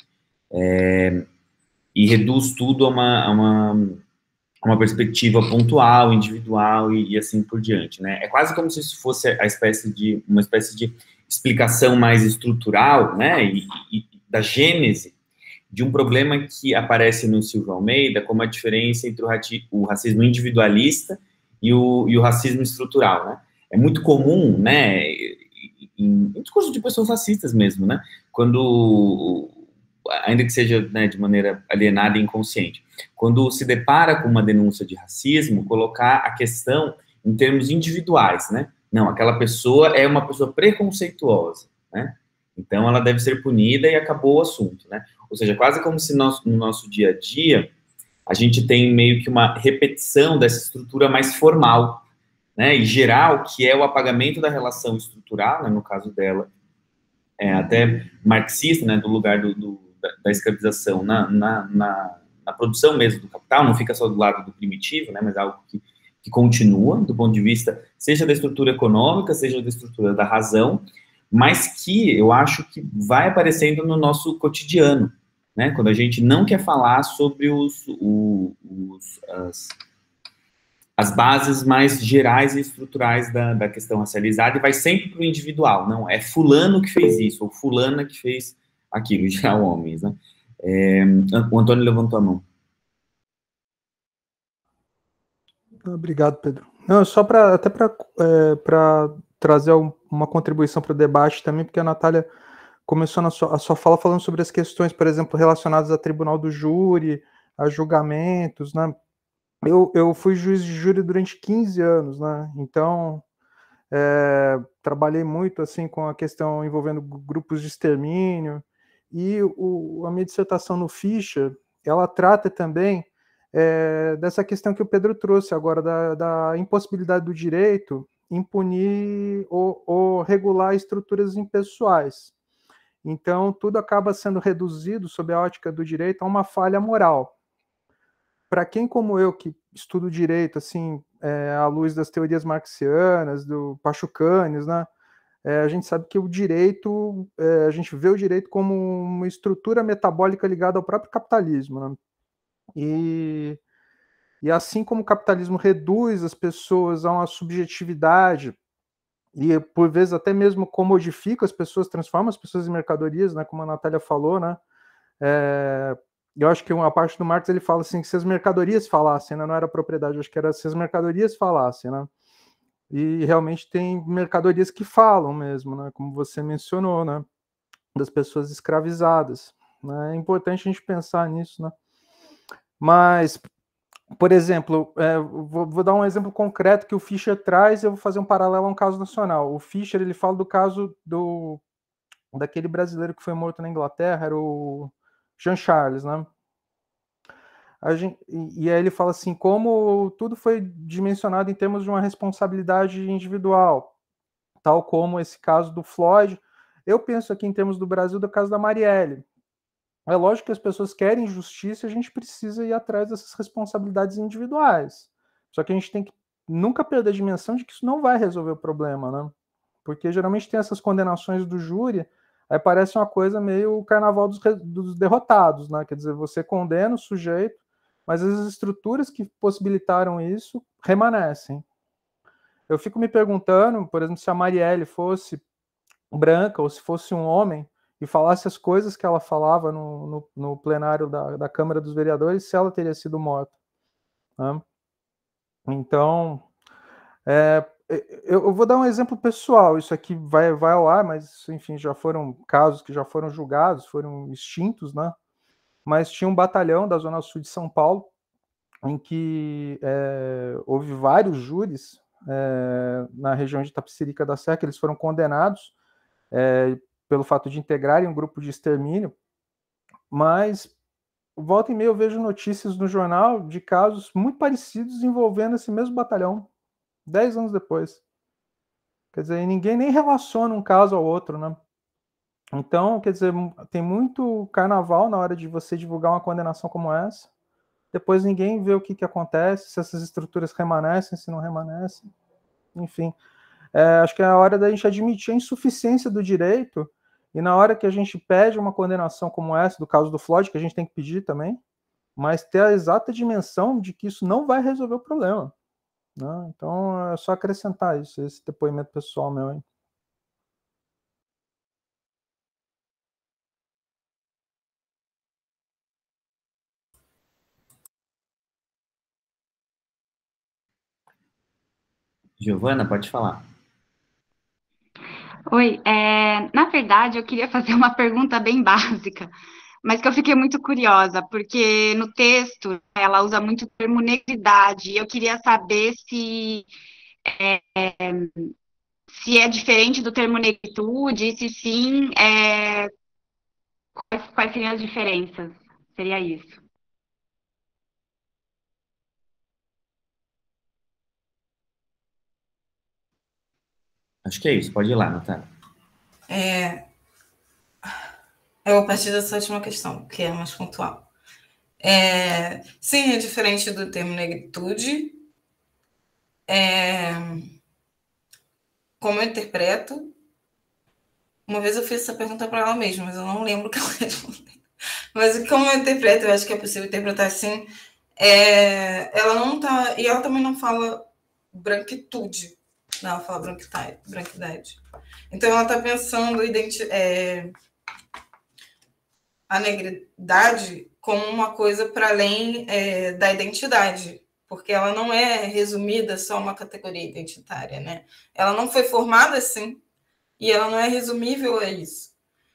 E reduz tudo a uma perspectiva pontual, individual e assim por diante, né? É quase como se isso fosse uma espécie de explicação mais estrutural, né? E da gênese de um problema que aparece no Silvio Almeida como a diferença entre o racismo individualista e o racismo estrutural, né? É muito comum, né? Em discurso de pessoas racistas mesmo, né? Quando ainda que seja, né, de maneira alienada e inconsciente, quando se depara com uma denúncia de racismo, colocar a questão em termos individuais, né? Não, aquela pessoa é uma pessoa preconceituosa, né? Então ela deve ser punida e acabou o assunto, né? Ou seja, quase como se no nosso dia a dia a gente tem meio que uma repetição dessa estrutura mais formal, né? E geral, que é o apagamento da relação estrutural, né, no caso dela, até marxista, né, do lugar da escravização na produção mesmo do capital, não fica só do lado do primitivo, né, mas algo que continua, do ponto de vista, seja da estrutura econômica, seja da estrutura da razão, mas que eu acho que vai aparecendo no nosso cotidiano, né? Quando a gente não quer falar sobre as bases mais gerais e estruturais da questão racializada e vai sempre para o individual. Não, é fulano que fez isso, ou fulana que fez aquilo, já homens, né? O Antônio levantou a mão. Obrigado, Pedro. Não, só para trazer uma contribuição para o debate também, porque a Natália começou a sua fala falando sobre as questões, por exemplo, relacionadas a tribunal do júri, a julgamentos, né? Eu fui juiz de júri durante 15 anos, né? Então, trabalhei muito assim com a questão envolvendo grupos de extermínio, e a minha dissertação no Fischer, ela trata também dessa questão que o Pedro trouxe agora, da impossibilidade do direito em punir ou regular estruturas impessoais. Então, tudo acaba sendo reduzido, sob a ótica do direito, a uma falha moral. Para quem, como eu, que estudo direito, assim, à luz das teorias marxianas, do Pachucanes, né, a gente sabe que o direito, a gente vê o direito como uma estrutura metabólica ligada ao próprio capitalismo, né? E assim como o capitalismo reduz as pessoas a uma subjetividade, e por vezes até mesmo comodifica as pessoas, transforma as pessoas em mercadorias, né, como a Natália falou, né? Eu acho que uma parte do Marx ele fala assim que se as mercadorias falassem, né, não era propriedade, acho que era se as mercadorias falassem, né? E realmente tem mercadorias que falam mesmo, né, como você mencionou, né, das pessoas escravizadas, né? É importante a gente pensar nisso, né? Mas, por exemplo, vou dar um exemplo concreto que o Fischer traz, eu vou fazer um paralelo a um caso nacional. O Fischer, ele fala do caso daquele brasileiro que foi morto na Inglaterra, era o Jean Charles, né? E aí ele fala assim, como tudo foi dimensionado em termos de uma responsabilidade individual, tal como esse caso do Floyd. Eu penso aqui em termos do Brasil, do caso da Marielle. É lógico que as pessoas querem justiça e a gente precisa ir atrás dessas responsabilidades individuais. Só que a gente tem que nunca perder a dimensão de que isso não vai resolver o problema, né? Porque geralmente tem essas condenações do júri, aí parece uma coisa meio o carnaval dos derrotados, né? Quer dizer, você condena o sujeito, mas as estruturas que possibilitaram isso remanescem. Eu fico me perguntando, por exemplo, se a Marielle fosse branca ou se fosse um homem e falasse as coisas que ela falava no plenário da Câmara dos Vereadores, se ela teria sido morta, né? Então, eu vou dar um exemplo pessoal, isso aqui vai ao ar, mas, enfim, já foram casos que já foram julgados, foram extintos, né? Mas tinha um batalhão da Zona Sul de São Paulo, em que houve vários júris na região de Itapecerica da Serra, que eles foram condenados pelo fato de integrarem um grupo de extermínio, mas volta e meia eu vejo notícias no jornal de casos muito parecidos envolvendo esse mesmo batalhão, 10 anos depois. Quer dizer, ninguém nem relaciona um caso ao outro, né? Então, quer dizer, tem muito carnaval na hora de você divulgar uma condenação como essa. Depois ninguém vê o que acontece, se essas estruturas remanescem, se não remanescem. Enfim, acho que é a hora da gente admitir a insuficiência do direito, e na hora que a gente pede uma condenação como essa, do caso do Floyd, que a gente tem que pedir também, mas ter a exata dimensão de que isso não vai resolver o problema, né? Então, é só acrescentar isso, esse depoimento pessoal meu aí. Giovana, pode falar. Oi, na verdade eu queria fazer uma pergunta bem básica, mas que eu fiquei muito curiosa, porque no texto ela usa muito o termo negridade, e eu queria saber se é diferente do termo negritude, e se sim, quais seriam as diferenças? Seria isso. Acho que é isso, pode ir lá, Natália. Eu vou partir dessa última questão, que é mais pontual. Sim, é diferente do termo negritude. Como eu interpreto, uma vez eu fiz essa pergunta para ela mesma, mas eu não lembro o que ela respondeu. Mas como eu interpreto, eu acho que é possível interpretar assim, ela não tá... E ela também não fala branquitude, não, ela fala branquidade. Então, ela está pensando a negridade como uma coisa para além da identidade, porque ela não é resumida só a uma categoria identitária, né? Ela não foi formada assim, e ela não é resumível a isso.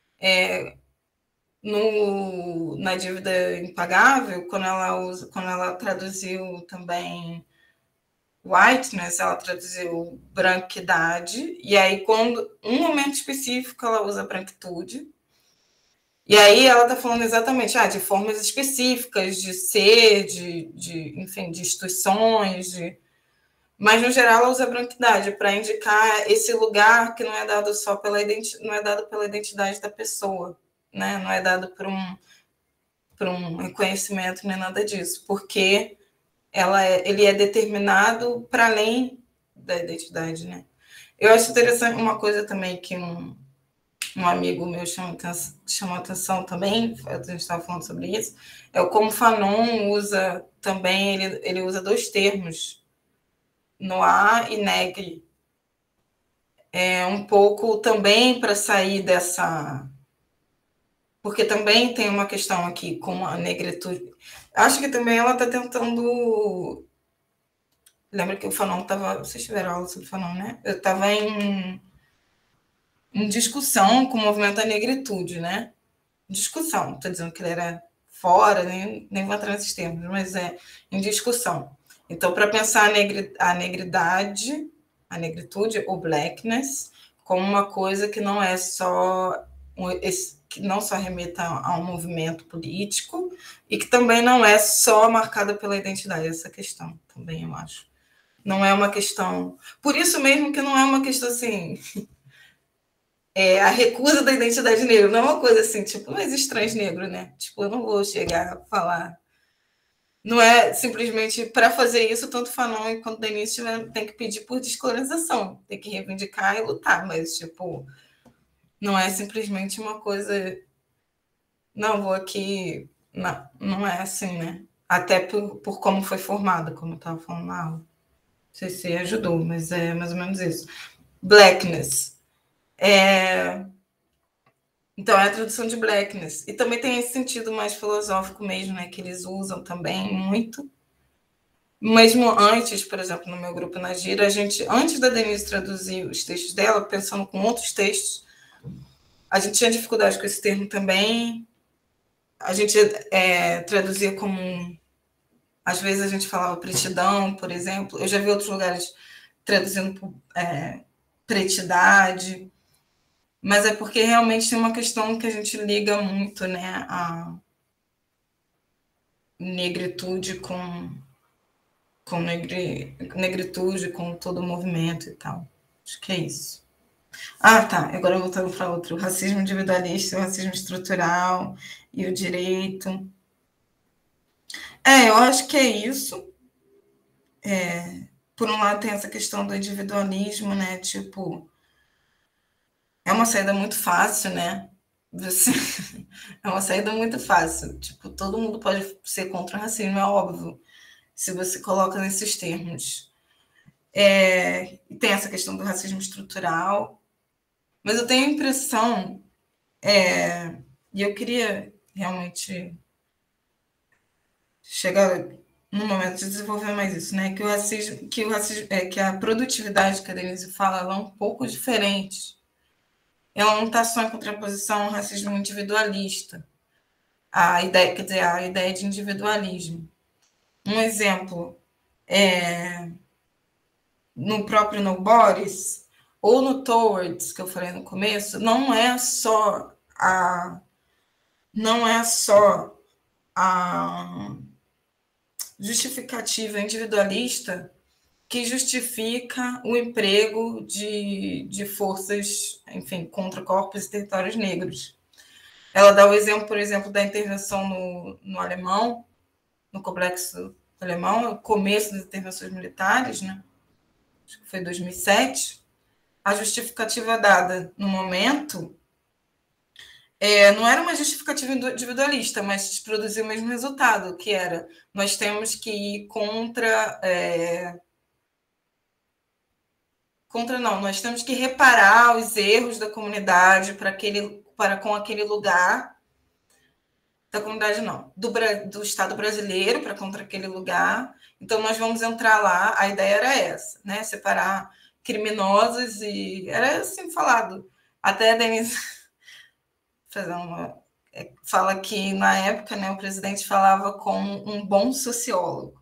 Na dívida impagável, quando ela traduziu também whiteness, ela traduziu branquidade, e aí, quando um momento específico, ela usa branquitude, e aí ela está falando exatamente de formas específicas de ser, enfim, de instituições, mas no geral ela usa branquidade para indicar esse lugar que não é dado só não é dado pela identidade da pessoa, né? Não é dado por um reconhecimento nem nada disso, porque ele é determinado para além da identidade, né? Eu acho interessante uma coisa também que um amigo meu chamou atenção também, a gente estava falando sobre isso, é o como Fanon usa também, ele usa dois termos, noir e negre. Um pouco também para sair dessa... Porque também tem uma questão aqui com a negritude. Acho que também ela está tentando... Lembra que o Fanon estava... Vocês tiveram aula sobre Fanon, né? Eu estava em discussão com o movimento da negritude, né? Discussão, estou dizendo que ele era fora, nem vou entrar nesses termos, mas em discussão. Então, para pensar a negridade, a negritude, ou blackness, como uma coisa que não é só... que não só remeta a um movimento político e que também não é só marcada pela identidade, essa questão também, eu acho. Não é uma questão... Por isso mesmo que não é uma questão assim... a recusa da identidade negra não é uma coisa assim, tipo, não existe transnegro, né? Tipo, eu não vou chegar a falar... Não é simplesmente para fazer isso, tanto Fanon quanto Denise tem que pedir por descolonização, tem que reivindicar e lutar, mas, tipo, não é simplesmente uma coisa... Não, vou aqui... Não é assim, né? Até por como foi formada, como eu estava falando na aula. Não sei se ajudou, mas é mais ou menos isso. Blackness. Então, é a tradução de blackness. E também tem esse sentido mais filosófico mesmo, né? Que eles usam também muito. Mesmo antes, por exemplo, no meu grupo na Gira, antes da Denise traduzir os textos dela, pensando com outros textos, a gente tinha dificuldade com esse termo também. A gente traduzia como... Às vezes a gente falava pretidão, por exemplo. Eu já vi outros lugares traduzindo por pretidade. Mas é porque realmente tem uma questão que a gente liga muito, né? A negritude com negritude, com todo o movimento e tal. Acho que é isso. Tá. Agora voltando para outro. O racismo individualista, o racismo estrutural e o direito. Eu acho que é isso. Por um lado, tem essa questão do individualismo, né? Tipo, é uma saída muito fácil, né? É uma saída muito fácil. Tipo, todo mundo pode ser contra o racismo, é óbvio, se você coloca nesses termos. E tem essa questão do racismo estrutural. Mas eu tenho a impressão, e eu queria realmente chegar no momento de desenvolver mais isso, né? Que a produtividade que a Denise fala, ela é um pouco diferente. Ela não está só em contraposição ao racismo individualista, a ideia de individualismo. Um exemplo, no próprio No Boris, ou no Towards, que eu falei no começo, não é só a justificativa individualista que justifica o emprego de forças, enfim, contra corpos e territórios negros. Ela dá o exemplo, por exemplo, da intervenção no alemão, no complexo alemão, o começo das intervenções militares, né? Acho que foi 2007. A justificativa dada no momento Não era uma justificativa individualista, mas produziu o mesmo resultado, que era, nós temos que ir nós temos que reparar os erros da comunidade para com aquele lugar, da comunidade não, do Estado brasileiro para contra aquele lugar. Então, nós vamos entrar lá, a ideia era essa, né? Separar criminosos e... Era assim falado. Até a Denise fala que, na época, né, o presidente falava com um bom sociólogo.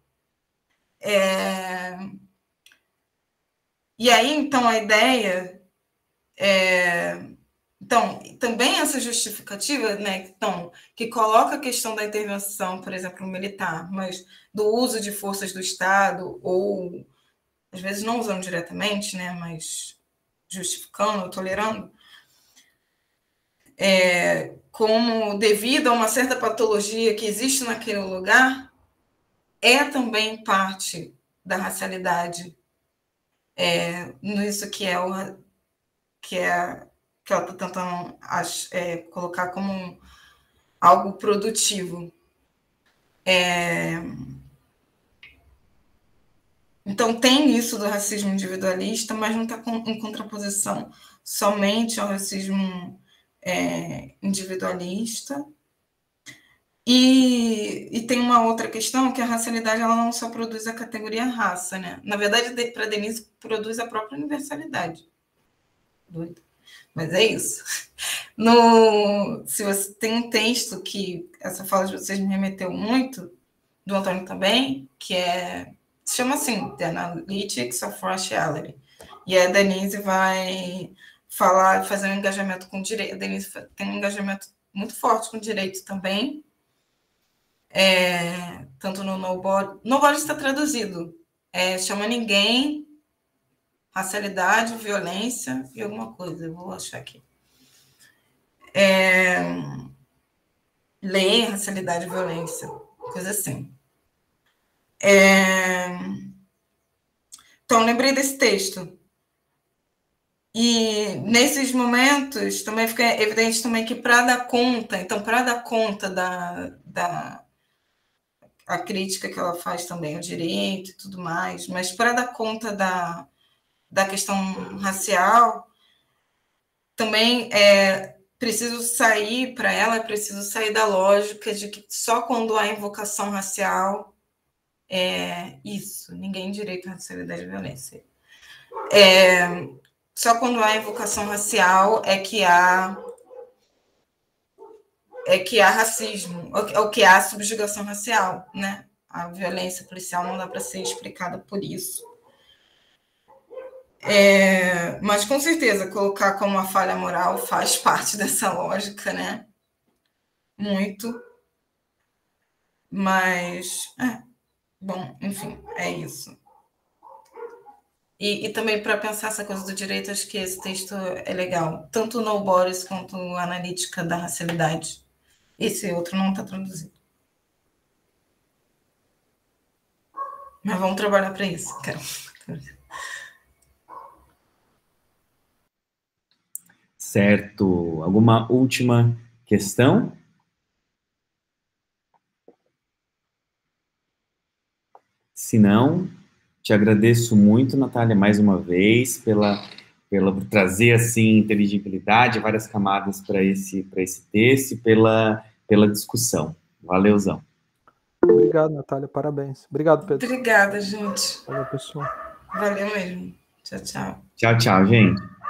E aí, então, a ideia Então, também essa justificativa, né, então, que coloca a questão da intervenção, por exemplo, militar, mas do uso de forças do Estado, ou, às vezes, não usando diretamente, né, mas justificando, tolerando, como devido a uma certa patologia que existe naquele lugar, é também parte da racialidade, nisso que ela está tentando colocar como algo produtivo. Então, tem isso do racismo individualista, mas não está em contraposição somente ao racismo individualista. E tem uma outra questão, que a racialidade ela não só produz a categoria raça, né? Na verdade, para Denise, produz a própria universalidade. Doido. Mas é isso. Se você tem um texto que essa fala de vocês me remeteu muito, do Antônio também, que se chama assim, The Analytics of Raciality. E a Denise vai fazer um engajamento com o direito. A Denise tem um engajamento muito forte com o direito também. Tanto no Nobody. Nobody está traduzido. Chama Ninguém, Racialidade, Violência e alguma coisa. Eu vou achar aqui. Lei, Racialidade e Violência. Coisa assim. Então, lembrei desse texto. E, nesses momentos, também fica evidente também que, para dar conta a crítica que ela faz também ao direito e tudo mais, mas para dar conta da questão racial, também preciso sair da lógica de que só quando há invocação racial isso, ninguém direito à racialidade e violência. Só quando há invocação racial é que há racismo, ou que há subjugação racial, né? A violência policial não dá para ser explicada por isso. Mas, com certeza, colocar como uma falha moral faz parte dessa lógica, né? Muito. Mas, bom, enfim, é isso. E também, para pensar essa coisa do direito, acho que esse texto é legal. Tanto no Boris quanto a Analítica da Racialidade. Esse outro não está traduzido. Mas vamos trabalhar para isso, cara. Certo. Alguma última questão? Se não, te agradeço muito, Natália, mais uma vez, por trazer, assim, inteligibilidade, várias camadas para esse texto e pela discussão. Valeuzão. Obrigado, Natália, parabéns. Obrigado, Pedro. Obrigada, gente. Valeu, pessoal. Valeu mesmo. Tchau, tchau. Tchau, tchau, gente.